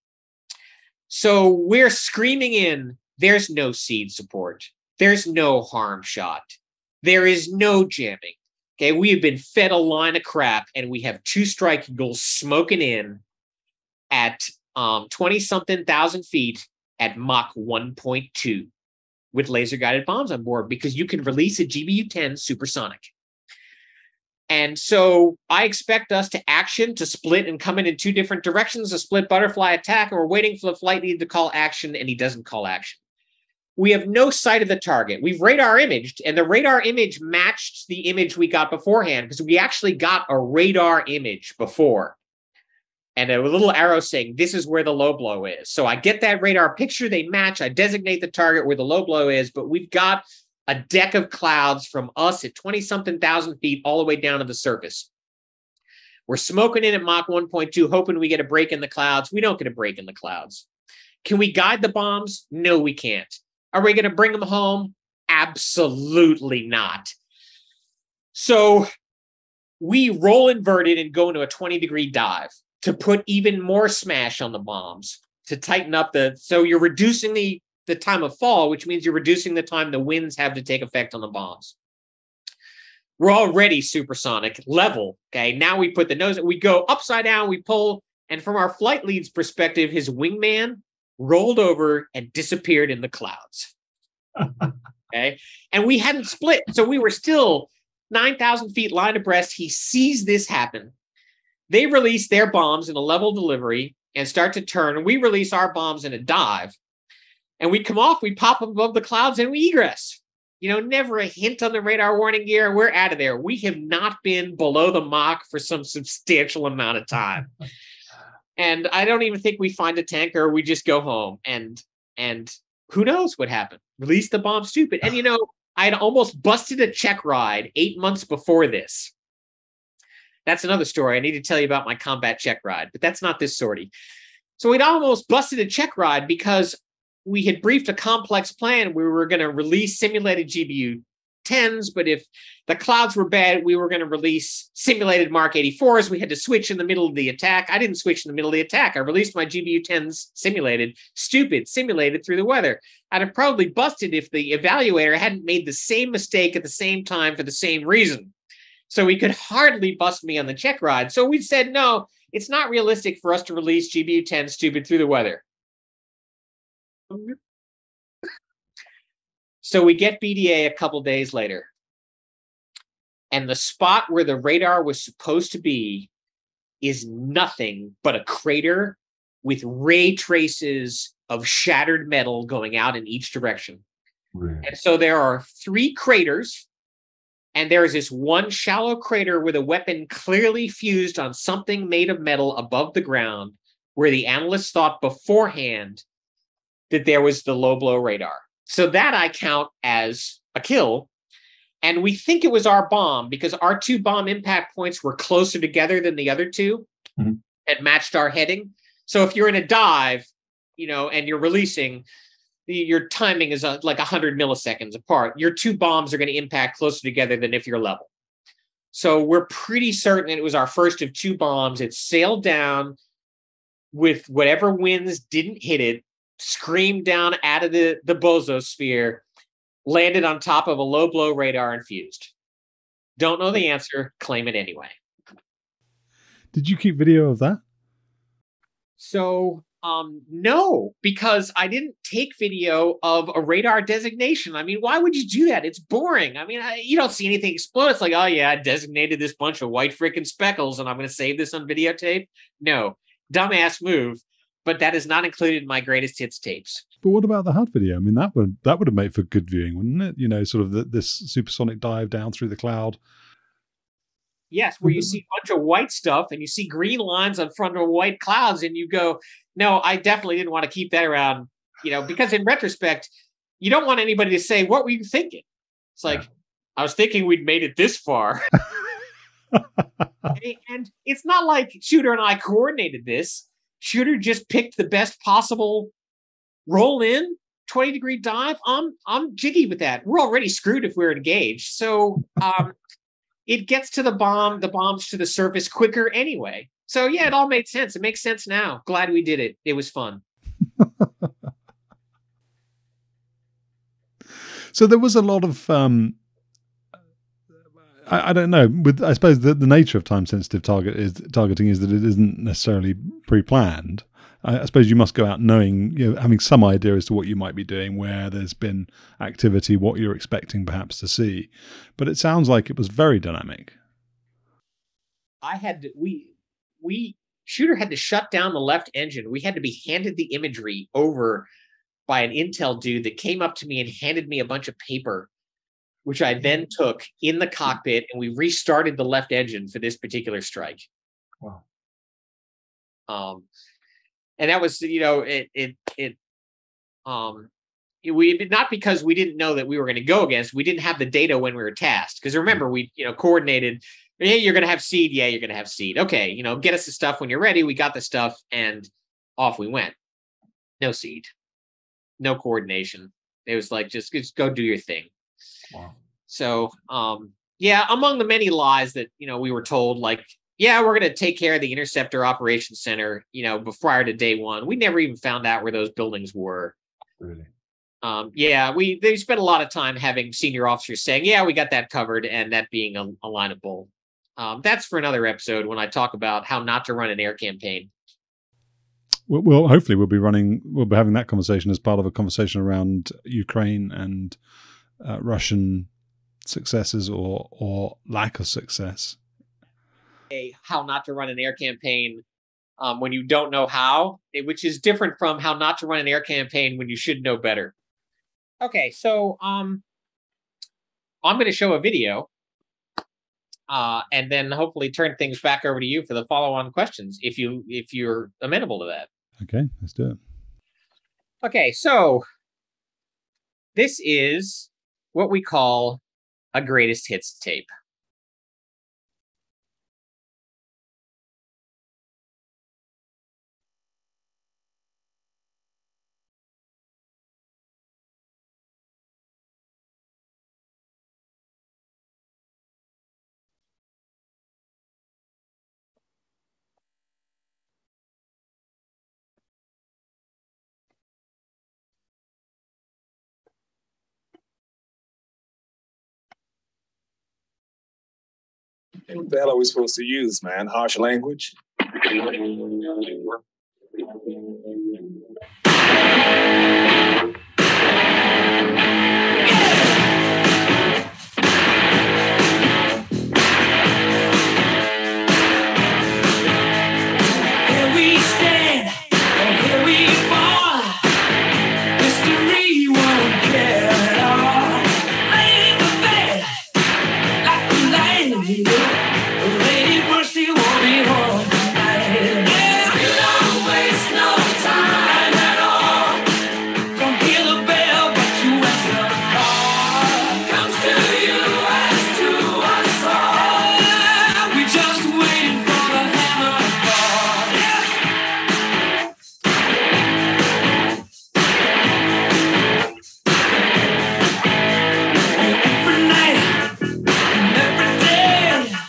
So we're screaming in, there's no seed support. There's no harm shot. There is no jamming. Okay, we have been fed a line of crap and we have two strike eagles smoking in at um, twenty something thousand feet at Mach one point two with laser guided bombs on board because you can release a G B U ten supersonic. And so I expect us to action, to split and come in in two different directions, a split butterfly attack, and we're waiting for the flight lead to call action, and he doesn't call action. We have no sight of the target. We've radar imaged, and the radar image matched the image we got beforehand because we actually got a radar image before. And a little arrow saying, this is where the low blow is. So I get that radar picture, they match, I designate the target where the low blow is, but we've got a deck of clouds from us at twenty something thousand feet all the way down to the surface. We're smoking in at Mach one point two, hoping we get a break in the clouds. We don't get a break in the clouds. Can we guide the bombs? No, we can't. Are we going to bring them home? Absolutely not. So we roll inverted and go into a twenty degree dive to put even more smash on the bombs, to tighten up the, so you're reducing the the time of fall, which means you're reducing the time the winds have to take effect on the bombs. We're already supersonic level. Okay. Now we put the nose, we go upside down, we pull, and from our flight lead's perspective, his wingman rolled over and disappeared in the clouds. Okay. And we hadn't split. So we were still nine thousand feet line abreast. He sees this happen. They release their bombs in a level delivery and start to turn. We release our bombs in a dive. And we come off, we pop up above the clouds, and we egress. You know, never a hint on the radar warning gear. We're out of there. We have not been below the Mach for some substantial amount of time. And I don't even think we find a tanker. We just go home. And and who knows what happened? Release the bomb stupid. And, you know, I had almost busted a check ride eight months before this. That's another story. I need to tell you about my combat check ride, but that's not this sortie. So we'd almost busted a check ride because we had briefed a complex plan. We were going to release simulated G B U tens, but if the clouds were bad, we were going to release simulated Mark eighty-fours. We had to switch in the middle of the attack. I didn't switch in the middle of the attack. I released my G B U tens simulated, stupid, simulated through the weather. I'd have probably busted if the evaluator hadn't made the same mistake at the same time for the same reason. So he could hardly bust me on the check ride. So we said, no, it's not realistic for us to release G B U ten stupid through the weather. So we get B D A a couple days later. And the spot where the radar was supposed to be is nothing but a crater with ray traces of shattered metal going out in each direction. Really? And so there are three craters, and there is this one shallow crater with a weapon clearly fused on something made of metal above the ground, where the analysts thought beforehand that there was the low blow radar. So that I count as a kill. And we think it was our bomb because our two bomb impact points were closer together than the other two, mm-hmm. and matched our heading. So if you're in a dive, you know, and you're releasing, your timing is uh, like one hundred milliseconds apart. Your two bombs are going to impact closer together than if you're level. So we're pretty certain it was our first of two bombs. It sailed down with whatever winds didn't hit it, screamed down out of the, the bozosphere, landed on top of a low blow radar and fused. Don't know the answer, claim it anyway. Did you keep video of that? So, um, no, because I didn't take video of a radar designation. I mean, why would you do that? It's boring. I mean, I, you don't see anything explode. It's like, oh yeah, I designated this bunch of white freaking speckles and I'm going to save this on videotape. No, dumbass move. But that is not included in my greatest hits tapes. But what about the H U D video? I mean, that would that would have made for good viewing, wouldn't it? You know, sort of the, this supersonic dive down through the cloud. Yes, where you see a bunch of white stuff and you see green lines on front of white clouds, and you go, no, I definitely didn't want to keep that around, you know, because in retrospect, you don't want anybody to say, what were you thinking? It's like, yeah. I was thinking we'd made it this far. And it's not like Shooter and I coordinated this. Shooter just picked the best possible roll in, twenty degree dive, I'm I'm jiggy with that. We're already screwed if we're engaged. So um, it gets to the bomb, the bombs to the surface quicker anyway. So yeah, it all made sense. It makes sense now. Glad we did it. It was fun. So there was a lot of, um, I, I don't know, with I suppose the, the nature of time-sensitive target is targeting is that it isn't necessarily pre-planned. I, I suppose you must go out knowing, you know, having some idea as to what you might be doing, where there's been activity, what you're expecting perhaps to see. But it sounds like it was very dynamic. I had to, we, we, Shooter had to shut down the left engine. We had to be handed the imagery over by an intel dude that came up to me and handed me a bunch of paper, which I then took in the cockpit, and we restarted the left engine for this particular strike. Wow. Um, and that was, you know, it, it, it, um, it, we not because we didn't know that we were going to go against, we didn't have the data when we were tasked. Because remember, we, you know, coordinated, hey, you're going to have seed. Yeah, you're going to have seed. Okay. You know, get us the stuff when you're ready. We got the stuff, and off we went. No seed. No coordination. It was like, just, just go do your thing. Wow. So, um, yeah, among the many lies that, you know, we were told, like, yeah, we're going to take care of the Interceptor Operations Center, you know, prior to day one. We never even found out where those buildings were. Really? Um, yeah, we they spent a lot of time having senior officers saying, yeah, we got that covered, and that being a, a line of bull. Um, that's for another episode when I talk about how not to run an air campaign. Well, well, hopefully we'll be running, we'll be having that conversation as part of a conversation around Ukraine and uh, Russian successes or or lack of success. A, how not to run an air campaign um, when you don't know how, which is different from how not to run an air campaign when you should know better. Okay, so um, I'm going to show a video uh, and then hopefully turn things back over to you for the follow-on questions, if you if you're amenable to that. Okay, let's do it. Okay, so this is what we call a greatest hits tape. What the hell are we supposed to use, man? Harsh language? Here we stand, and here we fall. History won't care at all. Laying the bed like a lady. Lady Mercy won't be home tonight. Yeah, you don't waste no time at all. Don't hear the bell, but you answer the call. Comes to you as to us all. We just waiting for the hammer to fall. Yeah. And every night and every day.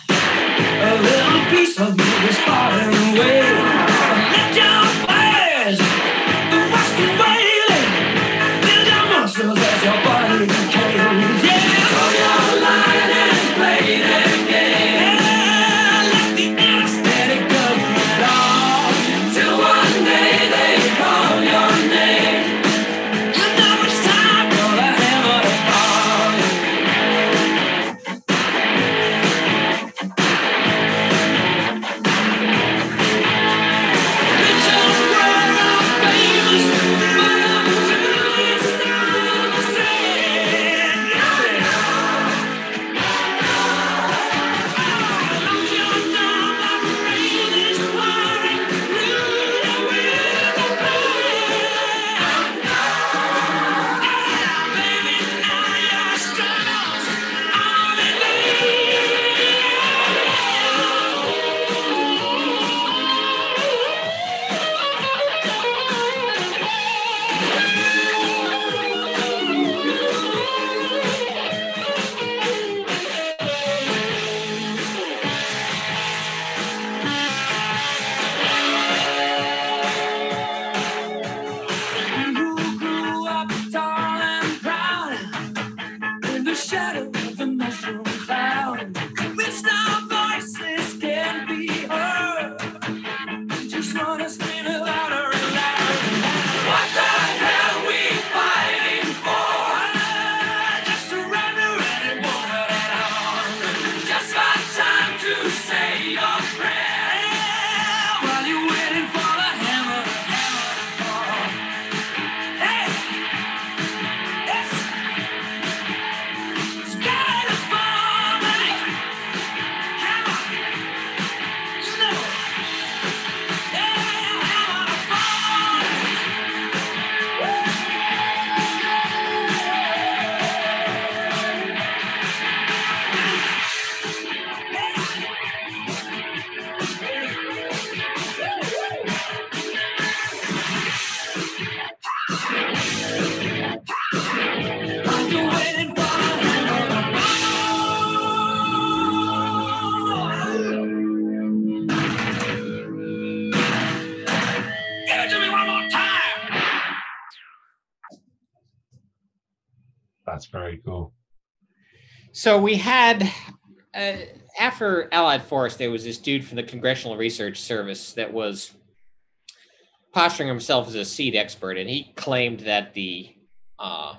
very cool. So we had, uh, after Allied Force, there was this dude from the Congressional Research Service that was posturing himself as a seed expert, and he claimed that the, uh,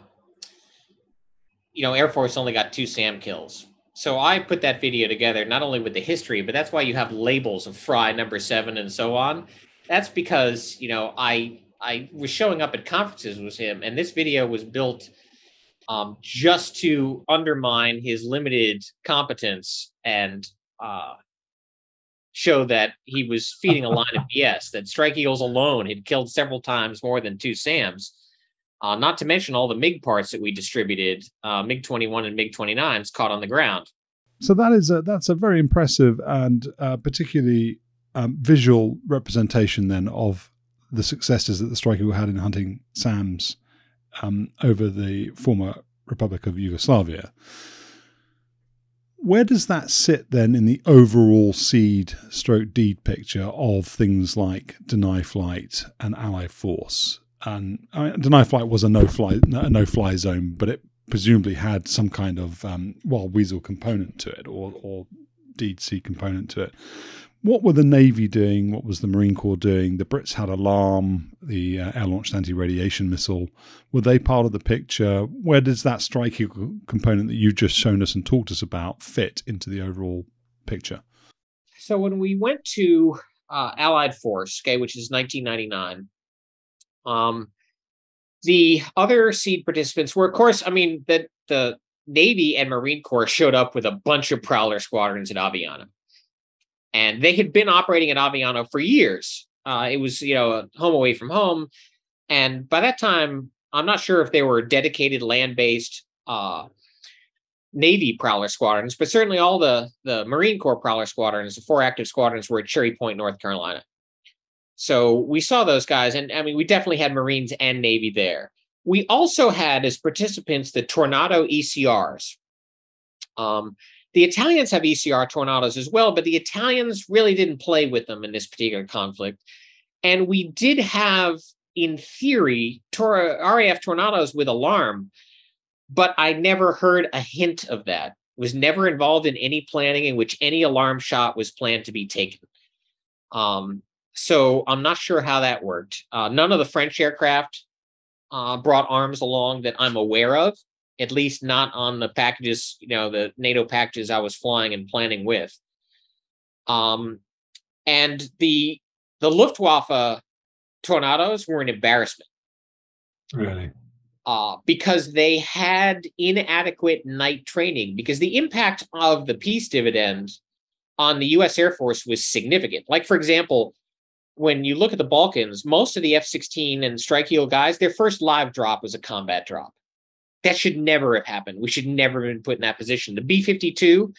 you know, Air Force only got two SAM kills. So I put that video together, not only with the history, but that's why you have labels of Fry number seven and so on. That's because, you know, I I was showing up at conferences with him, and this video was built um, just to undermine his limited competence and uh, show that he was feeding a line of B S, that Strike Eagles alone had killed several times more than two SAMs. Uh, not to mention all the MiG parts that we distributed, uh, MiG twenty-one and MiG twenty-nines caught on the ground. So that is a, that's a very impressive and uh, particularly um, visual representation then of the successes that the Strike Eagle had in hunting SAMs um, over the former Republic of Yugoslavia. Where does that sit then in the overall seed stroke deed picture of things like Deny Flight and Allied Force? And I mean, Deny Flight was a no-fly a no-fly zone, but it presumably had some kind of um, Wild Weasel component to it, or, or Deed C component to it. What were the Navy doing? What was the Marine Corps doing? The Brits had Alarm, the uh, air-launched anti-radiation missile. Were they part of the picture? Where does that Strike Eagle component that you've just shown us and talked us about fit into the overall picture? So when we went to uh, Allied Force, okay, which is nineteen ninety-nine, um, the other seed participants were, of course, I mean, the, the Navy and Marine Corps showed up with a bunch of Prowler squadrons at Aviano. And they had been operating at Aviano for years. Uh, it was, you know, home away from home. And by that time, I'm not sure if they were dedicated land-based uh, Navy Prowler squadrons, but certainly all the, the Marine Corps Prowler squadrons, the four active squadrons, were at Cherry Point, North Carolina. So we saw those guys, and I mean, we definitely had Marines and Navy there. We also had as participants the Tornado E C Rs. Um, the Italians have E C R Tornadoes as well, but the Italians really didn't play with them in this particular conflict. And we did have, in theory, tor- R A F Tornadoes with Alarm, but I never heard a hint of that. Was never involved in any planning in which any alarm shot was planned to be taken. Um, So I'm not sure how that worked. Uh, none of the French aircraft uh, brought arms along that I'm aware of, at least not on the packages, you know, the NATO packages I was flying and planning with. Um, and the the Luftwaffe Tornadoes were an embarrassment. Really? Uh, because they had inadequate night training, because the impact of the peace dividend on the U S Air Force was significant. Like, for example, when you look at the Balkans, most of the F sixteen and Strike Eagle guys, their first live drop was a combat drop. That should never have happened. We should never have been put in that position. The B fifty-two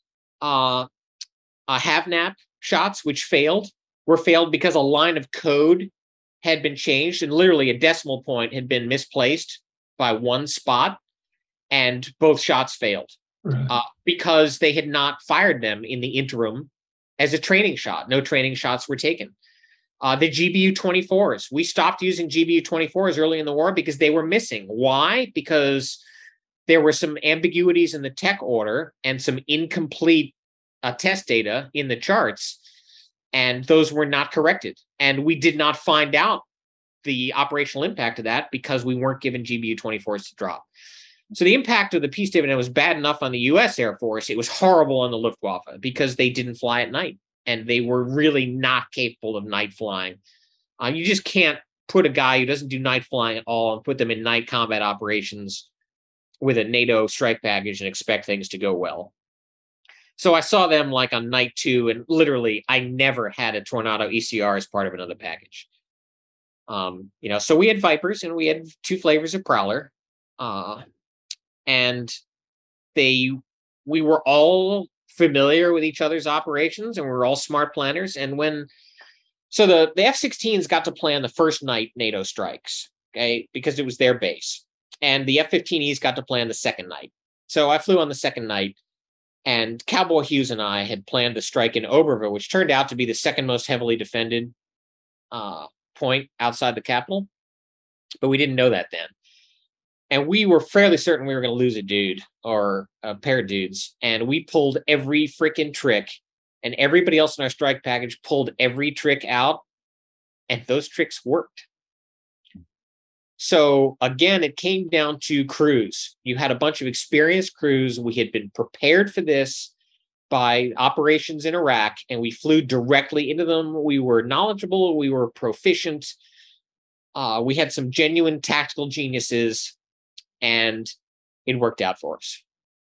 uh, uh, Havnap shots, which failed, were failed because a line of code had been changed, and literally a decimal point had been misplaced by one spot, and both shots failed. Really? Uh, because they had not fired them in the interim as a training shot. No training shots were taken. Uh, the G B U twenty-fours. We stopped using G B U twenty-fours early in the war because they were missing. Why? Because there were some ambiguities in the tech order and some incomplete uh, test data in the charts, and those were not corrected. And we did not find out the operational impact of that because we weren't given G B U twenty-fours to drop. So the impact of the peace dividend was bad enough on the U S Air Force. It was horrible on the Luftwaffe because they didn't fly at night. And they were really not capable of night flying. Uh, you just can't put a guy who doesn't do night flying at all and put them in night combat operations with a NATO strike package and expect things to go well. So I saw them like on night two, and literally I never had a Tornado E C R as part of another package. Um, you know, so we had Vipers and we had two flavors of Prowler, uh, and they we were all familiar with each other's operations, and we were all smart planners. And when, so the, the F sixteens got to plan the first night NATO strikes, okay, because it was their base. And the F fifteen Es got to plan the second night. So I flew on the second night, and Cowboy Hughes and I had planned the strike in Oberville, which turned out to be the second most heavily defended uh, point outside the capital. But we didn't know that then. and we were fairly certain we were going to lose a dude or a pair of dudes. And we pulled every freaking trick, and everybody else in our strike package pulled every trick out, and those tricks worked. So again, it came down to crews. You had a bunch of experienced crews. We had been prepared for this by operations in Iraq, and we flew directly into them. We were knowledgeable. We were proficient. Uh, we had some genuine tactical geniuses, and it worked out for us.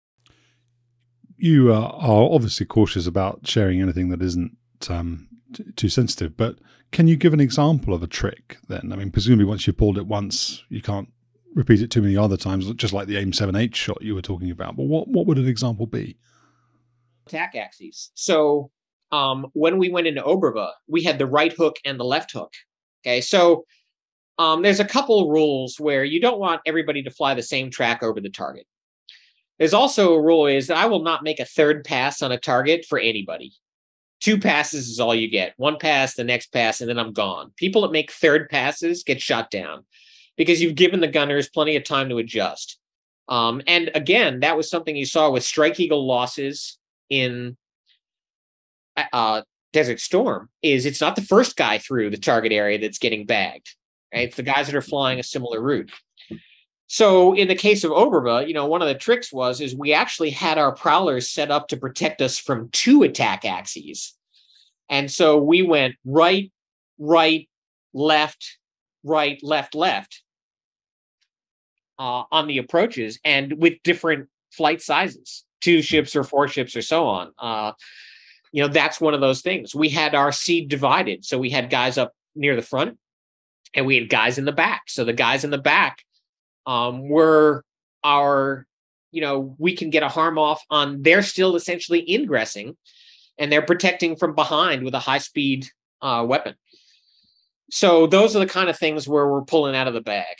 You uh, are obviously cautious about sharing anything that isn't um, t- too sensitive, but can you give an example of a trick then? I mean, presumably once you pulled it once, you can't repeat it too many other times, just like the AIM seven H shot you were talking about. But what, what would an example be? Attack axes. So um, when we went into Oberva, we had the right hook and the left hook. Okay, so um, there's a couple rules where you don't want everybody to fly the same track over the target. There's also a rule is that I will not make a third pass on a target for anybody. Two passes is all you get. One pass, the next pass, and then I'm gone. People that make third passes get shot down because you've given the gunners plenty of time to adjust. Um, and again, that was something you saw with Strike Eagle losses in uh, Desert Storm, is it's not the first guy through the target area that's getting bagged. Right? It's the guys that are flying a similar route. So in the case of Oberva, you know, one of the tricks was, is we actually had our prowlers set up to protect us from two attack axes. And so we went right, right, left, right, left, left uh, on the approaches, and with different flight sizes, two ships or four ships or so on. Uh, you know, that's one of those things. We had our seed divided. So we had guys up near the front and we had guys in the back. So the guys in the back Um, were our, you know, we can get a harm off on, they're still essentially ingressing, and they're protecting from behind with a high speed uh, weapon. So those are the kind of things where we're pulling out of the bag.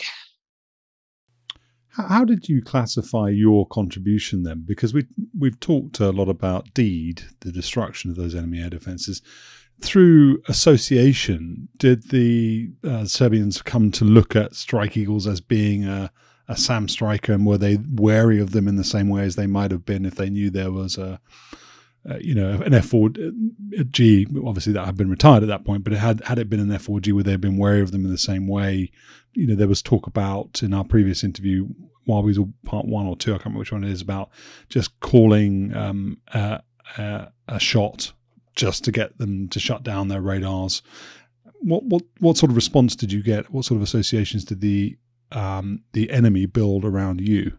How, how did you classify your contribution then? Because we, we've talked a lot about DEED, the destruction of those enemy air defenses. Through association, did the uh, Serbians come to look at Strike Eagles as being a, a SAM striker, and were they wary of them in the same way as they might have been if they knew there was a, a you know, an F four G? Obviously, that had been retired at that point, but it had had it been an F four G, would they have been wary of them in the same way? You know, there was talk about in our previous interview, while we were part one or two, I can't remember which one it is, about just calling um, uh, uh, a shot just to get them to shut down their radars. What what what sort of response did you get? What sort of associations did the um, the enemy build around you?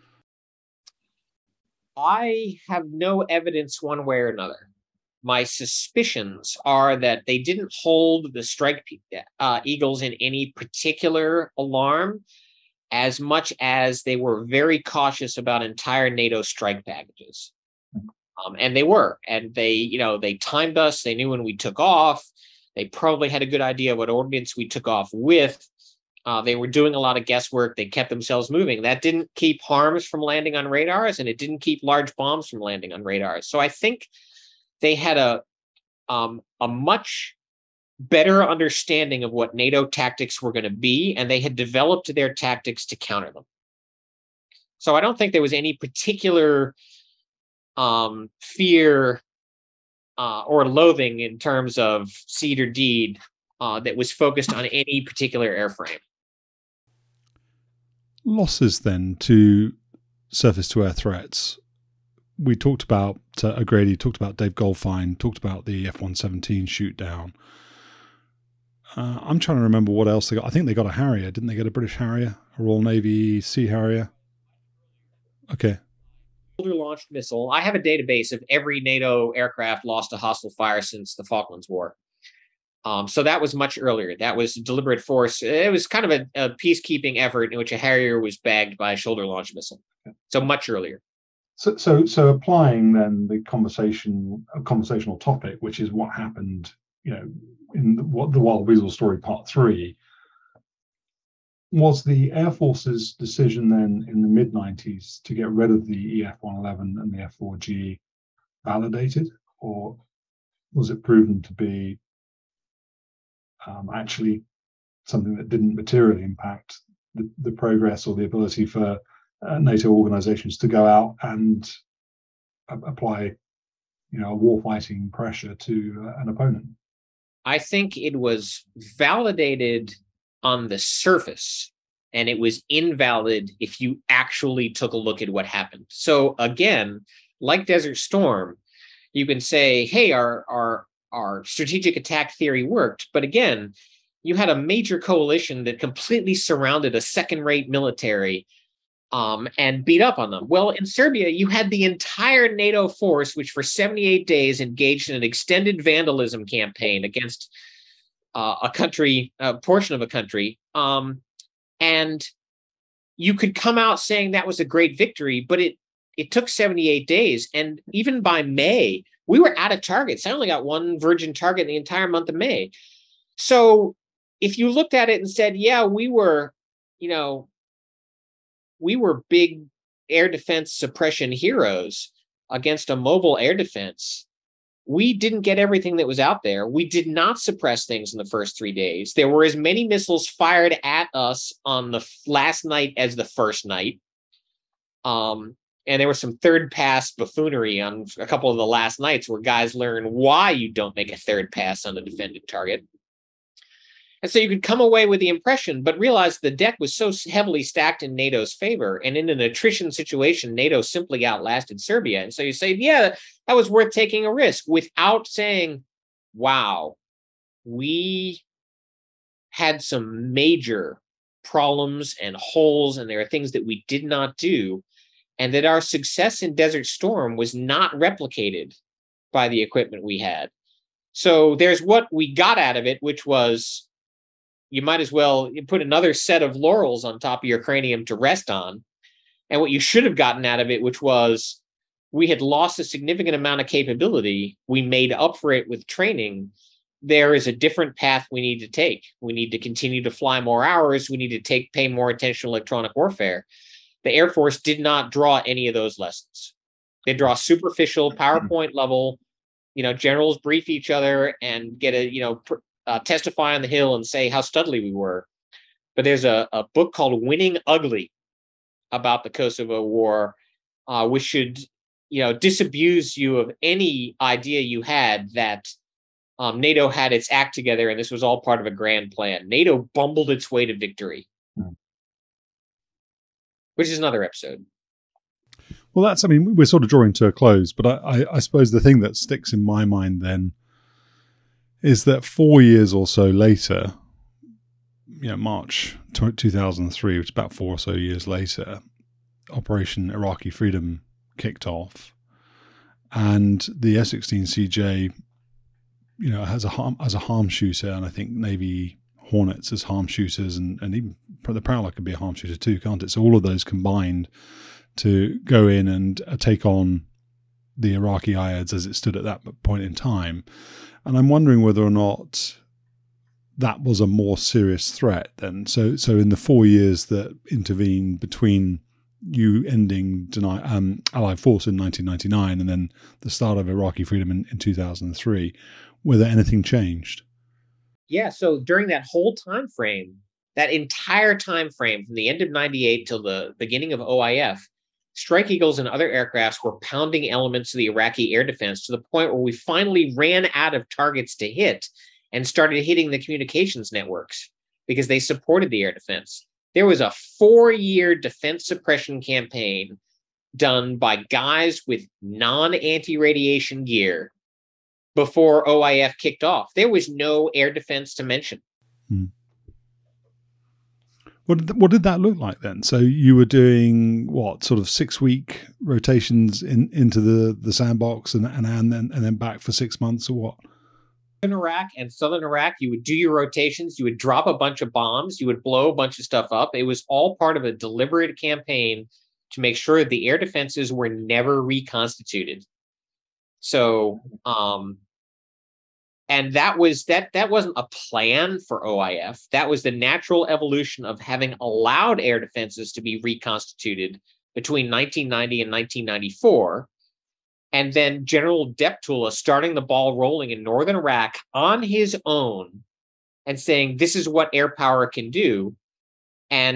I have no evidence one way or another. My suspicions are that they didn't hold the Strike uh, Eagles in any particular alarm, as much as they were very cautious about entire NATO strike packages. Um, and they were, and they, you know, they timed us. They knew when we took off. They probably had a good idea what ordnance we took off with. Uh, they were doing a lot of guesswork. They kept themselves moving. That didn't keep harms from landing on radars, and it didn't keep large bombs from landing on radars. So I think they had a um, a much better understanding of what NATO tactics were going to be, and they had developed their tactics to counter them. So I don't think there was any particular um, fear uh, or loathing in terms of seed or deed uh, that was focused on any particular airframe. Losses then to surface-to-air threats. We talked about uh, O'Grady, talked about Dave Goldfine, talked about the F one seventeen Shootdown. Uh, I'm trying to remember what else they got. I think they got a Harrier. Didn't they get a British Harrier? A Royal Navy Sea Harrier? Okay. Shoulder-launched missile. I have a database of every NATO aircraft lost to hostile fire since the Falklands War. Um, so that was much earlier. That was deliberate force. It was kind of a, a peacekeeping effort in which a Harrier was bagged by a shoulder-launched missile. So much earlier. So, so, so applying then the conversation, a conversational topic, which is what happened, you know, in the, what the Wild Weasel story, part three, was the Air Force's decision then in the mid nineties to get rid of the E F one eleven and the F four G validated, or was it proven to be um, actually something that didn't materially impact the, the progress or the ability for uh, NATO organizations to go out and uh, apply, you know, war-fighting pressure to uh, an opponent? I think it was validated on the surface, and it was invalid if you actually took a look at what happened. So again, like Desert Storm, you can say, hey, our, our, our strategic attack theory worked. But again, you had a major coalition that completely surrounded a second-rate military um, and beat up on them. Well, in Serbia, you had the entire NATO force, which for seventy-eight days engaged in an extended vandalism campaign against uh, a country, a portion of a country. Um, and you could come out saying that was a great victory, but it it took seventy-eight days. And even by May, we were out of targets. I only got one virgin target in the entire month of May. So if you looked at it and said, yeah, we were, you know, we were big air defense suppression heroes against a mobile air defense, we didn't get everything that was out there. We did not suppress things in the first three days. There were as many missiles fired at us on the last night as the first night. Um, and there was some third pass buffoonery on a couple of the last nights where guys learn why you don't make a third pass on a defended target. And so you could come away with the impression, but realize the deck was so heavily stacked in NATO's favor. And in an attrition situation, NATO simply outlasted Serbia. And so you say, yeah, that was worth taking a risk, without saying, wow, we had some major problems and holes, and there are things that we did not do. And that our success in Desert Storm was not replicated by the equipment we had. So there's what we got out of it, which was, you might as well put another set of laurels on top of your cranium to rest on. And what you should have gotten out of it, which was, we had lost a significant amount of capability. We made up for it with training. There is a different path we need to take. We need to continue to fly more hours. We need to take pay more attention to electronic warfare. The Air Force did not draw any of those lessons. They draw superficial PowerPoint level, you know, generals brief each other and get a, you know, pr- uh, testify on the Hill and say how studly we were. But there's a, a book called Winning Ugly about the Kosovo War, uh, which should, you know, disabuse you of any idea you had that um, NATO had its act together and this was all part of a grand plan. NATO bumbled its way to victory. Which is another episode. Well, that's, I mean, we're sort of drawing to a close, but I, I, I suppose the thing that sticks in my mind then is that four years or so later, you know, March two thousand three, which is about four or so years later, Operation Iraqi Freedom kicked off, and the F sixteen C J, you know, has a harm, as a harm shooter, and I think Navy Hornets as harm shooters, and, and even the Prowler could be a harm shooter too, can't it? So all of those combined to go in and uh, take on the Iraqi I A Ds as it stood at that point in time. And I'm wondering whether or not that was a more serious threat then. So so in the four years that intervened between you ending deny, um, Allied force in nineteen ninety-nine and then the start of Iraqi freedom in, in two thousand three, whether anything changed? Yeah, so during that whole time frame, that entire time frame from the end of ninety-eight till the beginning of O I F, Strike Eagles and other aircrafts were pounding elements of the Iraqi air defense to the point where we finally ran out of targets to hit and started hitting the communications networks because they supported the air defense. There was a four-year defense suppression campaign done by guys with non-anti-radiation gear before O I F kicked off. There was no air defense to mention. Hmm. What did, what did that look like then? So you were doing what, sort of six week rotations in into the, the sandbox and and and then and then back for six months or what? In Iraq and southern Iraq, you would do your rotations, you would drop a bunch of bombs, you would blow a bunch of stuff up. It was all part of a deliberate campaign to make sure the air defenses were never reconstituted. So, um, and that was that that wasn't a plan for O I F. That was the natural evolution of having allowed air defenses to be reconstituted between nineteen ninety and nineteen ninety-four. And then General Deptula starting the ball rolling in northern Iraq on his own and saying, this is what air power can do. And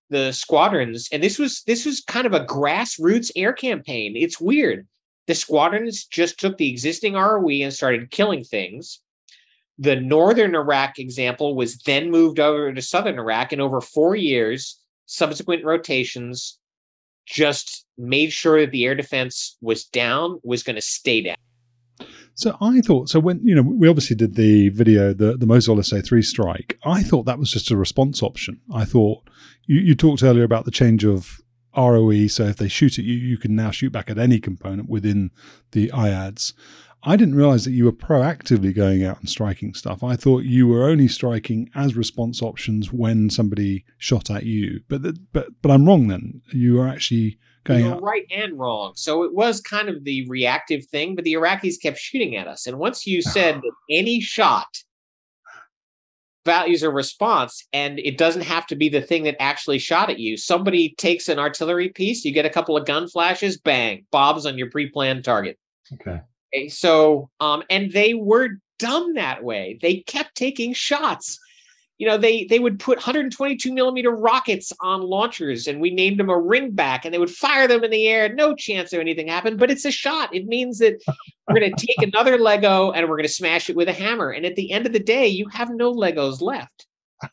the squadrons, and this was this was kind of a grassroots air campaign. It's weird. The squadrons just took the existing R O E and started killing things. The northern Iraq example was then moved over to southern Iraq, and over four years, subsequent rotations just made sure that the air defense was down, was going to stay down. So I thought, so when, you know, we obviously did the video, the, the Mosul S A three strike, I thought that was just a response option. I thought, you, you talked earlier about the change of R O E, so if they shoot at you, you can now shoot back at any component within the I A Ds. I didn't realize that you were proactively going out and striking stuff. I thought you were only striking as response options when somebody shot at you. But the, but but I'm wrong then. You are actually going You're out. right and wrong. So it was kind of the reactive thing, but the Iraqis kept shooting at us. And once you said that any shot values a response, and it doesn't have to be the thing that actually shot at you. Somebody takes an artillery piece, you get a couple of gun flashes, bang, bobs on your pre-planned target. Okay. Okay, so, um, and they were dumb that way. They kept taking shots. You know, they they would put one twenty-two millimeter rockets on launchers, and we named them a ringback, and they would fire them in the air. No chance of anything happened, but it's a shot. It means that we're going to take another Lego and we're going to smash it with a hammer. And at the end of the day, you have no Legos left.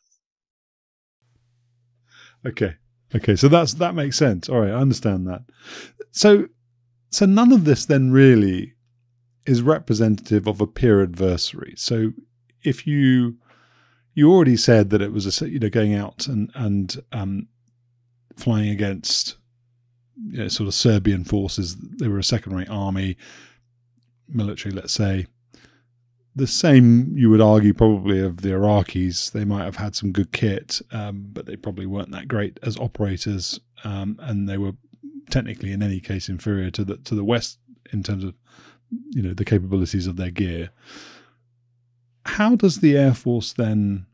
Okay. Okay. So that's, that makes sense. All right. I understand that. So, so none of this then really is representative of a peer adversary. So if you, you already said that it was a, you know, going out and, and, um, flying against, you know, sort of Serbian forces. They were a second rate army, military, let's say. The same, you would argue, probably of the Iraqis. They might have had some good kit, um, but they probably weren't that great as operators, um, and they were technically, in any case, inferior to the to the West in terms of, you know, the capabilities of their gear. How does the Air Force then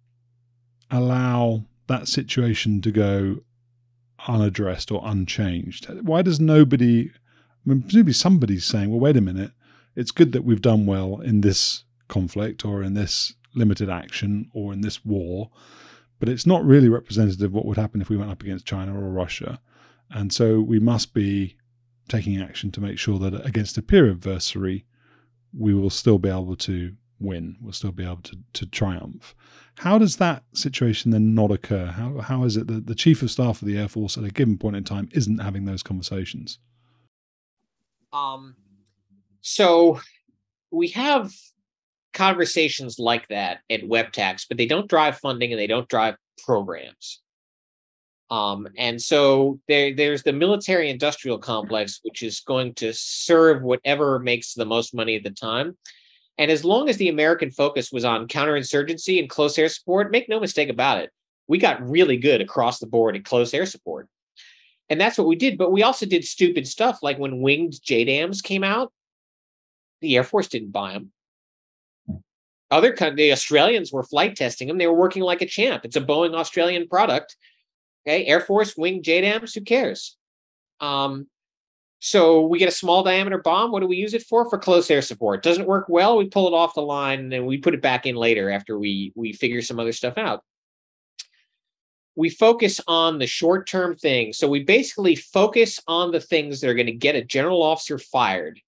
allow that situation to go unaddressed or unchanged? Why does nobody? I mean, presumably somebody's saying, "Well, wait a minute. It's good that we've done well in this conflict or in this limited action or in this war, but it's not really representative of what would happen if we went up against China or Russia. And so we must be taking action to make sure that against a peer adversary, we will still be able to win. We'll still be able to, to triumph." How does that situation then not occur? How How is it that the Chief of Staff of the Air Force at a given point in time isn't having those conversations? Um, so we have conversations like that at WebTax, but they don't drive funding and they don't drive programs. Um, and so there, there's the military industrial complex, which is going to serve whatever makes the most money at the time. And as long as the American focus was on counterinsurgency and close air support, make no mistake about it, we got really good across the board at close air support. And that's what we did. But we also did stupid stuff, like when winged J DAMs came out, the Air Force didn't buy them. Other the Australians were flight testing them. They were working like a champ. It's a Boeing Australian product. Okay, Air Force winged J DAMs, who cares? Um, so we get a small diameter bomb. What do we use it for? For close air support. Doesn't work well, we pull it off the line, and then we put it back in later after we, we figure some other stuff out. We focus on the short-term things. So we basically focus on the things that are going to get a general officer fired.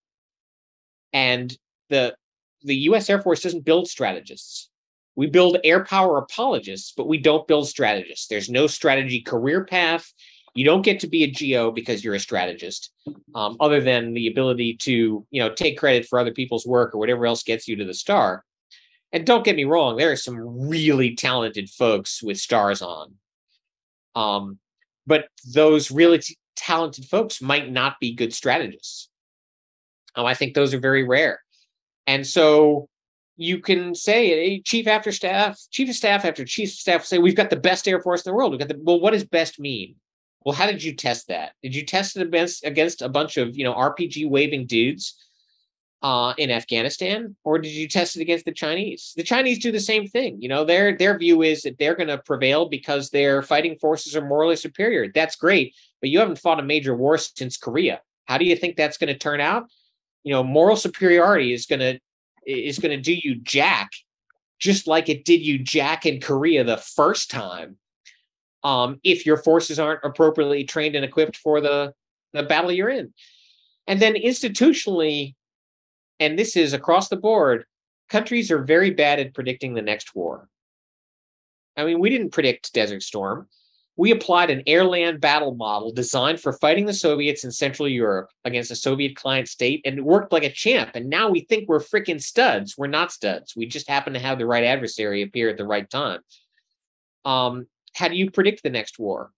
And the, the U S Air Force doesn't build strategists. We build air power apologists, but we don't build strategists. There's no strategy career path. You don't get to be a G O because you're a strategist, um, other than the ability to, you know, take credit for other people's work or whatever else gets you to the star. And don't get me wrong, there are some really talented folks with stars on. Um, but those really t- talented folks might not be good strategists. Um, I think those are very rare. And so you can say, hey, chief after staff, chief of staff after chief of staff say, we've got the best Air Force in the world. We've got the, well, what does best mean? Well, how did you test that? Did you test it against, against a bunch of, you know, R P G waving dudes uh, in Afghanistan? Or did you test it against the Chinese? The Chinese do the same thing. You know, their, their view is that they're going to prevail because their fighting forces are morally superior. That's great, but you haven't fought a major war since Korea. How do you think that's going to turn out? You know, moral superiority is going to, is going to do you jack, just like it did you jack in Korea the first time. um, if your forces aren't appropriately trained and equipped for the, the battle you're in. And then institutionally, and this is across the board, countries are very bad at predicting the next war. I mean, we didn't predict Desert Storm. We applied an air-land battle model designed for fighting the Soviets in Central Europe against a Soviet client state, and it worked like a champ. And now we think we're freaking studs. We're not studs. We just happen to have the right adversary appear at the right time. Um, how do you predict the next war?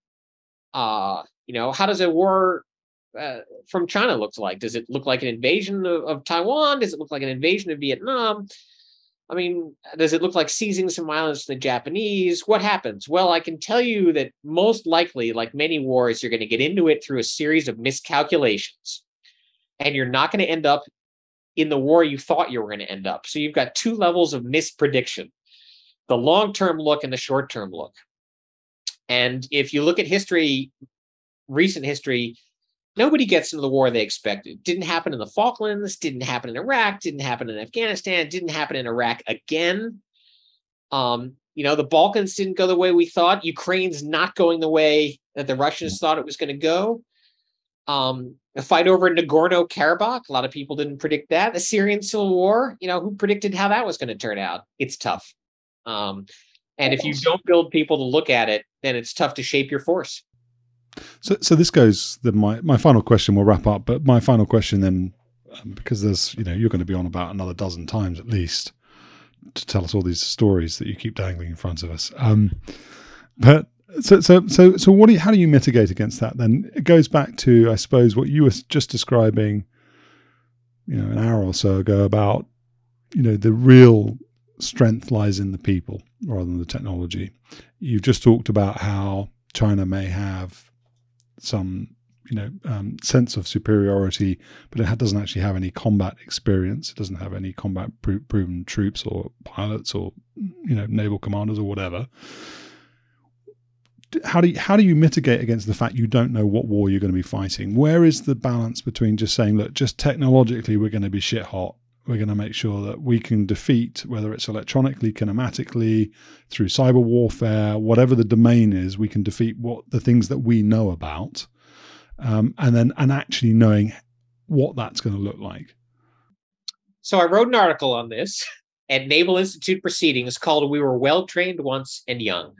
Uh, you know, how does a war uh, from China look like? Does it look like an invasion of, of Taiwan? Does it look like an invasion of Vietnam? I mean, does it look like seizing some islands from the Japanese? What happens? Well, I can tell you that most likely, like many wars, you're going to get into it through a series of miscalculations. And you're not going to end up in the war you thought you were going to end up. So you've got two levels of misprediction, the long-term look and the short-term look. And if you look at history, recent history, nobody gets into the war they expected. Didn't happen in the Falklands, didn't happen in Iraq, didn't happen in Afghanistan, didn't happen in Iraq again. Um, you know, the Balkans didn't go the way we thought. Ukraine's not going the way that the Russians thought it was going to go. Um, the fight over Nagorno-Karabakh, a lot of people didn't predict that. The Syrian civil war, you know, who predicted how that was going to turn out? It's tough. Um, and if you don't build people to look at it, then it's tough to shape your force. So, so this goes. The, my my final question. We'll wrap up. But my final question then, um, because there's you know you're going to be on about another dozen times at least to tell us all these stories that you keep dangling in front of us. Um, but so so so so what do you, how do you mitigate against that? Then it goes back to I suppose what you were just describing, you know, an hour or so ago about you know the real strength lies in the people rather than the technology. You've just talked about how China may have some, you know, um, sense of superiority, but it doesn't actually have any combat experience. It doesn't have any combat pro- proven troops or pilots or, you know, naval commanders or whatever. How do you, how do you mitigate against the fact you don't know what war you're going to be fighting? Where is the balance between just saying, look, just technologically we're going to be shit hot. We're going to make sure that we can defeat, whether it's electronically, kinematically, through cyber warfare, whatever the domain is, we can defeat what the things that we know about, um, and then and actually knowing what that's going to look like. So I wrote an article on this at Naval Institute Proceedings called "We Were Well Trained Once and Young,"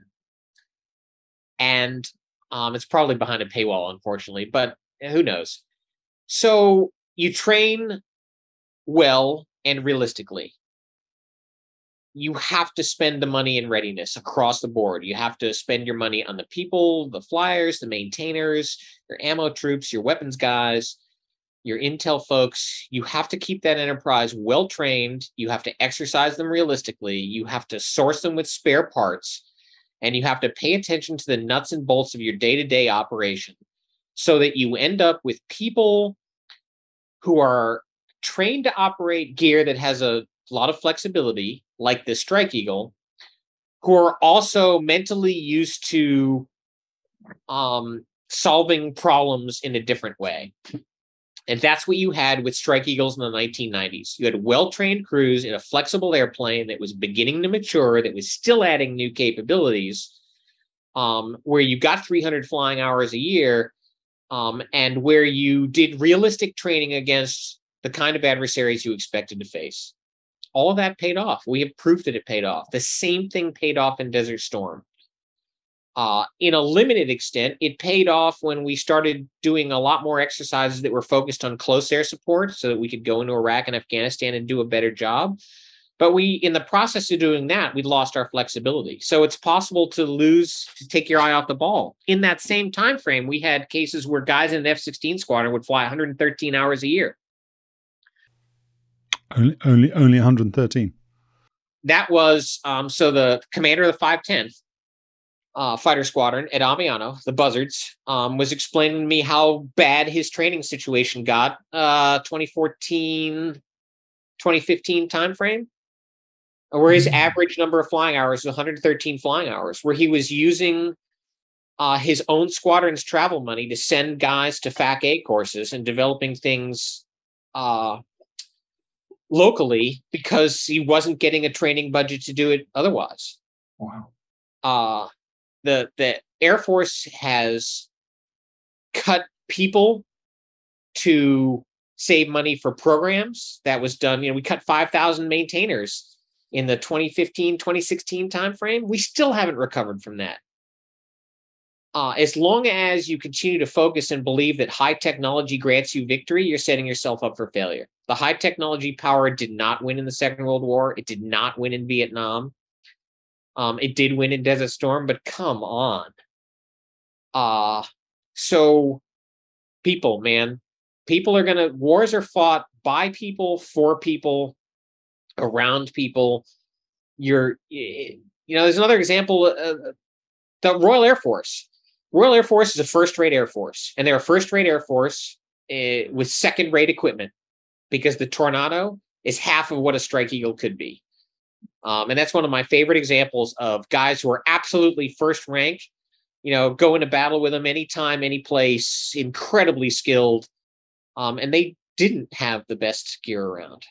and um, it's probably behind a paywall, unfortunately, but who knows? So you train well and realistically. You have to spend the money in readiness across the board. You have to spend your money on the people, the flyers, the maintainers, your ammo troops, your weapons guys, your intel folks. You have to keep that enterprise well trained. You have to exercise them realistically. You have to source them with spare parts, and you have to pay attention to the nuts and bolts of your day-to-day operation so that you end up with people who are trained to operate gear that has a lot of flexibility, like the Strike Eagle, who are also mentally used to um, solving problems in a different way. And that's what you had with Strike Eagles in the nineteen nineties. You had well-trained crews in a flexible airplane that was beginning to mature, that was still adding new capabilities, um, where you got three hundred flying hours a year, um, and where you did realistic training against the kind of adversaries you expected to face. All of that paid off. We have proof that it paid off. The same thing paid off in Desert Storm. Uh, in a limited extent, it paid off when we started doing a lot more exercises that were focused on close air support so that we could go into Iraq and Afghanistan and do a better job. But we, in the process of doing that, we lost our flexibility. So it's possible to lose, to take your eye off the ball. In that same time frame, we had cases where guys in an F sixteen squadron would fly one hundred thirteen hours a year. Only, only, only one hundred thirteen. That was um, so the commander of the five tenth uh, fighter squadron at Aviano, the Buzzards, um, was explaining to me how bad his training situation got. Uh, twenty fourteen, twenty fifteen timeframe, where his average number of flying hours was one hundred thirteen flying hours, where he was using uh, his own squadron's travel money to send guys to F A C A courses and developing things Uh, locally because he wasn't getting a training budget to do it otherwise. Wow. Uh, the the Air Force has cut people to save money for programs. That was done. You know, we cut five thousand maintainers in the twenty fifteen, twenty sixteen timeframe. We still haven't recovered from that. Uh, as long as you continue to focus and believe that high technology grants you victory, you're setting yourself up for failure. The high technology power did not win in the Second World War. It did not win in Vietnam. Um, it did win in Desert Storm, but come on. Uh, so people, man, people are going to, wars are fought by people, for people, around people. You're, you know, there's another example, uh, the Royal Air Force. Royal Air Force is a first-rate Air Force, and they're a first-rate Air Force uh, with second-rate equipment, because the Tornado is half of what a Strike Eagle could be. Um, and that's one of my favorite examples of guys who are absolutely first rank, you know, go into battle with them anytime, any place, incredibly skilled. Um, and they didn't have the best gear around.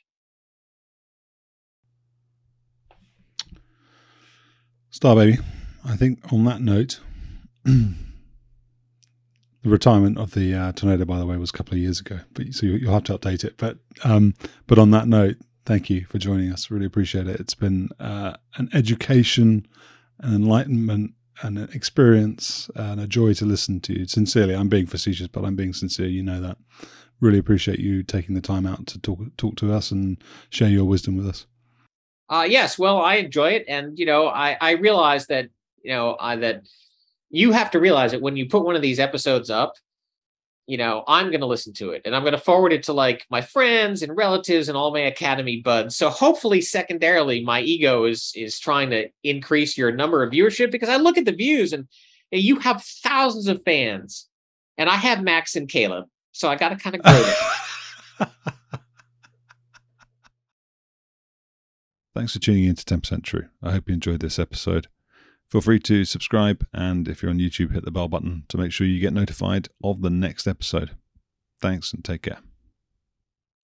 Star Baby, I think on that note, the retirement of the uh, Tornado, by the way, was a couple of years ago, but so you'll have to update it. But um, but on that note, thank you for joining us. Really appreciate it. It's been uh, an education, an enlightenment, and an experience, and a joy to listen to you. Sincerely, I'm being facetious, but I'm being sincere. You know that. Really appreciate you taking the time out to talk talk to us and share your wisdom with us. Uh, yes, well, I enjoy it, and you know, I I realize that you know I, that. You have to realize that when you put one of these episodes up, you know, I'm going to listen to it, and I'm going to forward it to like my friends and relatives and all my Academy buds. So hopefully, secondarily, my ego is is trying to increase your number of viewership, because I look at the views and, and you have thousands of fans, and I have Max and Caleb, so I got to kind of grow them. Thanks for tuning in to ten percent True. I hope you enjoyed this episode. Feel free to subscribe, and if you're on YouTube, hit the bell button to make sure you get notified of the next episode. Thanks, and take care.